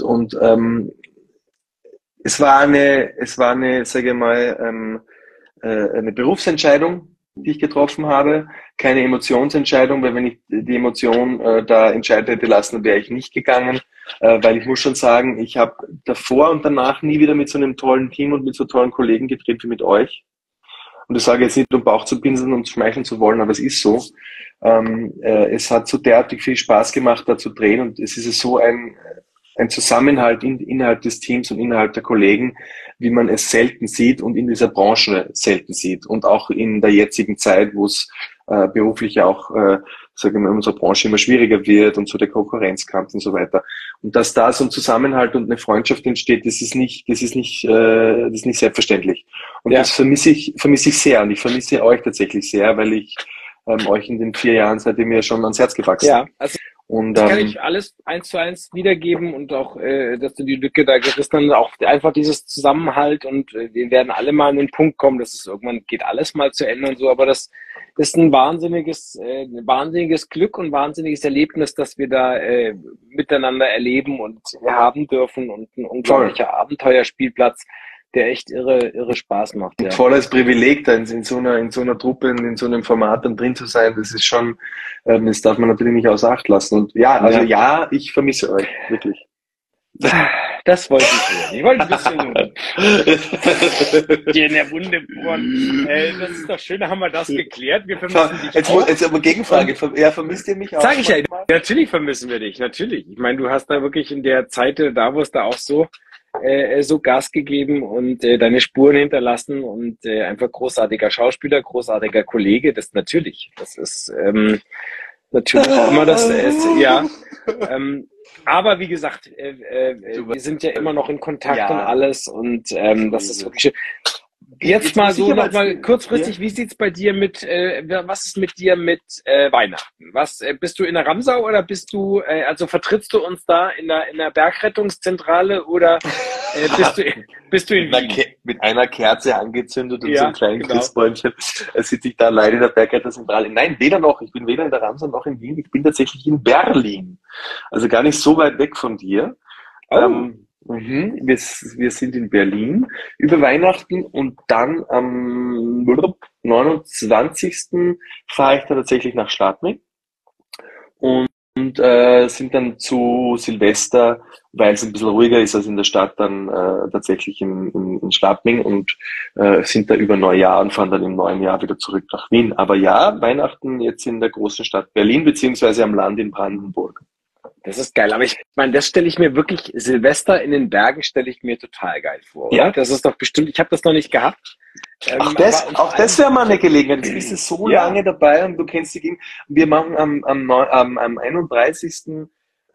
es war eine, sage ich mal, eine Berufsentscheidung, die ich getroffen habe, keine Emotionsentscheidung, weil wenn ich die Emotion da entscheiden hätte lassen, wäre ich nicht gegangen, weil ich muss schon sagen, ich habe davor und danach nie wieder mit so einem tollen Team und mit so tollen Kollegen gedreht wie mit euch. Und das sage ich jetzt nicht, um Bauch zu pinseln und schmeicheln zu wollen, aber es ist so. Es hat so derartig viel Spaß gemacht, da zu drehen und es ist so ein Zusammenhalt innerhalb des Teams und innerhalb der Kollegen, wie man es selten sieht und in dieser Branche selten sieht. Und auch in der jetzigen Zeit, wo es beruflich auch, sagen wir, in unserer Branche immer schwieriger wird und so der Konkurrenzkampf und so weiter. Und dass da so ein Zusammenhalt und eine Freundschaft entsteht, das ist nicht selbstverständlich. Und das vermisse ich sehr. Und ich vermisse euch tatsächlich sehr, weil ich euch in den 4 Jahren seitdem ja schon ans Herz gewachsen. Ja, also und, das kann ich alles 1:1 wiedergeben und auch, dass du die Lücke da gerissen hast, auch einfach dieses Zusammenhalt und wir werden alle mal an den Punkt kommen, dass es irgendwann geht alles mal zu Ende und so, aber das ist ein wahnsinniges Glück und wahnsinniges Erlebnis, dass wir da miteinander erleben und haben dürfen und ein unglaublicher Abenteuerspielplatz, der echt irre Spaß macht. Ja. Volles Privileg, da in so einer Truppe, in so einem Format dann drin zu sein, das ist schon, das darf man natürlich nicht außer Acht lassen. Und ja, ich vermisse euch, wirklich. Das wollte ich hören. Ich wollte ein bisschen dir in der Wunde bohren. Das ist doch schön, da haben wir das geklärt. Wir vermissen dich auch. Jetzt aber Gegenfrage. Vermisst ihr mich auch? Sag ich ja, natürlich vermissen wir dich, natürlich. Ich meine, du hast da wirklich in der Zeit Davos da auch so Gas gegeben und deine Spuren hinterlassen und einfach großartiger Schauspieler, großartiger Kollege, das natürlich. Das ist natürlich immer das Essen, ja. Aber wie gesagt, wir sind ja immer noch in Kontakt und alles und das ist wirklich schön. Jetzt mal so noch mal kurzfristig, wie sieht's bei dir mit, was ist mit dir mit Weihnachten? Was bist du in der Ramsau oder bist du, also vertrittst du uns da in der Bergrettungszentrale oder bist du in Wien? Mit einer Kerze angezündet und so einem kleinen Christbäumchen sitze ich da alleine in der Bergrettungszentrale. Nein, weder noch. Ich bin weder in der Ramsau noch in Wien. Ich bin tatsächlich in Berlin. Also gar nicht so weit weg von dir. Oh. Wir sind in Berlin über Weihnachten und dann am 29. fahre ich dann tatsächlich nach Schladming und sind dann zu Silvester, weil es ein bisschen ruhiger ist als in der Stadt, dann tatsächlich in Schladming und sind da über Neujahr und fahren dann im neuen Jahr wieder zurück nach Wien. Aber ja, Weihnachten jetzt in der großen Stadt Berlin beziehungsweise am Land in Brandenburg. Das ist geil, aber ich meine, das stelle ich mir wirklich, Silvester in den Bergen stelle ich mir total geil vor, oder? Ja. Das ist doch bestimmt, ich habe das noch nicht gehabt. Auch das wäre mal eine Gelegenheit. Jetzt bist du so lange dabei und du kennst die Gegend. Wir machen am 31.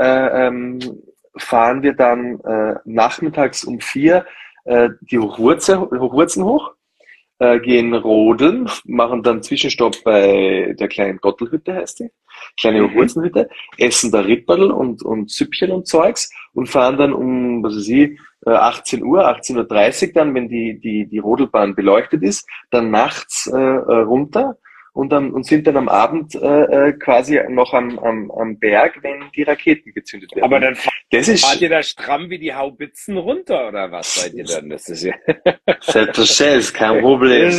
Fahren wir dann nachmittags um 4 die Hochwurzen hoch, gehen rodeln, machen dann Zwischenstopp bei der kleinen Gottelhütte, heißt die, kleine Hochwurzenhütte, essen da Ripperl und Süppchen und Zeugs und fahren dann um, 18 Uhr, 18:30 Uhr dann, wenn die Rodelbahn beleuchtet ist, dann nachts runter und sind dann am Abend quasi noch am Berg, wenn die Raketen gezündet werden. Aber dann fahrt ihr da stramm wie die Haubitzen runter, oder was seid ihr dann? Das ist ja selbstverständlich, kein Problem.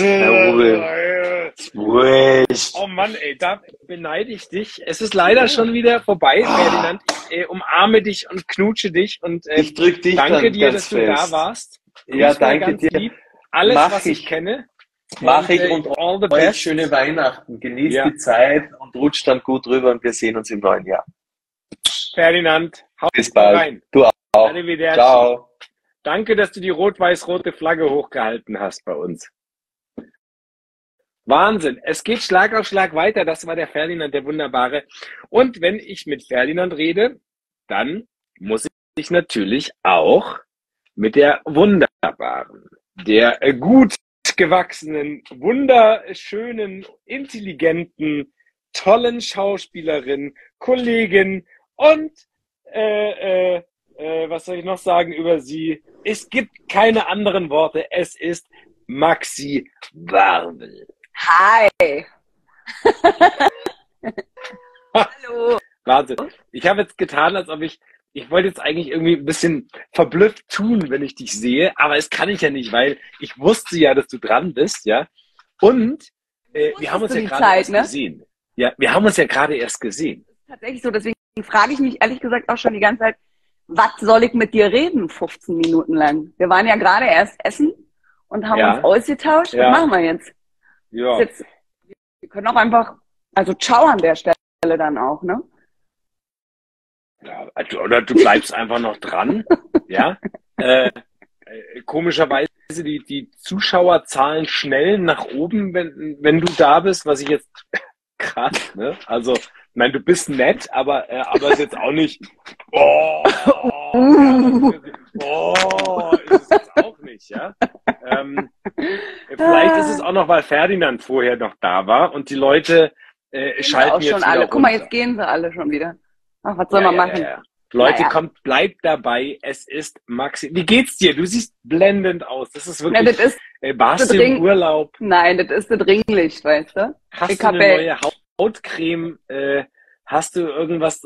Oh Mann, ey, da beneide ich dich. Es ist leider schon wieder vorbei, Ferdinand. Ich umarme dich und knutsche dich und ich drück dich danke dann dir, ganz dass du fest. da warst. Ja, danke dir. Lieb. Alles, was ich kenne. Mache ich und all the euch best. schöne Weihnachten. Genießt die Zeit und rutscht dann gut rüber und wir sehen uns im neuen Jahr. Ferdinand, hau bis bald. Rein. Du auch. Arrivederci. Ciao. Danke, dass du die rot-weiß-rote Flagge hochgehalten hast bei uns. Wahnsinn. Es geht Schlag auf Schlag weiter. Das war der Ferdinand, der Wunderbare. Und wenn ich mit Ferdinand rede, dann muss ich natürlich auch mit der Wunderbaren, der gut gewachsenen, wunderschönen, intelligenten, tollen Schauspielerin, Kollegin und was soll ich noch sagen über sie? Es gibt keine anderen Worte. Es ist Maxi Barbel. Hi. Hallo. Wahnsinn. Ich habe jetzt getan, als ob ich wollte jetzt eigentlich irgendwie ein bisschen verblüfft tun, wenn ich dich sehe, aber es kann ich ja nicht, weil ich wusste ja, dass du dran bist, ja. Und wir haben uns ja gerade erst gesehen. Ja, wir haben uns ja gerade erst gesehen. Tatsächlich so, deswegen frage ich mich ehrlich gesagt auch schon die ganze Zeit, was soll ich mit dir reden, 15 Minuten lang? Wir waren ja gerade erst essen und haben uns ausgetauscht. Was machen wir jetzt? Ja. Wir können auch einfach, also ciao an der Stelle dann auch, ne? Ja, oder du bleibst einfach noch dran, ja. Komischerweise die Zuschauerzahlen schnell nach oben, wenn du da bist, was ich jetzt krass, ne? Also, ich meine, du bist nett, aber ist jetzt auch nicht. Ist es jetzt auch nicht, ja. Vielleicht ist es auch noch, weil Ferdinand vorher noch da war und die Leute schalten jetzt schon wieder alle. runter. Guck mal, jetzt gehen sie alle schon wieder. Ach, was soll man machen? Ja. Leute, kommt, bleibt dabei. Es ist Maxi. Wie geht's dir? Du siehst blendend aus. Das ist wirklich. Ja, das ist warst du im Urlaub? Nein, das ist das Dringlicht, weißt du? Hast du eine neue Hautcreme? Hast du irgendwas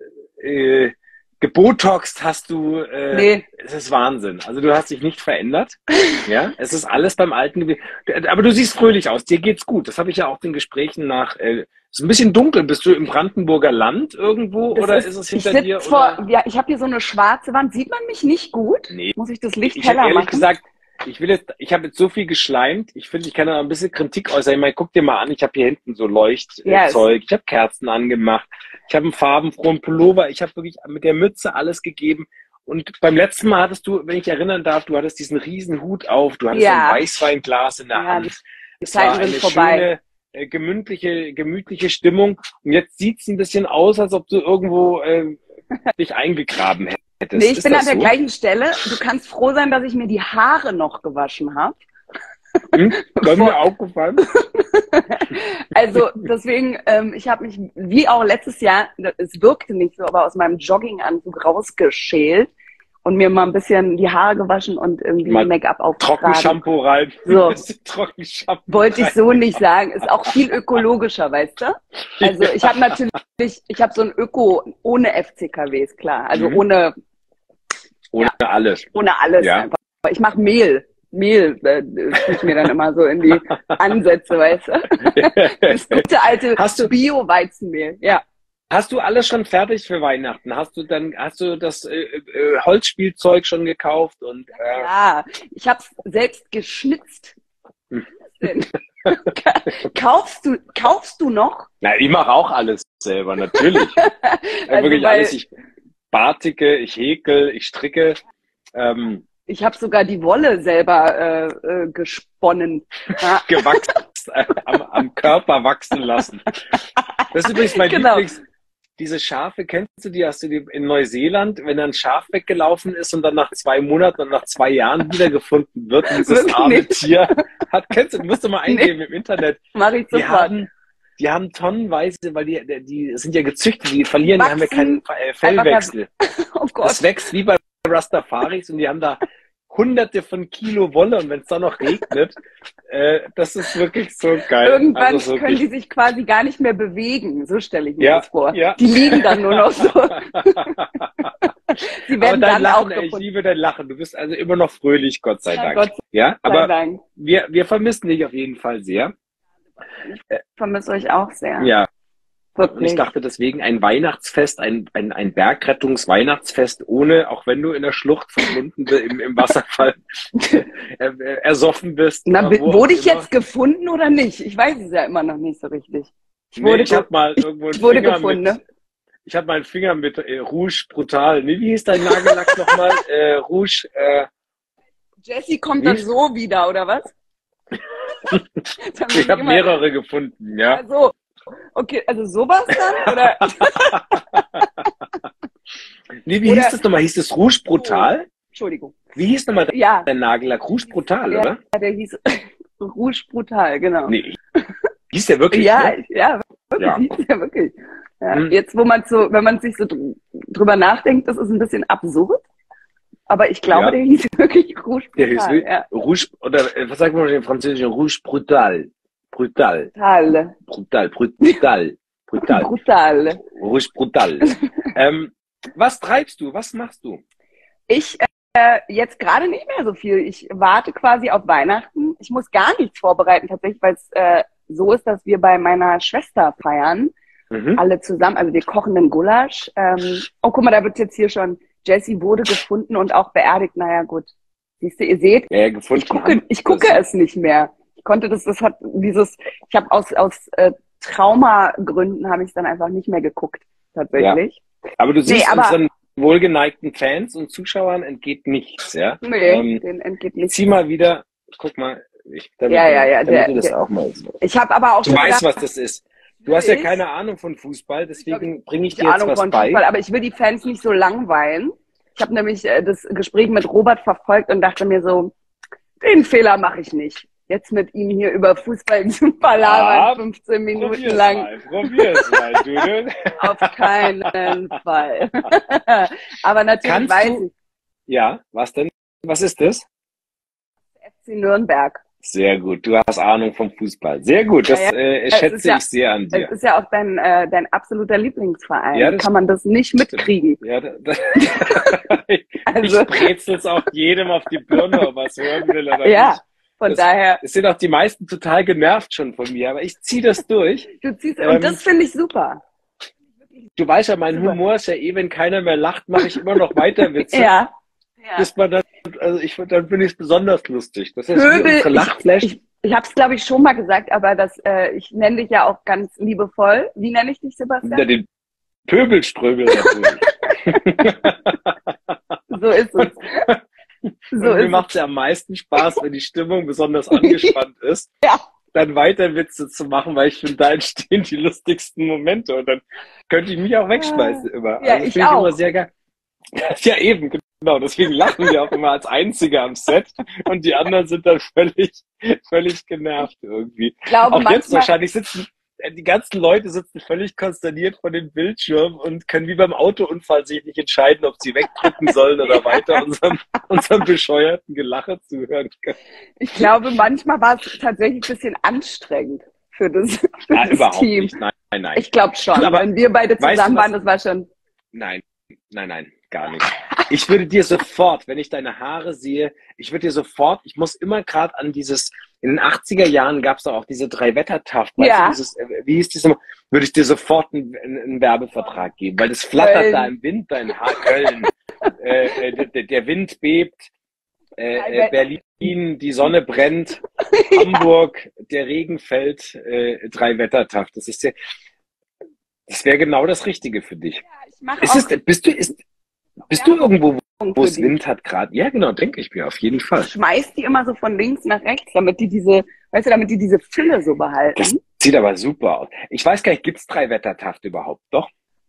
gebotoxt? Hast du? Nee. Es ist Wahnsinn. Also du hast dich nicht verändert. Ja, es ist alles beim Alten. Aber du siehst fröhlich aus. Dir geht's gut. Das habe ich ja auch den Gesprächen nach. Ist ein bisschen dunkel. Bist du im Brandenburger Land irgendwo oder ist es hinter dir? Ja, ich habe hier so eine schwarze Wand. Sieht man mich nicht gut? Nee. Muss ich das Licht heller machen? Ehrlich gesagt, ich habe jetzt so viel geschleimt. Ich finde, ich kann da ein bisschen Kritik äußern. Ich meine, guck dir mal an. Ich habe hier hinten so Leuchtzeug. Ich habe Kerzen angemacht. Ich habe einen farbenfrohen Pullover. Ich habe wirklich mit der Mütze alles gegeben. Und beim letzten Mal hattest du, wenn ich erinnern darf, du hattest diesen riesen Hut auf. Du hattest ein Weißweinglas in der Hand. Die Zeiten sind vorbei. gemütliche Stimmung. Und jetzt sieht's ein bisschen aus, als ob du irgendwo dich eingegraben hättest. Nee, ich bin an der gleichen Stelle. Du kannst froh sein, dass ich mir die Haare noch gewaschen habe. War mir aufgefallen. Also deswegen, ich habe mich, wie auch letztes Jahr, es wirkte nicht so, aber aus meinem Jogginganzug rausgeschält und mir mal ein bisschen die Haare gewaschen und irgendwie Make-up aufgetragen. Trockenshampoo rein. So. Trockenshampoo Wollte ich so nicht sagen. Ist auch viel ökologischer, weißt du? Also ich habe ich habe so ein Öko ohne FCKWs, klar. Also ohne alles. Ohne alles einfach. Ich mache Mehl tue ich mir dann immer so in die Ansätze, weißt du? Das gute alte Bio-Weizenmehl, ja. Hast du alles schon fertig für Weihnachten? Hast du das Holzspielzeug schon gekauft? Und, Ja, ich habe es selbst geschnitzt. Kaufst du noch? Na, ich mache auch alles selber, natürlich. Also wirklich alles. Ich bartige, ich häkel, ich stricke. Ich habe sogar die Wolle selber gesponnen. Ja. Gewachsen, am Körper wachsen lassen. Das ist übrigens mein Lieblings. Diese Schafe, kennst du die? Hast du die in Neuseeland, wenn ein Schaf weggelaufen ist und dann nach 2 Monaten und nach 2 Jahren wiedergefunden wird, dieses arme Tier kennst du, musst du mal eingeben im Internet. Mach ich sofort. Die haben tonnenweise, weil die sind ja gezüchtet, die verlieren, die haben ja keinen Fellwechsel. Oh Gott. Das wächst wie bei Rastafaris und die haben da Hunderte von Kilo Wolle und wenn es dann noch regnet, das ist wirklich so geil. Irgendwann können die sich quasi gar nicht mehr bewegen, so stelle ich mir das vor. Ja. Die liegen dann nur noch so. Sie werden dann auch Lachen, ich liebe dein Lachen. Du bist also immer noch fröhlich, Gott sei Dank. Gott ja, aber Dank. Wir vermissen dich auf jeden Fall sehr. Ich vermisse euch auch sehr. Ja. Wirklich. Ich dachte deswegen ein Weihnachtsfest, ein Bergrettungs-Weihnachtsfest ohne, auch wenn du in der Schlucht verschwunden im Wasserfall ersoffen bist. Na, wurde ich jetzt gefunden oder nicht? Ich weiß es ja immer noch nicht so richtig. Ich habe mal irgendwo ich wurde gefunden, ne? Ich habe meinen Finger mit Rouge Brutal. Nee, wie hieß dein Nagellack nochmal? Rouge. Jessie kommt dann so wieder, oder was? Ich habe mehrere gefunden, ja. Also, okay, also sowas dann? Oder? Nee, wie hieß das nochmal? Hieß das Rouge Brutal? Entschuldigung. Wie hieß nochmal dein Nagellack? Rouge Brutal, oder? Ja, der hieß Rouge Brutal, genau. Nee. Hieß der wirklich? Ja, ne? ja, wirklich. Ja. Hieß der wirklich. Ja. Jetzt, wenn man sich so drüber nachdenkt, das ist ein bisschen absurd. Aber ich glaube, der hieß wirklich Rouge Brutal. Ja. Rouge, oder was sagt man im Französischen? Rouge Brutal. Brutal. Brutal. Rouge Brutal. Was treibst du? Was machst du? Ich jetzt gerade nicht mehr so viel. Ich warte quasi auf Weihnachten. Ich muss gar nichts vorbereiten tatsächlich, weil es so ist, dass wir bei meiner Schwester feiern. Alle zusammen. Also wir kochen einen Gulasch. Oh, guck mal, da wird jetzt hier schon, Jessie wurde gefunden und auch beerdigt. Naja, gut. Siehst du, ihr seht, ja, gefunden ich gucke es nicht mehr. Ich konnte ich habe aus Traumagründen habe ich es dann einfach nicht mehr geguckt, tatsächlich. Ja. Aber du siehst, unseren wohlgeneigten Fans und Zuschauern entgeht nichts, ja? Nee, denen entgeht nichts. Zieh mal wieder, guck mal, damit du das auch mal so. Ich habe aber auch Du weißt, was das ist. Du hast ja keine Ahnung von Fußball, deswegen bringe ich dir jetzt was bei. Fußball, aber ich will die Fans nicht so langweilen. Ich habe nämlich das Gespräch mit Robert verfolgt und dachte mir so, den Fehler mache ich nicht. Jetzt mit ihm hier über Fußball zu palabern, 15 Minuten lang. Probier's mal, du. Auf keinen Fall. Aber natürlich weiß ich. Ja, was denn? Was ist das? FC Nürnberg. Sehr gut, du hast Ahnung vom Fußball. Sehr gut, das schätze ich sehr an dir. Es ist ja auch dein absoluter Lieblingsverein. Ja, kann man das nicht mitkriegen? Ja, ich brezel es auch jedem auf die Birne, ob er es hören will oder nicht. Von daher. Es sind auch die meisten total genervt schon von mir, aber ich ziehe das durch. Du ziehst, und das finde ich super. Du weißt ja, mein Humor ist ja wenn keiner mehr lacht, mache ich immer noch weiter Witze. Ja. Bis man dann, dann finde ich es besonders lustig. Das ist wie unsere Lachflash. Ich habe es, glaube ich, schon mal gesagt, aber ich nenne dich ja auch ganz liebevoll. Wie nenne ich dich, Sebastian? Ja, den Pöbelströbel natürlich. So ist es. Mir macht es ja am meisten Spaß, wenn die Stimmung besonders angespannt ist. Ja. dann weiter Witze zu machen, weil ich finde, da entstehen die lustigsten Momente und dann könnte ich mich auch wegschmeißen immer. Ja, also, ich auch. Immer sehr geil. Ja, eben, genau. Deswegen lachen wir auch immer als Einzige am Set und die anderen sind dann völlig genervt irgendwie. Ich glaube, auch jetzt wahrscheinlich die ganzen Leute sitzen völlig konsterniert vor dem Bildschirm und können wie beim Autounfall sich nicht entscheiden, ob sie wegdrücken sollen oder weiter unserem bescheuerten Gelache zuhören können. Ich glaube, manchmal war es tatsächlich ein bisschen anstrengend für das überhaupt Team. Nicht. Nein. Ich glaube schon. Aber wenn wir beide zusammen waren, das war schon... Nein, gar nicht. Ich würde dir sofort, wenn ich deine Haare sehe, ich muss immer gerade an dieses, in den 80er Jahren gab es doch auch diese Drei-Wetter-Taft, Ja. Wie hieß das immer? Würde ich dir sofort einen Werbevertrag geben, weil das flattert da im Wind, dein Haar, Köln, der Wind bebt, Berlin, die Sonne brennt, Hamburg, der Regen fällt, Drei-Wetter-Taft. Das wäre genau das Richtige für dich. Ja, Bist du irgendwo, wo es Wind hat gerade? Ja, genau, denke ich mir, auf jeden Fall. Ich schmeiß die immer so von links nach rechts, damit die diese Fülle so behalten. Das sieht aber super aus. Ich weiß gar nicht, gibt es Drei-Wetter-Taft überhaupt? Doch?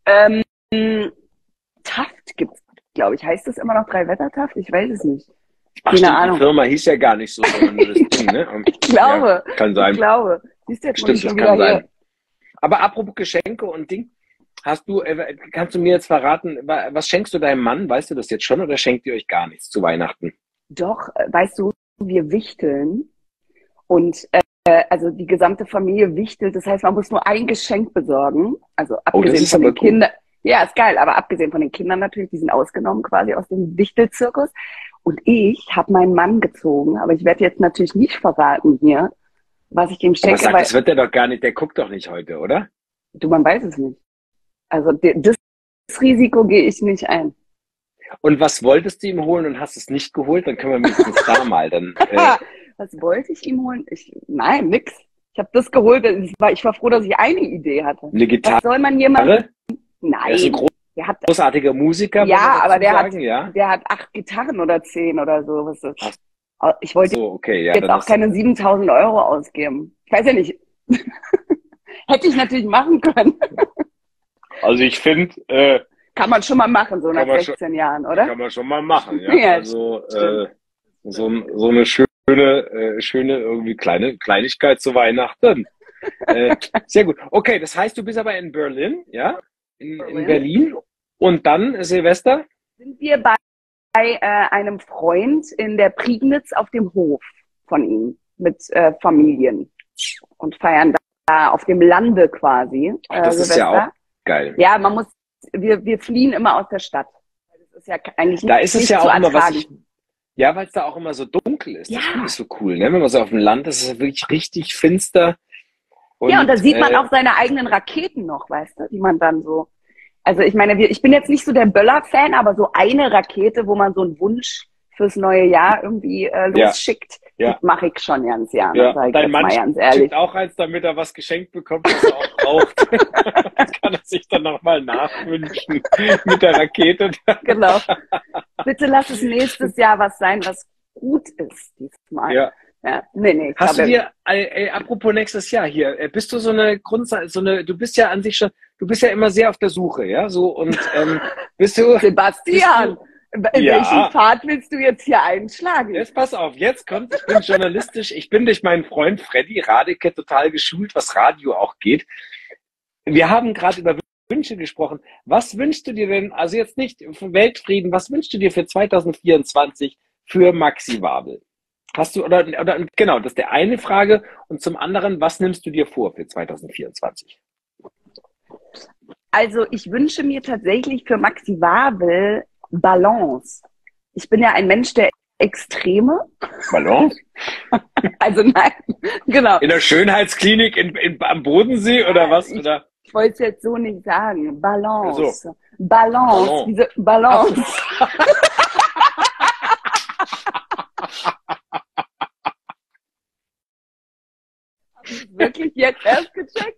Taft gibt's, glaube ich. Heißt das immer noch Drei-Wetter-Taft? Ich weiß es nicht. Keine Ahnung. Die Firma hieß ja gar nicht so, sondern nur das Ding, ne? Ich glaube. Ja, kann sein. Ich glaube. Siehst du, jetzt Stimmt, das kann sein. Aber apropos Geschenke und Ding, kannst du mir jetzt verraten, was schenkst du deinem Mann? Weißt du das jetzt schon oder schenkt ihr euch gar nichts zu Weihnachten? Doch, weißt du, wir wichteln und also die gesamte Familie wichtelt. Das heißt, man muss nur ein Geschenk besorgen. Also abgesehen von den Kindern. Ja, ist geil, aber abgesehen von den Kindern natürlich, die sind ausgenommen quasi aus dem Wichtelzirkus. Und ich habe meinen Mann gezogen, aber ich werde jetzt natürlich nicht verraten hier, was ich ihm schenke. Aber das wird der doch gar nicht, der guckt doch nicht heute, oder? Du, man weiß es nicht. Also das Risiko gehe ich nicht ein. Und was wolltest du ihm holen und hast es nicht geholt? Dann können wir mindestens da mal. Was wollte ich ihm holen? Nein, nix. Ich habe das geholt. Ich war froh, dass ich eine Idee hatte. Eine Gitarre? Was soll man jemandem... Nein. Er ist ein großartiger Musiker. Ja, aber der hat 8 Gitarren oder 10 oder so. Was ist das? Ich wollte jetzt auch keine 7.000 Euro ausgeben. Ich weiß ja nicht. Hätte ich natürlich machen können. Also ich finde... kann man schon mal machen, so nach 16 Jahren, oder? Kann man schon mal machen, ja. Ja, also so eine schöne irgendwie Kleinigkeit zu Weihnachten. Sehr gut. Okay, das heißt, du bist aber in Berlin, ja? In Berlin. Und dann Silvester? Sind wir bei einem Freund in der Prignitz auf dem Hof von ihm mit Familien und feiern da auf dem Lande quasi. Das Silvester. Ist ja auch geil. Ja, wir fliehen immer aus der Stadt. Das ist ja eigentlich nicht, da ist es ja auch immer, weil es da auch immer so dunkel ist. Ja. Das finde ich so cool, ne? Wenn man so auf dem Land ist, ist es wirklich richtig finster. Und da sieht man auch seine eigenen Raketen noch, weißt du, die man dann so. Also ich meine, ich bin jetzt nicht so der Böller-Fan, aber so eine Rakete, wo man so einen Wunsch fürs neue Jahr irgendwie losschickt, das mache ich schon ganz gerne. Ja. Dein Mann schickt auch eins, damit er was geschenkt bekommt, was er auch braucht. Das kann er sich dann nochmal nachwünschen mit der Rakete. Genau. Bitte lass es nächstes Jahr was sein, was gut ist diesmal. Ja. Ja. Nee, hast du dir, apropos nächstes Jahr hier, bist du du bist ja an sich schon, du bist ja immer sehr auf der Suche, ja, so, und bist du... Sebastian! Welchen Pfad willst du jetzt hier einschlagen? Jetzt pass auf, jetzt kommt, ich bin journalistisch, ich bin durch meinen Freund Freddy Radeke total geschult, was Radio auch geht. Wir haben gerade über Wünsche gesprochen. Was wünschst du dir denn, also jetzt nicht für Weltfrieden, was wünschst du dir für 2024 für Maxi Wabel? Hast du, oder genau, das ist der eine Frage. Und zum anderen, was nimmst du dir vor für 2024? Also ich wünsche mir tatsächlich für Maxi Wabel Balance. Ich bin ja ein Mensch der Extreme. Balance? Also nein, genau. In der Schönheitsklinik am Bodensee oder was? Oder? Ich wollte es jetzt so nicht sagen. Balance. Also. Balance. Diese Balance. Wirklich jetzt erst gecheckt?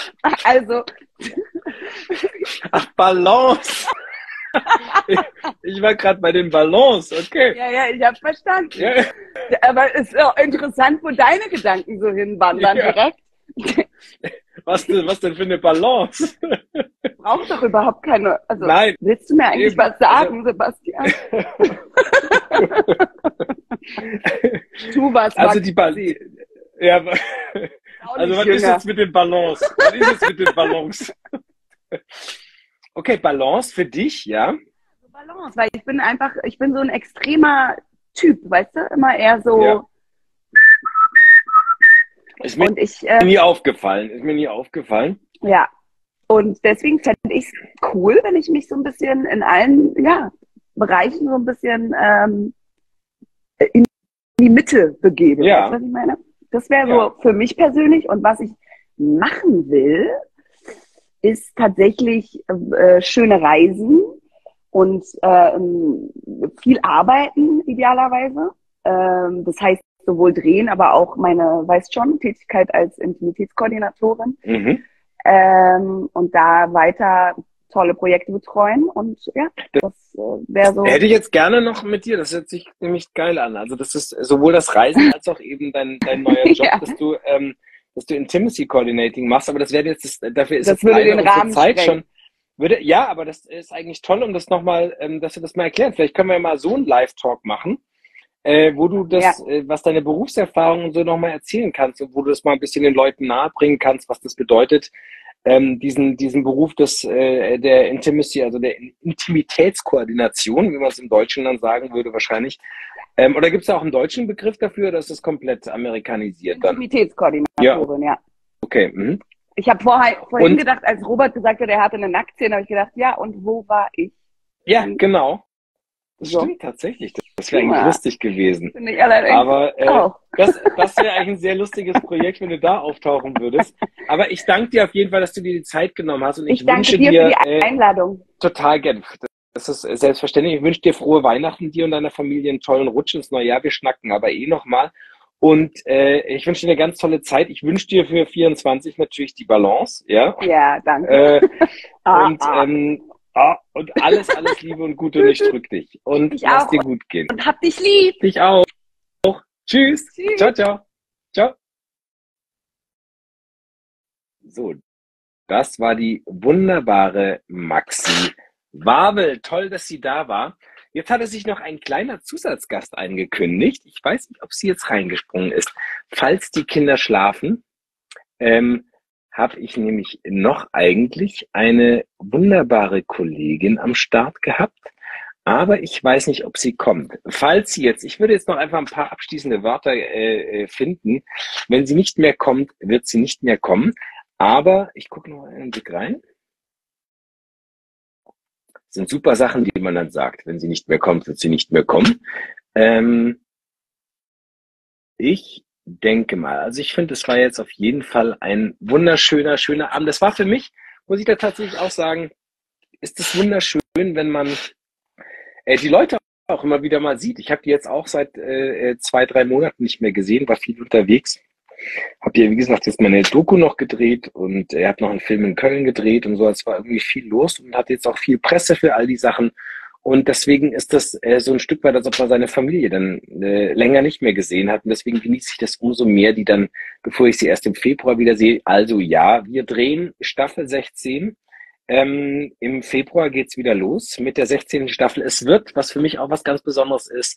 Also. Ach, Balance. Ich war gerade bei den Ballons, okay. Ja, ich habe verstanden. Ja. Aber es ist auch interessant, wo deine Gedanken so hinwandern direkt. Was denn für eine Balance? Braucht doch überhaupt keine. Also, Nein. Willst du mir eigentlich was sagen, Sebastian? Tu was. Also ja, also was ist jetzt mit dem Balance? Was ist jetzt mit dem Balance? Okay, Balance für dich, ja? Balance, weil ich bin so ein extremer Typ, weißt du? Immer eher so. Ja. Ist mir nie aufgefallen. Ja. Und deswegen fände ich es cool, wenn ich mich so ein bisschen in allen Bereichen so ein bisschen in die Mitte begebe. Ja. Weißt du, was ich meine? Das wäre so für mich persönlich. Und was ich machen will, ist tatsächlich schöne Reisen und viel arbeiten, idealerweise. Das heißt, sowohl drehen, aber auch meine, weißt schon, Tätigkeit als Intimitätskoordinatorin. Mhm. Und da weiter tolle Projekte betreuen. Und ja, das wäre so. Hätte ich jetzt gerne noch mit dir, das hört sich nämlich geil an. Also das ist sowohl das Reisen als auch eben dein neuer Job, dass du Intimacy Coordinating machst, aber das wäre jetzt, dafür ist das würde den Rahmen Zeit schon. Ja, aber das ist eigentlich toll, um das nochmal, dass wir das mal erklären. Vielleicht können wir ja mal so einen Live-Talk machen, wo du das, was deine Berufserfahrung und so nochmal erzählen kannst und wo du das mal ein bisschen den Leuten nahebringen kannst, was das bedeutet, diesen Beruf der Intimacy, also der Intimitätskoordination, wie man es im Deutschen dann sagen würde wahrscheinlich. Oder gibt es da auch einen deutschen Begriff dafür, oder ist das komplett amerikanisiert dann? Intimitätskoordinatorin, ja. Okay. Mhm. Ich habe vorhin gedacht, als Robert gesagt hat, er hatte eine Nacktszene, habe ich gedacht, ja, und wo war ich? Ja, genau. Das stimmt tatsächlich. Das wäre eigentlich lustig gewesen. Finde ich allerdings aber auch. das wäre eigentlich ein sehr lustiges Projekt, wenn du da auftauchen würdest. Aber ich danke dir auf jeden Fall, dass du dir die Zeit genommen hast. Und ich danke wünsche dir für die Einladung. Total gerne. Das ist selbstverständlich. Ich wünsche dir frohe Weihnachten, dir und deiner Familie einen tollen Rutsch ins neue Jahr. Wir schnacken aber nochmal. Und ich wünsche dir eine ganz tolle Zeit. Ich wünsche dir für 24 natürlich die Balance. Ja, danke. Und alles Liebe und Gute und ich drück dich. Und lass dir gut gehen. Und hab dich lieb. Dich auch. Tschüss. Ciao, ciao. Ciao. So, das war die wunderbare Maxi Wawel. Toll, dass sie da war. Jetzt hatte sich noch ein kleiner Zusatzgast eingekündigt. Ich weiß nicht, ob sie jetzt reingesprungen ist. Falls die Kinder schlafen, habe ich nämlich noch eigentlich eine wunderbare Kollegin am Start gehabt, aber ich weiß nicht, ob sie kommt. Falls sie jetzt, ich würde jetzt noch einfach ein paar abschließende Wörter finden. Wenn sie nicht mehr kommt, wird sie nicht mehr kommen. Aber ich gucke noch einen Blick rein. Das sind super Sachen, die man dann sagt. Wenn sie nicht mehr kommt, wird sie nicht mehr kommen. Ich denke mal, also ich finde, es war jetzt auf jeden Fall ein wunderschöner, schöner Abend. Das war für mich, muss ich da tatsächlich auch sagen, ist es wunderschön, wenn man die Leute auch immer wieder mal sieht. Ich habe die jetzt auch seit 2-3 Monaten nicht mehr gesehen, war viel unterwegs. Habe hier, wie gesagt, jetzt meine Doku noch gedreht und er hat noch einen Film in Köln gedreht und so. Es war irgendwie viel los und hat jetzt auch viel Presse für all die Sachen. Und deswegen ist das so ein Stück weit, als ob man seine Familie dann länger nicht mehr gesehen hat. Und deswegen genieße ich das umso mehr, die dann, bevor ich sie erst im Februar wieder sehe. Also ja, wir drehen Staffel 16. Im Februar geht's wieder los mit der 16. Staffel. Es wird, was für mich auch was ganz Besonderes ist,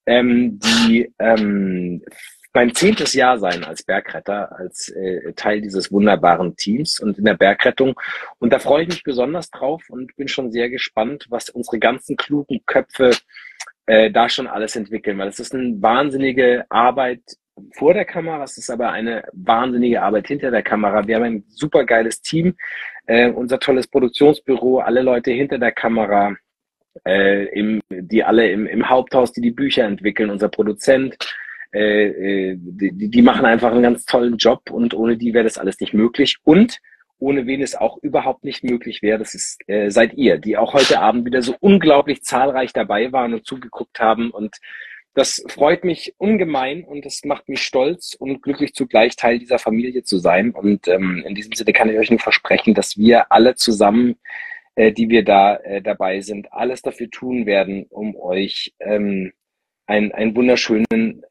mein 10. Jahr sein als Bergretter, als Teil dieses wunderbaren Teams und in der Bergrettung. Und da freue ich mich besonders drauf und bin schon sehr gespannt, was unsere ganzen klugen Köpfe da schon alles entwickeln. Weil es ist eine wahnsinnige Arbeit vor der Kamera, es ist aber eine wahnsinnige Arbeit hinter der Kamera. Wir haben ein super geiles Team, unser tolles Produktionsbüro, alle Leute hinter der Kamera, die alle im Haupthaus, die Bücher entwickeln, unser Produzent, die machen einfach einen ganz tollen Job und ohne die wäre das alles nicht möglich und ohne wen es auch überhaupt nicht möglich wäre, das ist seid ihr, die auch heute Abend wieder so unglaublich zahlreich dabei waren und zugeguckt haben und das freut mich ungemein und das macht mich stolz und glücklich zugleich Teil dieser Familie zu sein und in diesem Sinne kann ich euch nur versprechen, dass wir alle zusammen die wir da dabei sind, alles dafür tun werden, um euch einen wunderschönen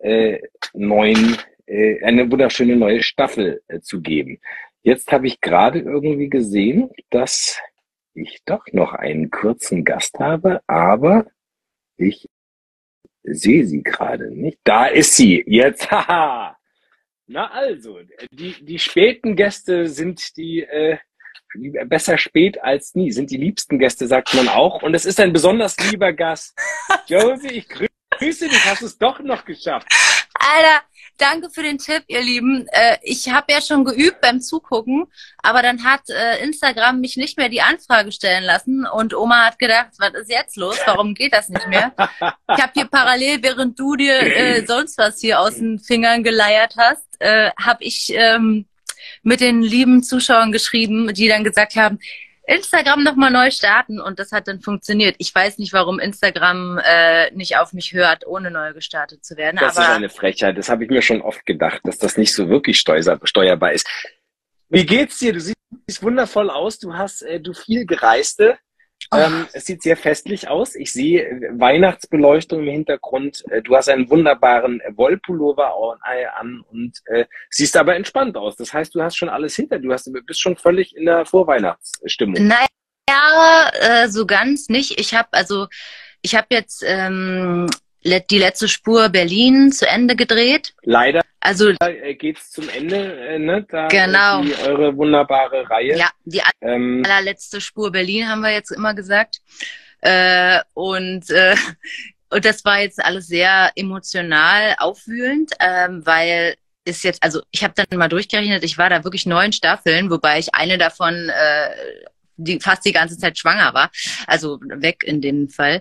eine wunderschöne neue Staffel zu geben. Jetzt habe ich gerade irgendwie gesehen, dass ich doch noch einen kurzen Gast habe, aber ich sehe sie gerade nicht. Da ist sie. Jetzt, haha. Na also, die späten Gäste sind die besser spät als nie, sind die liebsten Gäste, sagt man auch. Und es ist ein besonders lieber Gast. Josie, ich grüße dich, hast es doch noch geschafft. Alter, danke für den Tipp, ihr Lieben. Ich habe ja schon geübt beim Zugucken, aber dann hat Instagram mich nicht mehr die Anfrage stellen lassen und Oma hat gedacht, was ist jetzt los? Warum geht das nicht mehr? Ich habe hier parallel, während du dir sonst was hier aus den Fingern geleiert hast, habe ich mit den lieben Zuschauern geschrieben, die dann gesagt haben, Instagram nochmal neu starten und das hat dann funktioniert. Ich weiß nicht, warum Instagram nicht auf mich hört, ohne neu gestartet zu werden. Das ist eine Frechheit. Das habe ich mir schon oft gedacht, dass das nicht so wirklich steuerbar ist. Wie geht's dir? Du siehst wundervoll aus. Du hast du viel Gereiste. Es sieht sehr festlich aus. Ich sehe Weihnachtsbeleuchtung im Hintergrund. Du hast einen wunderbaren Wollpullover an und siehst aber entspannt aus. Das heißt, du hast schon alles hinter dir. Du bist schon völlig in der Vorweihnachtsstimmung. Naja, so ganz nicht. Ich habe jetzt die letzte Spur Berlin zu Ende gedreht. Leider. Also geht's zum Ende, ne? Da genau. Eure wunderbare Reihe. Ja, die allerletzte Spur Berlin haben wir jetzt immer gesagt. Und das war jetzt alles sehr emotional aufwühlend, weil ist jetzt, also ich habe dann mal durchgerechnet, ich war da wirklich 9 Staffeln, wobei ich eine davon fast die ganze Zeit schwanger war, also weg in dem Fall.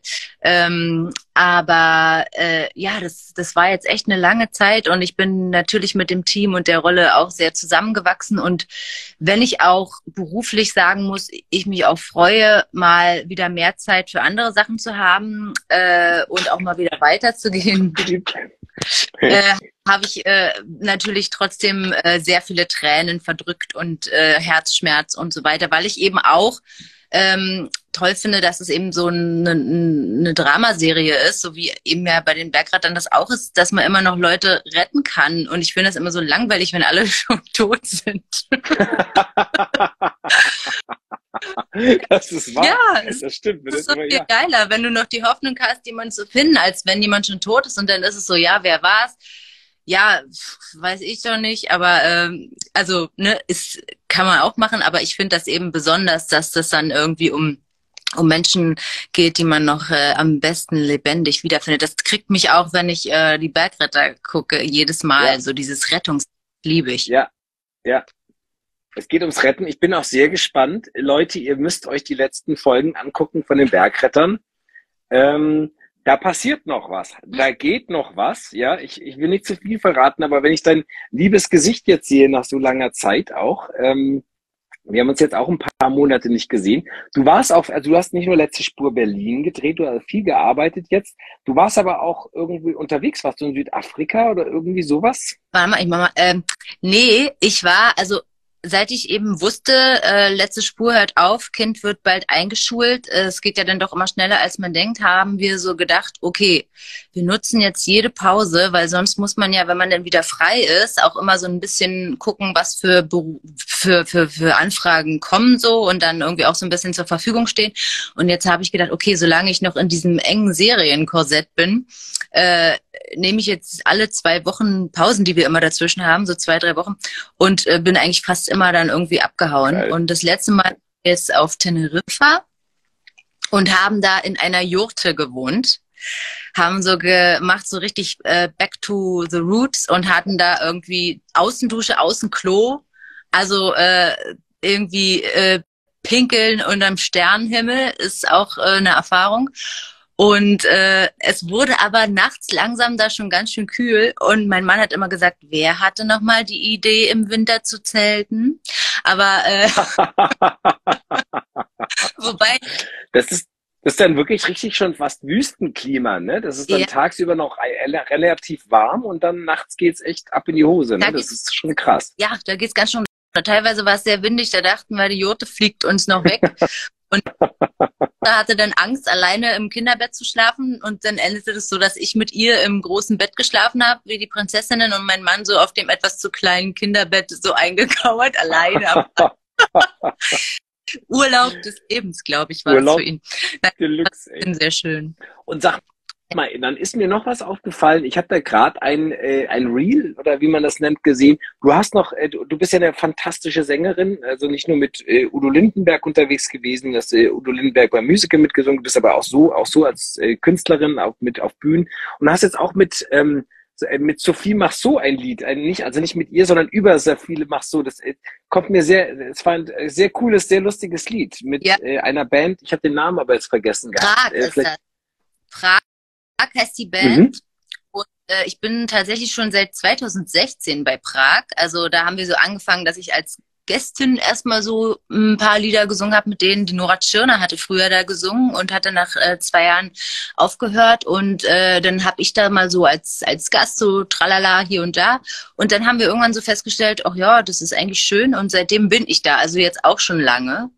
Aber das war jetzt echt eine lange Zeit und ich bin natürlich mit dem Team und der Rolle auch sehr zusammengewachsen und wenn ich auch beruflich sagen muss, ich mich auch freue, mal wieder mehr Zeit für andere Sachen zu haben und auch mal wieder weiterzugehen, habe ich natürlich trotzdem sehr viele Tränen verdrückt und Herzschmerz und so weiter, weil ich eben auch toll finde, dass es eben so eine Dramaserie ist, so wie eben ja bei den Bergrettern das auch ist, dass man immer noch Leute retten kann. Und ich finde das immer so langweilig, wenn alle schon tot sind. Das ist wahr. Ja, das stimmt. Das ist so viel geiler, wenn du noch die Hoffnung hast, jemanden zu finden, als wenn jemand schon tot ist und dann ist es so, ja, wer war's? Ja, weiß ich doch nicht, aber kann man auch machen, aber ich finde das eben besonders, dass das dann irgendwie um Menschen geht, die man noch am besten lebendig wiederfindet. Das kriegt mich auch, wenn ich die Bergretter gucke, jedes Mal, so dieses liebe ich. Ja. Es geht ums Retten. Ich bin auch sehr gespannt. Leute, ihr müsst euch die letzten Folgen angucken von den Bergrettern. Da passiert noch was. Da geht noch was. Ja, ich will nicht zu viel verraten, aber wenn ich dein liebes Gesicht jetzt sehe nach so langer Zeit auch, wir haben uns jetzt auch ein paar Monate nicht gesehen. Du warst auch, also du hast nicht nur letzte Spur Berlin gedreht, du hast viel gearbeitet jetzt. Du warst aber auch irgendwie unterwegs. Warst du in Südafrika oder irgendwie sowas? Warte mal, nee, ich war, also seit ich eben wusste, letzte Spur hört auf, Kind wird bald eingeschult, es geht ja dann doch immer schneller, als man denkt, haben wir so gedacht, okay, wir nutzen jetzt jede Pause, weil sonst muss man ja, wenn man dann wieder frei ist, auch immer so ein bisschen gucken, was für Anfragen kommen so und dann irgendwie auch so ein bisschen zur Verfügung stehen. Und jetzt habe ich gedacht, okay, solange ich noch in diesem engen Serienkorsett bin, nehme ich jetzt alle 2 Wochen Pausen, die wir immer dazwischen haben, so 2, 3 Wochen und bin eigentlich fast immer dann irgendwie abgehauen. Geil. Und das letzte Mal ist auf Teneriffa und haben da in einer Jurte gewohnt, haben so gemacht, so richtig back to the roots und hatten da irgendwie Außendusche, Außenklo, also irgendwie pinkeln unterm Sternenhimmel ist auch eine Erfahrung. Und es wurde aber nachts langsam da schon ganz schön kühl. Und mein Mann hat immer gesagt, wer hatte nochmal die Idee, im Winter zu zelten? Aber wobei... Das ist dann wirklich richtig schon fast Wüstenklima, ne? Das ist dann tagsüber noch relativ warm und dann nachts geht's echt ab in die Hose, ne? Das ist schon krass. Ja, da geht's ganz schön. Teilweise war es sehr windig, da dachten wir, die Jurte fliegt uns noch weg. Und da hatte dann Angst, alleine im Kinderbett zu schlafen. Und dann endete es so, dass ich mit ihr im großen Bett geschlafen habe, wie die Prinzessinnen, und mein Mann so auf dem etwas zu kleinen Kinderbett so eingekauert, alleine. Urlaub des Lebens, glaube ich, war Urlaub das für ihn. Deluxe, das sehr schön. Und sag mal, dann ist mir noch was aufgefallen. Ich habe da gerade ein Reel, oder wie man das nennt, gesehen. Du hast noch, du bist ja eine fantastische Sängerin, also nicht nur mit Udo Lindenberg unterwegs gewesen, dass Udo Lindenberg beim Musical mitgesungen, du bist aber auch so als Künstlerin, auch mit auf Bühnen, und hast jetzt auch mit Sophie Marceau ein Lied, nicht mit ihr, sondern über Sophie Marceau. Das kommt mir es war ein sehr cooles, sehr lustiges Lied mit einer Band. Ich habe den Namen aber jetzt vergessen gehabt. Prag ist das. Prag heißt die Band. Und ich bin tatsächlich schon seit 2016 bei Prag. Also da haben wir so angefangen, dass ich als Gästin erstmal so ein paar Lieder gesungen habe mit denen. Die Nora Tschirner hatte früher da gesungen und hat dann nach 2 Jahren aufgehört. Und dann habe ich da mal so als Gast so tralala hier und da. Und dann haben wir irgendwann so festgestellt, ach ja, das ist eigentlich schön. Und seitdem bin ich da. Also jetzt auch schon lange.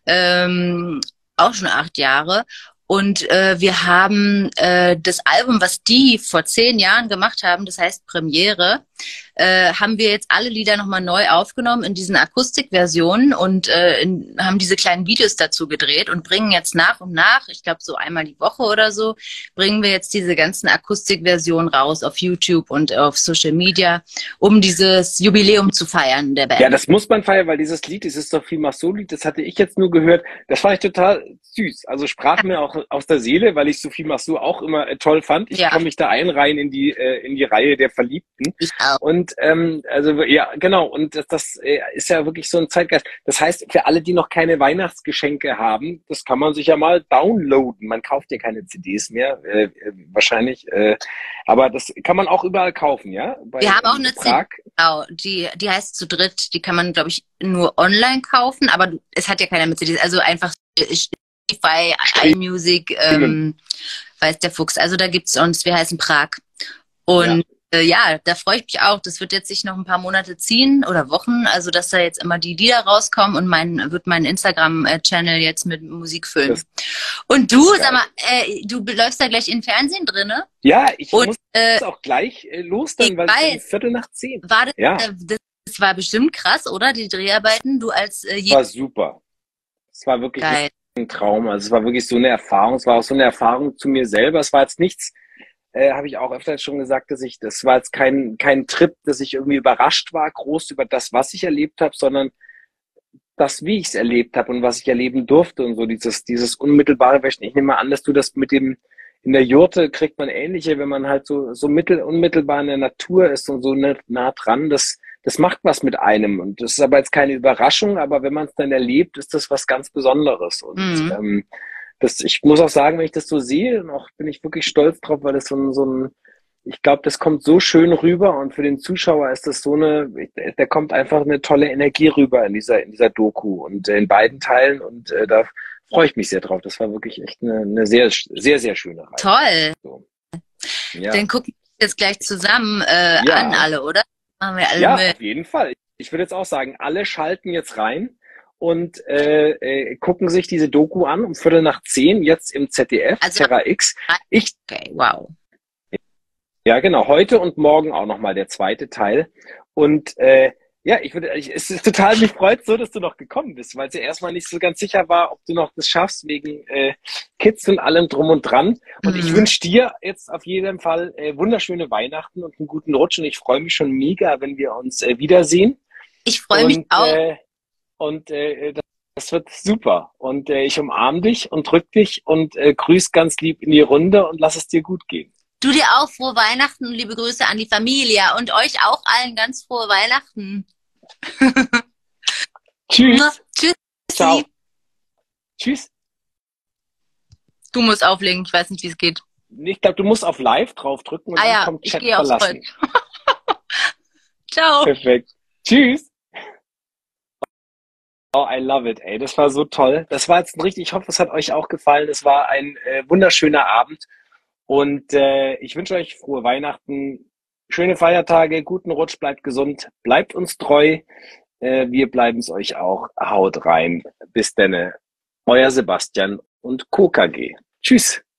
Auch schon 8 Jahre. Und wir haben das Album, was die vor 10 Jahren gemacht haben, das heißt Premiere, haben wir jetzt alle Lieder nochmal neu aufgenommen in diesen Akustikversionen und haben diese kleinen Videos dazu gedreht und bringen jetzt nach und nach, ich glaube so einmal die Woche oder so, bringen wir jetzt diese ganzen Akustikversionen raus auf YouTube und auf Social Media, um dieses Jubiläum zu feiern der Band. Ja, das muss man feiern, weil dieses Sophie Marceau-Lied, das hatte ich jetzt nur gehört, das fand ich total süß. Also sprach mir auch aus der Seele, weil ich Sophie Marceau auch immer toll fand. Ich komme mich da einreihen in die Reihe der Verliebten. Ich auch. Und also ja, genau. Und das ist ja wirklich so ein Zeitgeist. Das heißt, für alle, die noch keine Weihnachtsgeschenke haben, das kann man sich ja mal downloaden. Man kauft ja keine CDs mehr, wahrscheinlich. Aber das kann man auch überall kaufen, ja? Wir haben auch eine CD, genau, die heißt Zu dritt. Die kann man, glaube ich, nur online kaufen, aber es hat ja keiner mit CDs. Also einfach Spotify, iMusic, weiß der Fuchs. Also da gibt's uns, wir heißen Prag. Und ja, da freue ich mich auch. Das wird jetzt sich noch ein paar Monate ziehen oder Wochen, also dass da jetzt immer die Lieder rauskommen und wird mein Instagram-Channel jetzt mit Musik füllen. Und du, sag mal, du läufst da gleich in Fernsehen drin, ne? Ja, ich muss auch gleich los dann, weil es ist 9:45. War das war bestimmt krass, oder? Die Dreharbeiten, du als war super. Es war wirklich ein Traum. Also es war wirklich so eine Erfahrung. Es war auch so eine Erfahrung zu mir selber. Es war jetzt nichts, habe ich auch öfter schon gesagt, das war jetzt kein Trip, dass ich irgendwie überrascht war, groß über das, was ich erlebt habe, sondern das, wie ich es erlebt habe und was ich erleben durfte und so dieses unmittelbare Wäschen. Ich nehme mal an, dass du das mit dem, in der Jurte kriegt man ähnliche, wenn man halt so unmittelbar in der Natur ist und so nah dran, das macht was mit einem. Und das ist aber jetzt keine Überraschung, aber wenn man es dann erlebt, ist das was ganz Besonderes. Und ich muss auch sagen, wenn ich das so sehe, noch bin ich wirklich stolz drauf, weil das ich glaube, das kommt so schön rüber und für den Zuschauer ist das da kommt einfach eine tolle Energie rüber in dieser Doku und in beiden Teilen und da freue ich mich sehr drauf. Das war wirklich echt eine sehr, sehr, sehr schöne Reise. Toll. So. Ja. Dann gucken wir jetzt gleich zusammen an alle, oder? Machen wir alle mit. Auf jeden Fall. Ich würde jetzt auch sagen, alle schalten jetzt rein und gucken sich diese Doku an um 9:15 jetzt im ZDF, also, Terra X. Okay, wow. Ja, genau. Heute und morgen auch nochmal der zweite Teil. Und es ist total, mich freut so, dass du noch gekommen bist, weil es ja erstmal nicht so ganz sicher war, ob du noch das schaffst, wegen Kids und allem drum und dran. Und ich wünsche dir jetzt auf jeden Fall wunderschöne Weihnachten und einen guten Rutsch. Und ich freue mich schon mega, wenn wir uns wiedersehen. Ich freue mich auch. Das wird super. Und ich umarme dich und drück dich und grüß ganz lieb in die Runde und lass es dir gut gehen. Du dir auch frohe Weihnachten und liebe Grüße an die Familie und euch auch allen ganz frohe Weihnachten. Tschüss. Tschüss. Ciao. Tschüss. Du musst auflegen, ich weiß nicht, wie es geht. Ich glaube, du musst auf Live draufdrücken und dann kommt Chat verlassen. Ciao. Perfekt. Tschüss. Oh, I love it, ey. Das war so toll. Das war jetzt ich hoffe, es hat euch auch gefallen. Es war ein wunderschöner Abend. Und ich wünsche euch frohe Weihnachten, schöne Feiertage, guten Rutsch, bleibt gesund, bleibt uns treu. Wir bleiben es euch auch. Haut rein. Bis denne. Euer Sebastian und Co. KG. Tschüss.